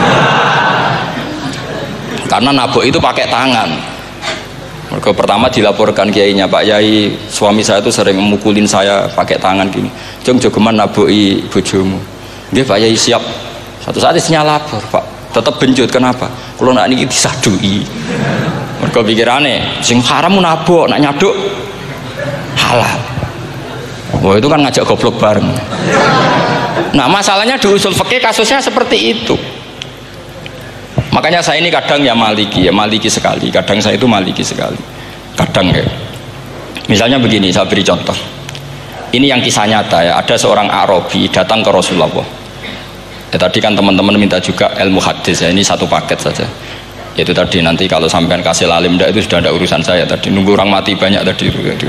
Karena naboi itu pakai tangan. Mereka pertama dilaporkan kiainya, Pak Yai suami saya itu sering memukulin saya pakai tangan gini. Cung jogeman naboi bojomu. Nggih Pak Yai siap. Suatu saat istrinya lapor, Pak. Tetap benjut, kenapa? Kalau nak niki disadui. Mereka pikirannya, sing haram nabok, nak nyaduk halal. Wah itu kan ngajak goblok bareng. Nah masalahnya di usul fikih kasusnya seperti itu. Makanya saya ini kadang ya maliki sekali. Kadang saya itu maliki sekali. Kadang ya. Misalnya begini, saya beri contoh. Ini yang kisah nyata ya. Ada seorang Arabi datang ke Rasulullah. Ya, tadi kan teman-teman minta juga ilmu hadis ya. Ini satu paket saja. Yaitu tadi nanti kalau sampean kasih lalim itu sudah ada urusan saya tadi. Nunggu orang mati banyak tadi.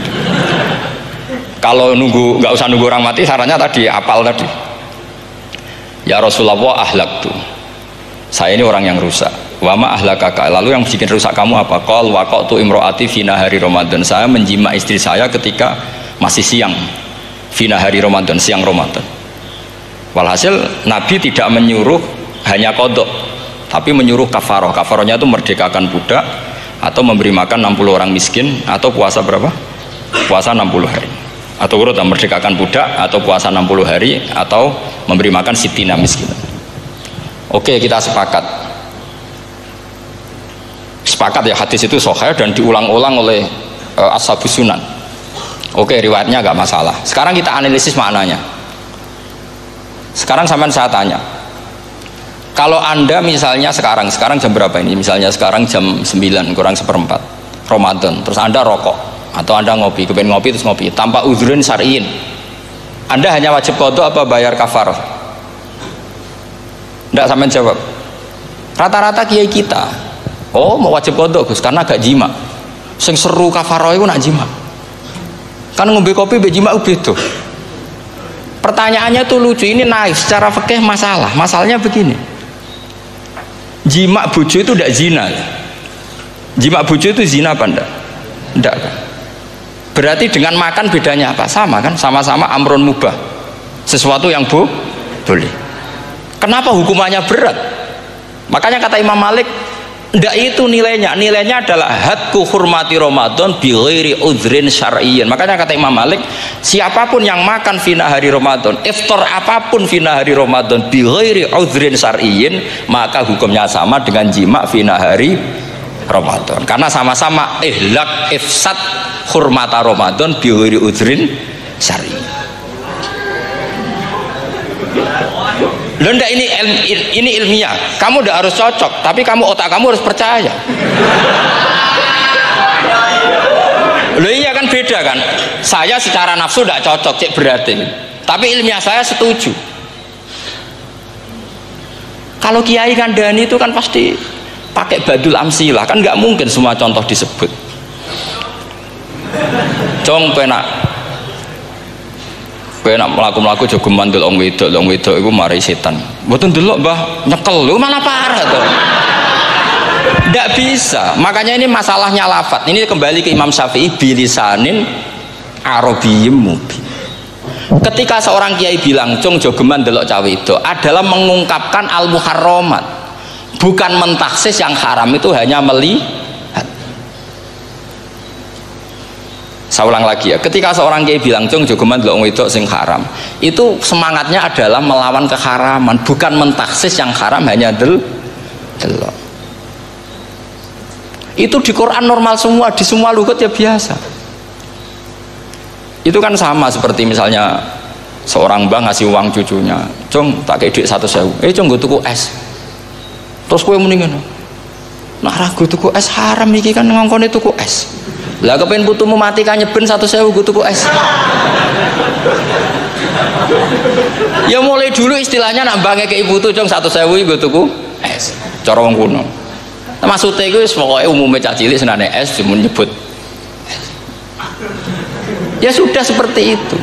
Kalau nggak usah nunggu orang mati, sarannya tadi apal tadi. Ya Rasulullah ahlak tuh. Saya ini orang yang rusak. Wama ahlakaka. Lalu yang bikin rusak kamu apa? Qal waqatu imroati fi nahari Ramadan. Saya menjima istri saya ketika masih siang. Fi nahari Ramadan, siang Ramadan. Walhasil Nabi tidak menyuruh hanya qadha, tapi menyuruh kafaroh. Kafarohnya itu merdekakan budak atau memberi makan 60 orang miskin atau puasa berapa? Puasa 60 hari. Atau urut merdekakan budak atau puasa 60 hari atau memberi makan sitina miskin. Oke, kita sepakat. Sepakat ya, hadis itu sahih dan diulang-ulang oleh ashabus sunan. Oke, riwayatnya agak masalah. Sekarang kita analisis maknanya. Sekarang sampean saya tanya. Kalau Anda misalnya sekarang jam berapa ini? Misalnya sekarang jam 9 kurang seperempat Ramadan, terus Anda rokok atau Anda ngopi, kepengen ngopi terus ngopi tanpa udhrin syar'iin. Anda hanya wajib qadha apa bayar kafarah? Enggak, sampean jawab. Rata-rata kiai kita, oh mau wajib qadha Gus karena gak jima. Sing seru kafarah itu nak jima. Kan ngombe kopi mbek jima beda. Pertanyaannya tuh lucu, ini naif secara fikih masalah. Masalahnya begini. Jima bojo itu tidak zina. Jima bojo itu zina apa enggak? Enggak kan? Berarti dengan makan bedanya apa? Sama kan? Sama-sama amrun mubah. Sesuatu yang boleh. Kenapa hukumannya berat? Makanya kata Imam Malik, enggak itu nilainya. Nilainya adalah hadku hurmati Ramadan bi ghairi udhrin syar'iyyin. Makanya kata Imam Malik, siapapun yang makan fina hari Ramadan, iftar apapun fina hari Ramadan bi ghairi udhrin syar'iyyin, maka hukumnya sama dengan jima fina hari Ramadan. Karena sama-sama ihlak ifsad hurmata Ramadan bi ghairi udhrin syar'iyyin. Loh enggak, ini ilmiah. Kamu udah harus cocok, tapi otak kamu harus percaya. Loh iya kan beda kan. Saya secara nafsu tidak cocok, cek berarti. Tapi ilmiah saya setuju. Kalau kiai kandani itu kan pasti pakai badul amsilah, kan nggak mungkin semua contoh disebut. Cong penak melaku-melaku juga mandul orang wedok itu mari setan. Mboten delok Mbah, nyekel lho malah parah tuh. Ndak bisa. Makanya ini masalahnya lafat. Ini kembali ke Imam Syafi'i bilisanin arabiyyim mubin. Ketika seorang kiai bilang cung jogeman delok cawe itu adalah mengungkapkan al-muharramat. Bukan mentaksis yang haram itu hanya melihat. Saya ulang lagi ya, ketika seorang kiai bilang cung jogeman delok wedok sing haram, itu semangatnya adalah melawan keharaman, bukan mentaksis yang haram hanya delok. Itu di Quran normal semua, di semua lugat ya biasa. Itu kan sama seperti misalnya seorang mbah ngasih uang cucunya, cung tak kayak duit 100.000, cung gue tuku es, terus kue mendingan Nak ragu tuku es haram iki kan ngongkone tuku es. Lah kepen putumu mati kan nyeben 100.000 go tuku es. Ya mulai dulu istilahnya nak bange ke ibu tuh jong 100.000 go tuku es. Cara wong kuno. Maksudnya iku wis pokoke umume cah cilik senane es cuma nyebut. Ya sudah seperti itu.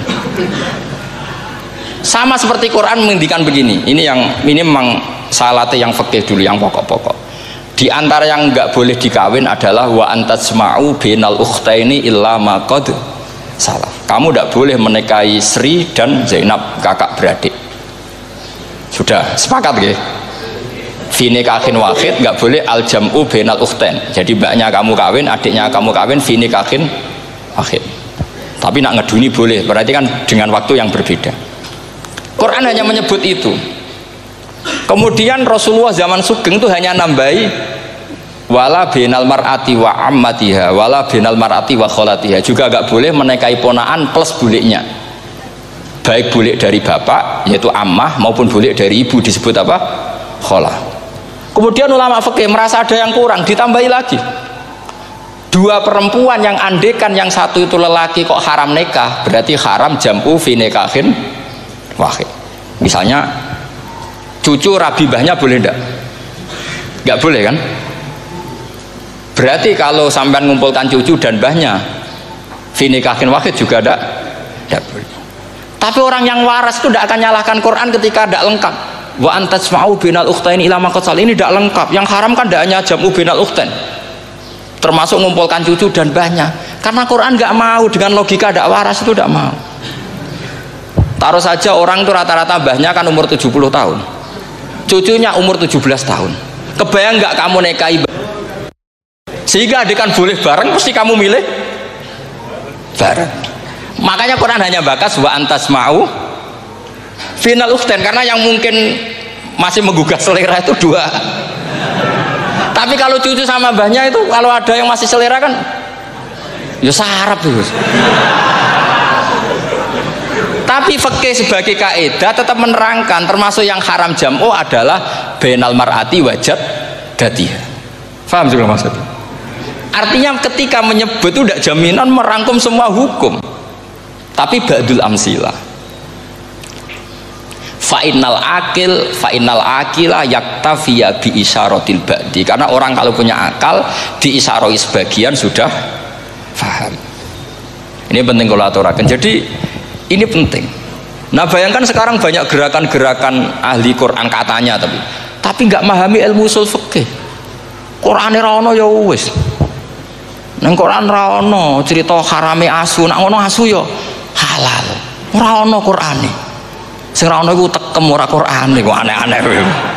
Sama seperti Quran menghentikan begini. Ini memang salate yang fikih dulu, yang pokok-pokok. Di antara yang enggak boleh dikawin adalah wa antasma'u bainal ukhtaini illa ma qad salaf. Kamu enggak boleh menikahi Sri dan Zainab, kakak beradik. Sudah sepakat nggih? Fi nikahin wahid enggak boleh al jam'u bainal ukhtain. Jadi mbaknya kamu kawin, adiknya kamu kawin fi nikahin wahid. Tapi nak ngeduni boleh, berarti kan dengan waktu yang berbeda. Quran hanya menyebut itu. Kemudian Rasulullah zaman Sugeng itu hanya nambahi wala binal mar'ati wa ammatiha wala binal mar'ati wa kholatiha, juga agak boleh menikahi ponaan plus buliknya, baik bulik dari bapak yaitu ammah maupun bulik dari ibu disebut apa? Kholah. Kemudian ulama fikih merasa ada yang kurang, ditambahi lagi. Dua perempuan yang andekan yang satu itu lelaki kok haram nikah, berarti haram jam'u fi nikahin wahid. Misalnya cucu rabibahnya boleh enggak? Enggak boleh kan? Berarti kalau sampean ngumpulkan cucu dan mbahnya fi nikahin wahid juga enggak boleh. Tapi orang yang waras itu tidak akan nyalahkan Quran ketika tidak lengkap. Wa antasma'u bainal ukhtain ila ma qad sal, ini tidak lengkap. Yang haram kan tidak hanya jam'u bainal ukhtain, termasuk mengumpulkan cucu dan mbahnya. Karena Quran nggak mau dengan logika tidak waras itu, tidak mau. Taruh saja orang itu rata-rata mbahnya kan umur 70 tahun, cucunya umur 17 tahun. Kebayang nggak kamu nikahi sehingga adik kan boleh bareng, mesti kamu milih bareng. Makanya Quran hanya bakas wa antasma'u final ukhtain, karena yang mungkin masih menggugah selera itu dua. Tapi kalau cucu sama mbahnya itu, kalau ada yang masih selera kan ya sarap tuh. Tapi fikih sebagai kaidah tetap menerangkan termasuk yang haram jam'u adalah bainal mar'ati wajad datiha. Paham juga maksudnya? Artinya ketika menyebut itu tidak jaminan merangkum semua hukum, tapi ba'dul amsilah. Fa'innal akila yaktafiya bi isyaratil ba'di, karena orang kalau punya akal diisyarai sebagian sudah faham. Ini penting kalau aturakan. Jadi ini penting. Nah bayangkan sekarang banyak gerakan-gerakan ahli Quran katanya, tapi nggak memahami ilmu usul fikih. Qur'ane ra ono ya wis. Nang Quran ra ono cerita harame asu, nak ngono asu ya halal. Ora ono Qur'ane. Sing ra ono iku tekem ora Qur'ane, kok aneh-aneh kowe.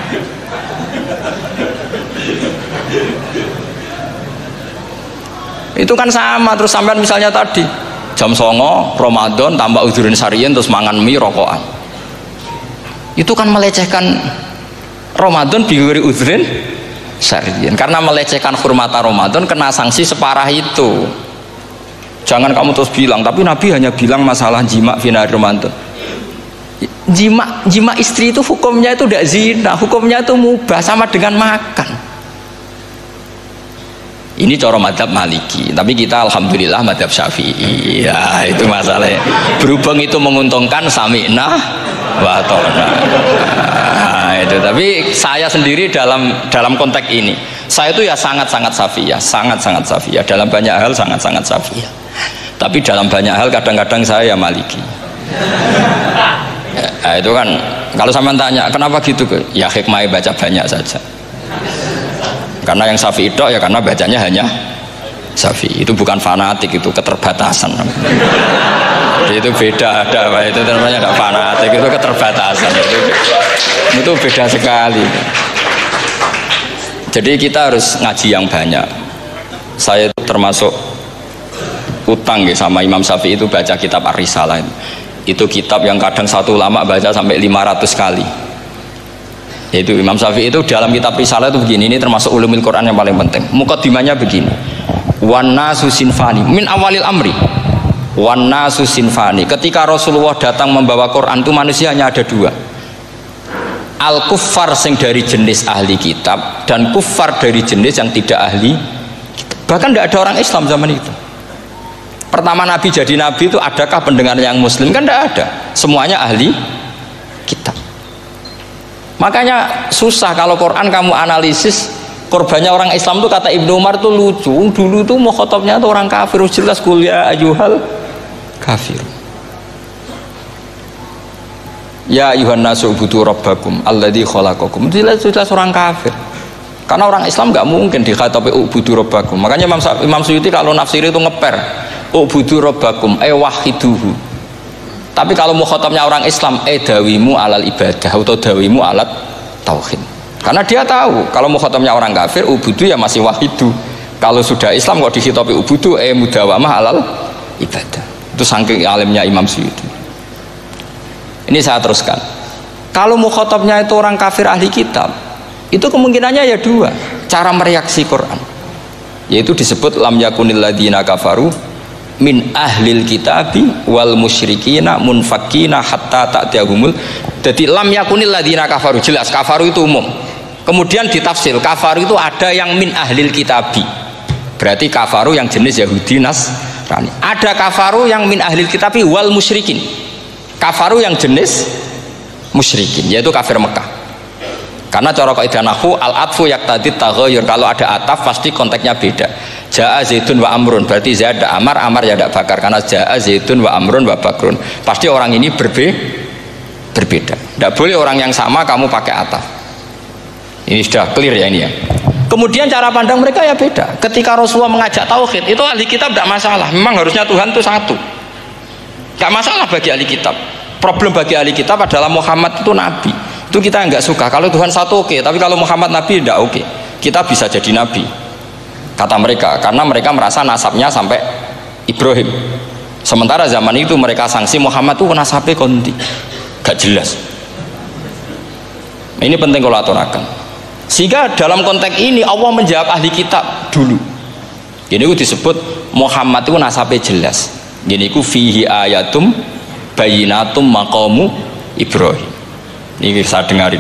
Itu kan sama. Terus sampean misalnya tadi jam 09.00 Ramadan tambah udhurin syariyin terus mangan mie rokokan, itu kan melecehkan Ramadan biguri udhurin syariyin, karena melecehkan hurmata Ramadan kena sanksi separah itu. Jangan kamu terus bilang tapi Nabi hanya bilang masalah jima final Ramadan. Jima istri itu hukumnya itu tidak zina, hukumnya itu mubah, sama dengan makan. Ini cara madzhab Maliki, tapi kita alhamdulillah madzhab Syafi'i. Ya itu masalahnya. Berhubung itu menguntungkan sami'na wa ta'na. Nah, itu. Tapi saya sendiri dalam konteks ini, saya itu ya sangat-sangat Syafi'iyah, sangat-sangat Syafi'iyah. Dalam banyak hal sangat-sangat Syafi'iyah. Tapi dalam banyak hal kadang-kadang saya ya Maliki. Ya, itu kan kalau sampean tanya kenapa gitu, ya hikmahnya baca banyak saja. Karena yang Syafi'i itu ya karena bacanya hanya Syafi'i, itu bukan fanatik, itu keterbatasan. Itu beda, itu namanya tidak fanatik, itu keterbatasan. Itu beda sekali. Jadi kita harus ngaji yang banyak. Saya itu termasuk utang ya sama Imam Syafi'i itu baca kitab Ar-Risalah. Itu kitab yang kadang satu ulama baca sampai 500 kali. Yaitu Imam Syafi'i itu dalam kitab Risalah itu begini, ini termasuk ulumul Quran yang paling penting. Muqaddimahnya begini, wan nasu sinfani min awalil amri, wan nasu sinfani. Ketika Rasulullah datang membawa Quran itu manusia hanya ada dua. al-kuffar sing dari jenis ahli kitab dan kuffar dari jenis yang tidak ahli kitab. Bahkan tidak ada orang Islam zaman itu. Pertama Nabi jadi Nabi itu adakah pendengar yang Muslim? Kan tidak ada, semuanya ahli kitab. Makanya susah kalau Quran kamu analisis korbannya orang Islam tuh, kata Ibnu Umar tuh lucu. Dulu tuh mukhatabnya tuh orang kafir, jelas kuliah ayyuhal kafir. Ya ayuhan nasu ubudu rabbakum alladzi khalaqakum. Jelas orang kafir. Karena orang Islam nggak mungkin dikhatabi ubudu rabbakum. Makanya Imam Suyuti kalau nafsir itu ngeper ubudu rabbakum wahiduhu. Tapi kalau mukhatabnya orang Islam dawimu alal ibadah atau dawimu alat tauhid. Karena dia tahu kalau mukhatabnya orang kafir ubudu ya masih wahidu. Kalau sudah Islam kok dikhitabi ubudu mudawamah alal ibadah. Itu saking alimnya Imam Suyuti. Ini saya teruskan. Kalau mukhatabnya itu orang kafir ahli kitab, itu kemungkinannya ya dua cara mereaksi Quran. Yaitu disebut lam yakunil ladzina kafaru min ahlil kitabi wal musyrikina munfakkina hatta ta'tiyahumul. Jadi lam yakunil ladzina kafaru, jelas kafaru itu umum. Kemudian ditafsir kafaru itu ada yang min ahlil kitabi, berarti kafaru yang jenis Yahudi Nasrani. Ada kafaru yang min ahlil kitabi wal musyrikin, kafaru yang jenis musyrikin, yaitu kafir Mekah. Karena cara kaidah nahwu al-atfu yaqtadi taghayyur, kalau ada ataf pasti konteksnya beda. Ja'a Zaidun wa Amrun, berarti Zaid ada Amar, Amar ya ada Bakar. Karena Ja'a Zaidun wa Amrun wa Bakrun, pasti orang ini berbeda. Tidak boleh orang yang sama kamu pakai ataf. Ini sudah clear ya ini ya. Kemudian cara pandang mereka ya beda. Ketika Rasulullah mengajak tauhid, itu ahli kitab tidak masalah. Memang harusnya Tuhan itu satu, tidak masalah bagi ahli kitab. Problem bagi ahli kitab adalah Muhammad itu nabi. Itu kita nggak suka. Kalau Tuhan satu oke, tapi kalau Muhammad nabi tidak oke. Kita bisa jadi nabi, kata mereka, karena mereka merasa nasabnya sampai Ibrahim. Sementara zaman itu mereka sanksi Muhammad itu nasabnya konti, gak jelas. Ini penting kalau aturakan. Sehingga dalam konteks ini Allah menjawab ahli kitab dulu. Ini itu disebut Muhammad itu nasabnya jelas. Ini itu fihi ayatum bayinatum maqamu Ibrahim. Ini saya dengarin.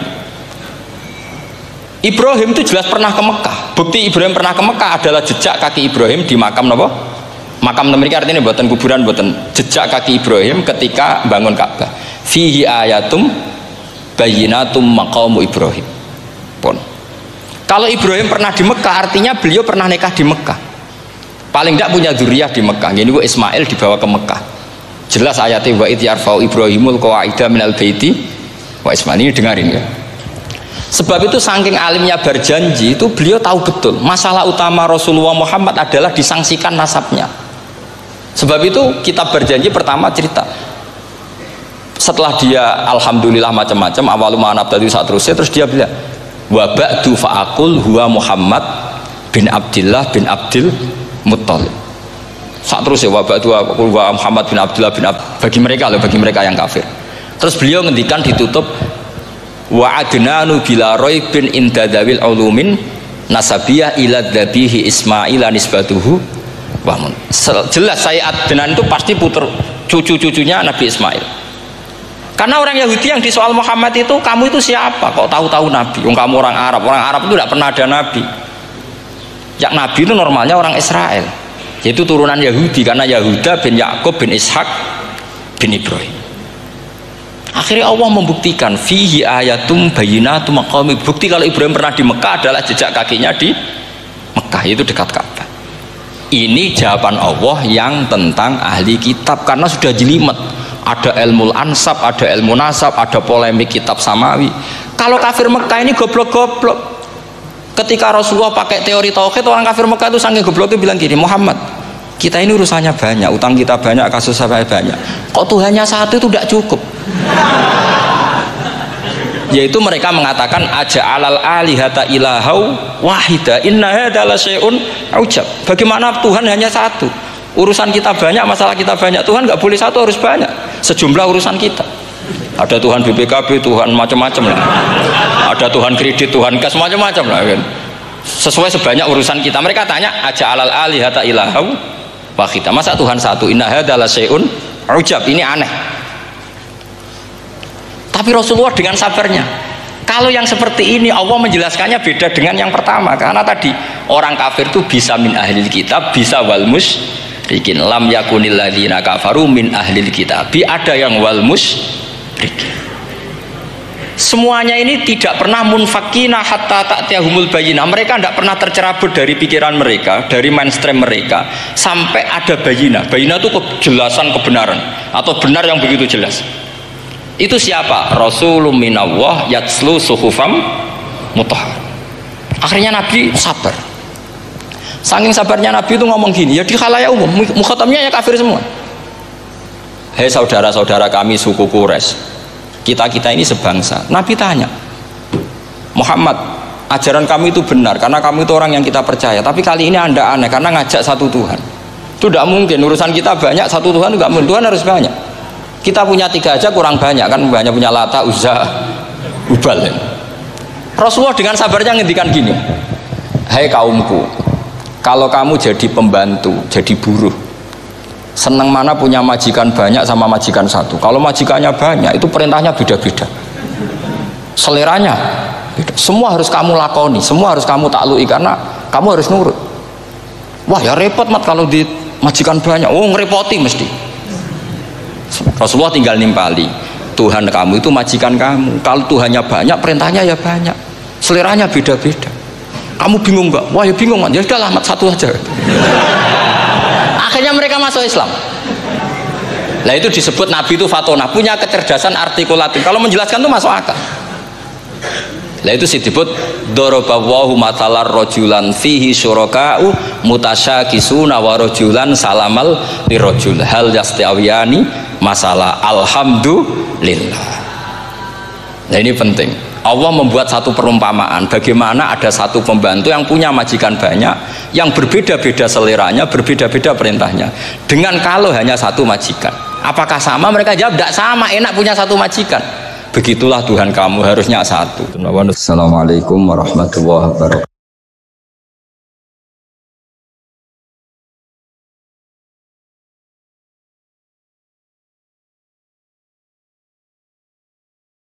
Ibrahim itu jelas pernah ke Mekah. Bukti Ibrahim pernah ke Mekah adalah jejak kaki Ibrahim di makam apa? Makam mereka, artinya buatan kuburan, buatan jejak kaki Ibrahim ketika bangun Ka'bah. Fihi ayatum bayinatum maqamu Ibrahim. Pun. Kalau Ibrahim pernah di Mekah, artinya beliau pernah nikah di Mekah. Paling tidak punya dzurriyyah di Mekah. Ini Ismail dibawa ke Mekah. Jelas ayatnya wa idh yarfa'u Ibrahimul qawaida minal baiti wa Ismail. Ini dengarin ya. Sebab itu saking alimnya berjanji itu beliau tahu betul masalah utama Rasulullah Muhammad adalah disangsikan nasabnya. Sebab itu kitab berjanji pertama cerita setelah dia alhamdulillah macam-macam awalu ma'anab tadi saat terus dia bilang wa ba'du fa'akul huwa Muhammad bin Abdillah bin Abdil Muttalib. Saat terus ya wa ba'du fa'akul huwa Muhammad bin Abdillah bin Abdil, bagi mereka yang kafir. Terus beliau ngendikan ditutup wa adnanu bila raibin indadawil ulumin nasabiyah ila dhabihi Ismaila nisbatuhu wamun. Jelas saya Adnan itu pasti puter cucu-cucunya Nabi Ismail. Karena orang Yahudi yang di soal Muhammad itu, kamu itu siapa kok tahu-tahu Nabi? Kamu orang Arab itu tidak pernah ada Nabi. Yang Nabi itu normalnya orang Israel, yaitu turunan Yahudi, karena Yahuda bin Yakub bin Ishak bin Ibrahim. Akhirnya Allah membuktikan fihi ayatum bayinatum maqami. Bukti kalau Ibrahim pernah di Mekah adalah jejak kakinya di Mekah, itu dekat Ka'bah. Ini jawaban Allah yang tentang ahli kitab, karena sudah jelimet. Ada ilmu ansab, ada ilmu nasab, ada polemik kitab samawi. Kalau kafir Mekah ini goblok-goblok. Ketika Rasulullah pakai teori tauhid, orang kafir Mekah itu saking gobloknya bilang gini, Muhammad, kita ini urusannya banyak, utang kita banyak, kasus saya banyak, kok Tuhannya satu itu tidak cukup? Yaitu mereka mengatakan aja'alal alihata ilahau wahida inna hadza la syai'un ujab. Bagaimana Tuhan hanya satu? Urusan kita banyak, masalah kita banyak, Tuhan nggak boleh satu, harus banyak sejumlah urusan kita. Ada Tuhan BPKB, Tuhan macam-macam lah, ada Tuhan kredit, Tuhan kas, macam-macam lah kan. Sesuai sebanyak urusan kita. Mereka tanya aja'alal alihata ilahau wahida, masa Tuhan satu? Inna hadza la syai'un ujab. Ini aneh. Tapi Rasulullah dengan sabarnya, Kalau yang seperti ini Allah menjelaskannya beda dengan yang pertama, karena tadi orang kafir itu bisa min ahlil kitab, bisa wal musyrikin. Lam yakunil ladzina kafaru min ahlil kitab. Ada yang wal musyrikin. Semuanya ini tidak pernah munfakina hatta ta'tiyahumul bayyinah. Mereka tidak pernah tercerabut dari pikiran mereka, dari mainstream mereka sampai ada bayyinah. Bayyinah itu kejelasan kebenaran atau benar yang begitu jelas. Itu siapa? Rasulun minallah yatslu suhufam mutahhar. Akhirnya Nabi sabar. Saking sabarnya Nabi itu ngomong gini, ya di khalayak umum, mukhatamnya ya kafir semua. Hei saudara-saudara kami suku Quraisy, kita ini sebangsa. Nabi tanya, Muhammad, ajaran kami itu benar karena kamu itu orang yang kita percaya, tapi kali ini Anda aneh karena ngajak satu Tuhan. Itu tidak mungkin, urusan kita banyak, satu Tuhan juga mungkin, Tuhan harus banyak. Kita punya 3 aja kurang banyak, kan banyak punya Lata, Uzza, Hubal. Rasulullah dengan sabarnya ngendikan gini, hai kaumku, kalau kamu jadi pembantu, jadi buruh, senang mana punya majikan banyak sama majikan satu. Kalau majikannya banyak, itu perintahnya beda-beda, seleranya beda. Semua harus kamu lakoni, semua harus kamu taklui karena kamu harus nurut. Wah ya repot mat kalau di majikan banyak, oh ngerepoti mesti. Rasulullah tinggal nimpali, Tuhan kamu itu majikan kamu. Kalau Tuhannya banyak, perintahnya ya banyak, seleranya beda-beda. Kamu bingung nggak? Wah ya bingung, ya sudahlah mat satu aja. Akhirnya mereka masuk Islam. Nah itu disebut Nabi itu fatona, punya kecerdasan artikulatif. Kalau menjelaskan itu masuk akal. Nah itu disebut dorobawahu matalar rojulan fihi syuraka'u mutasyakisuna wa rojulan salamal lirojul hal yastiawiyani masalah alhamdulillah. Nah ini penting. Allah membuat satu perumpamaan bagaimana ada satu pembantu yang punya majikan banyak, yang berbeda-beda seleranya, berbeda-beda perintahnya, dengan kalau hanya satu majikan. Apakah sama? Mereka jawab tidak sama, enak punya satu majikan. Begitulah Tuhan kamu harusnya satu. Assalamualaikum warahmatullahi wabarakatuh.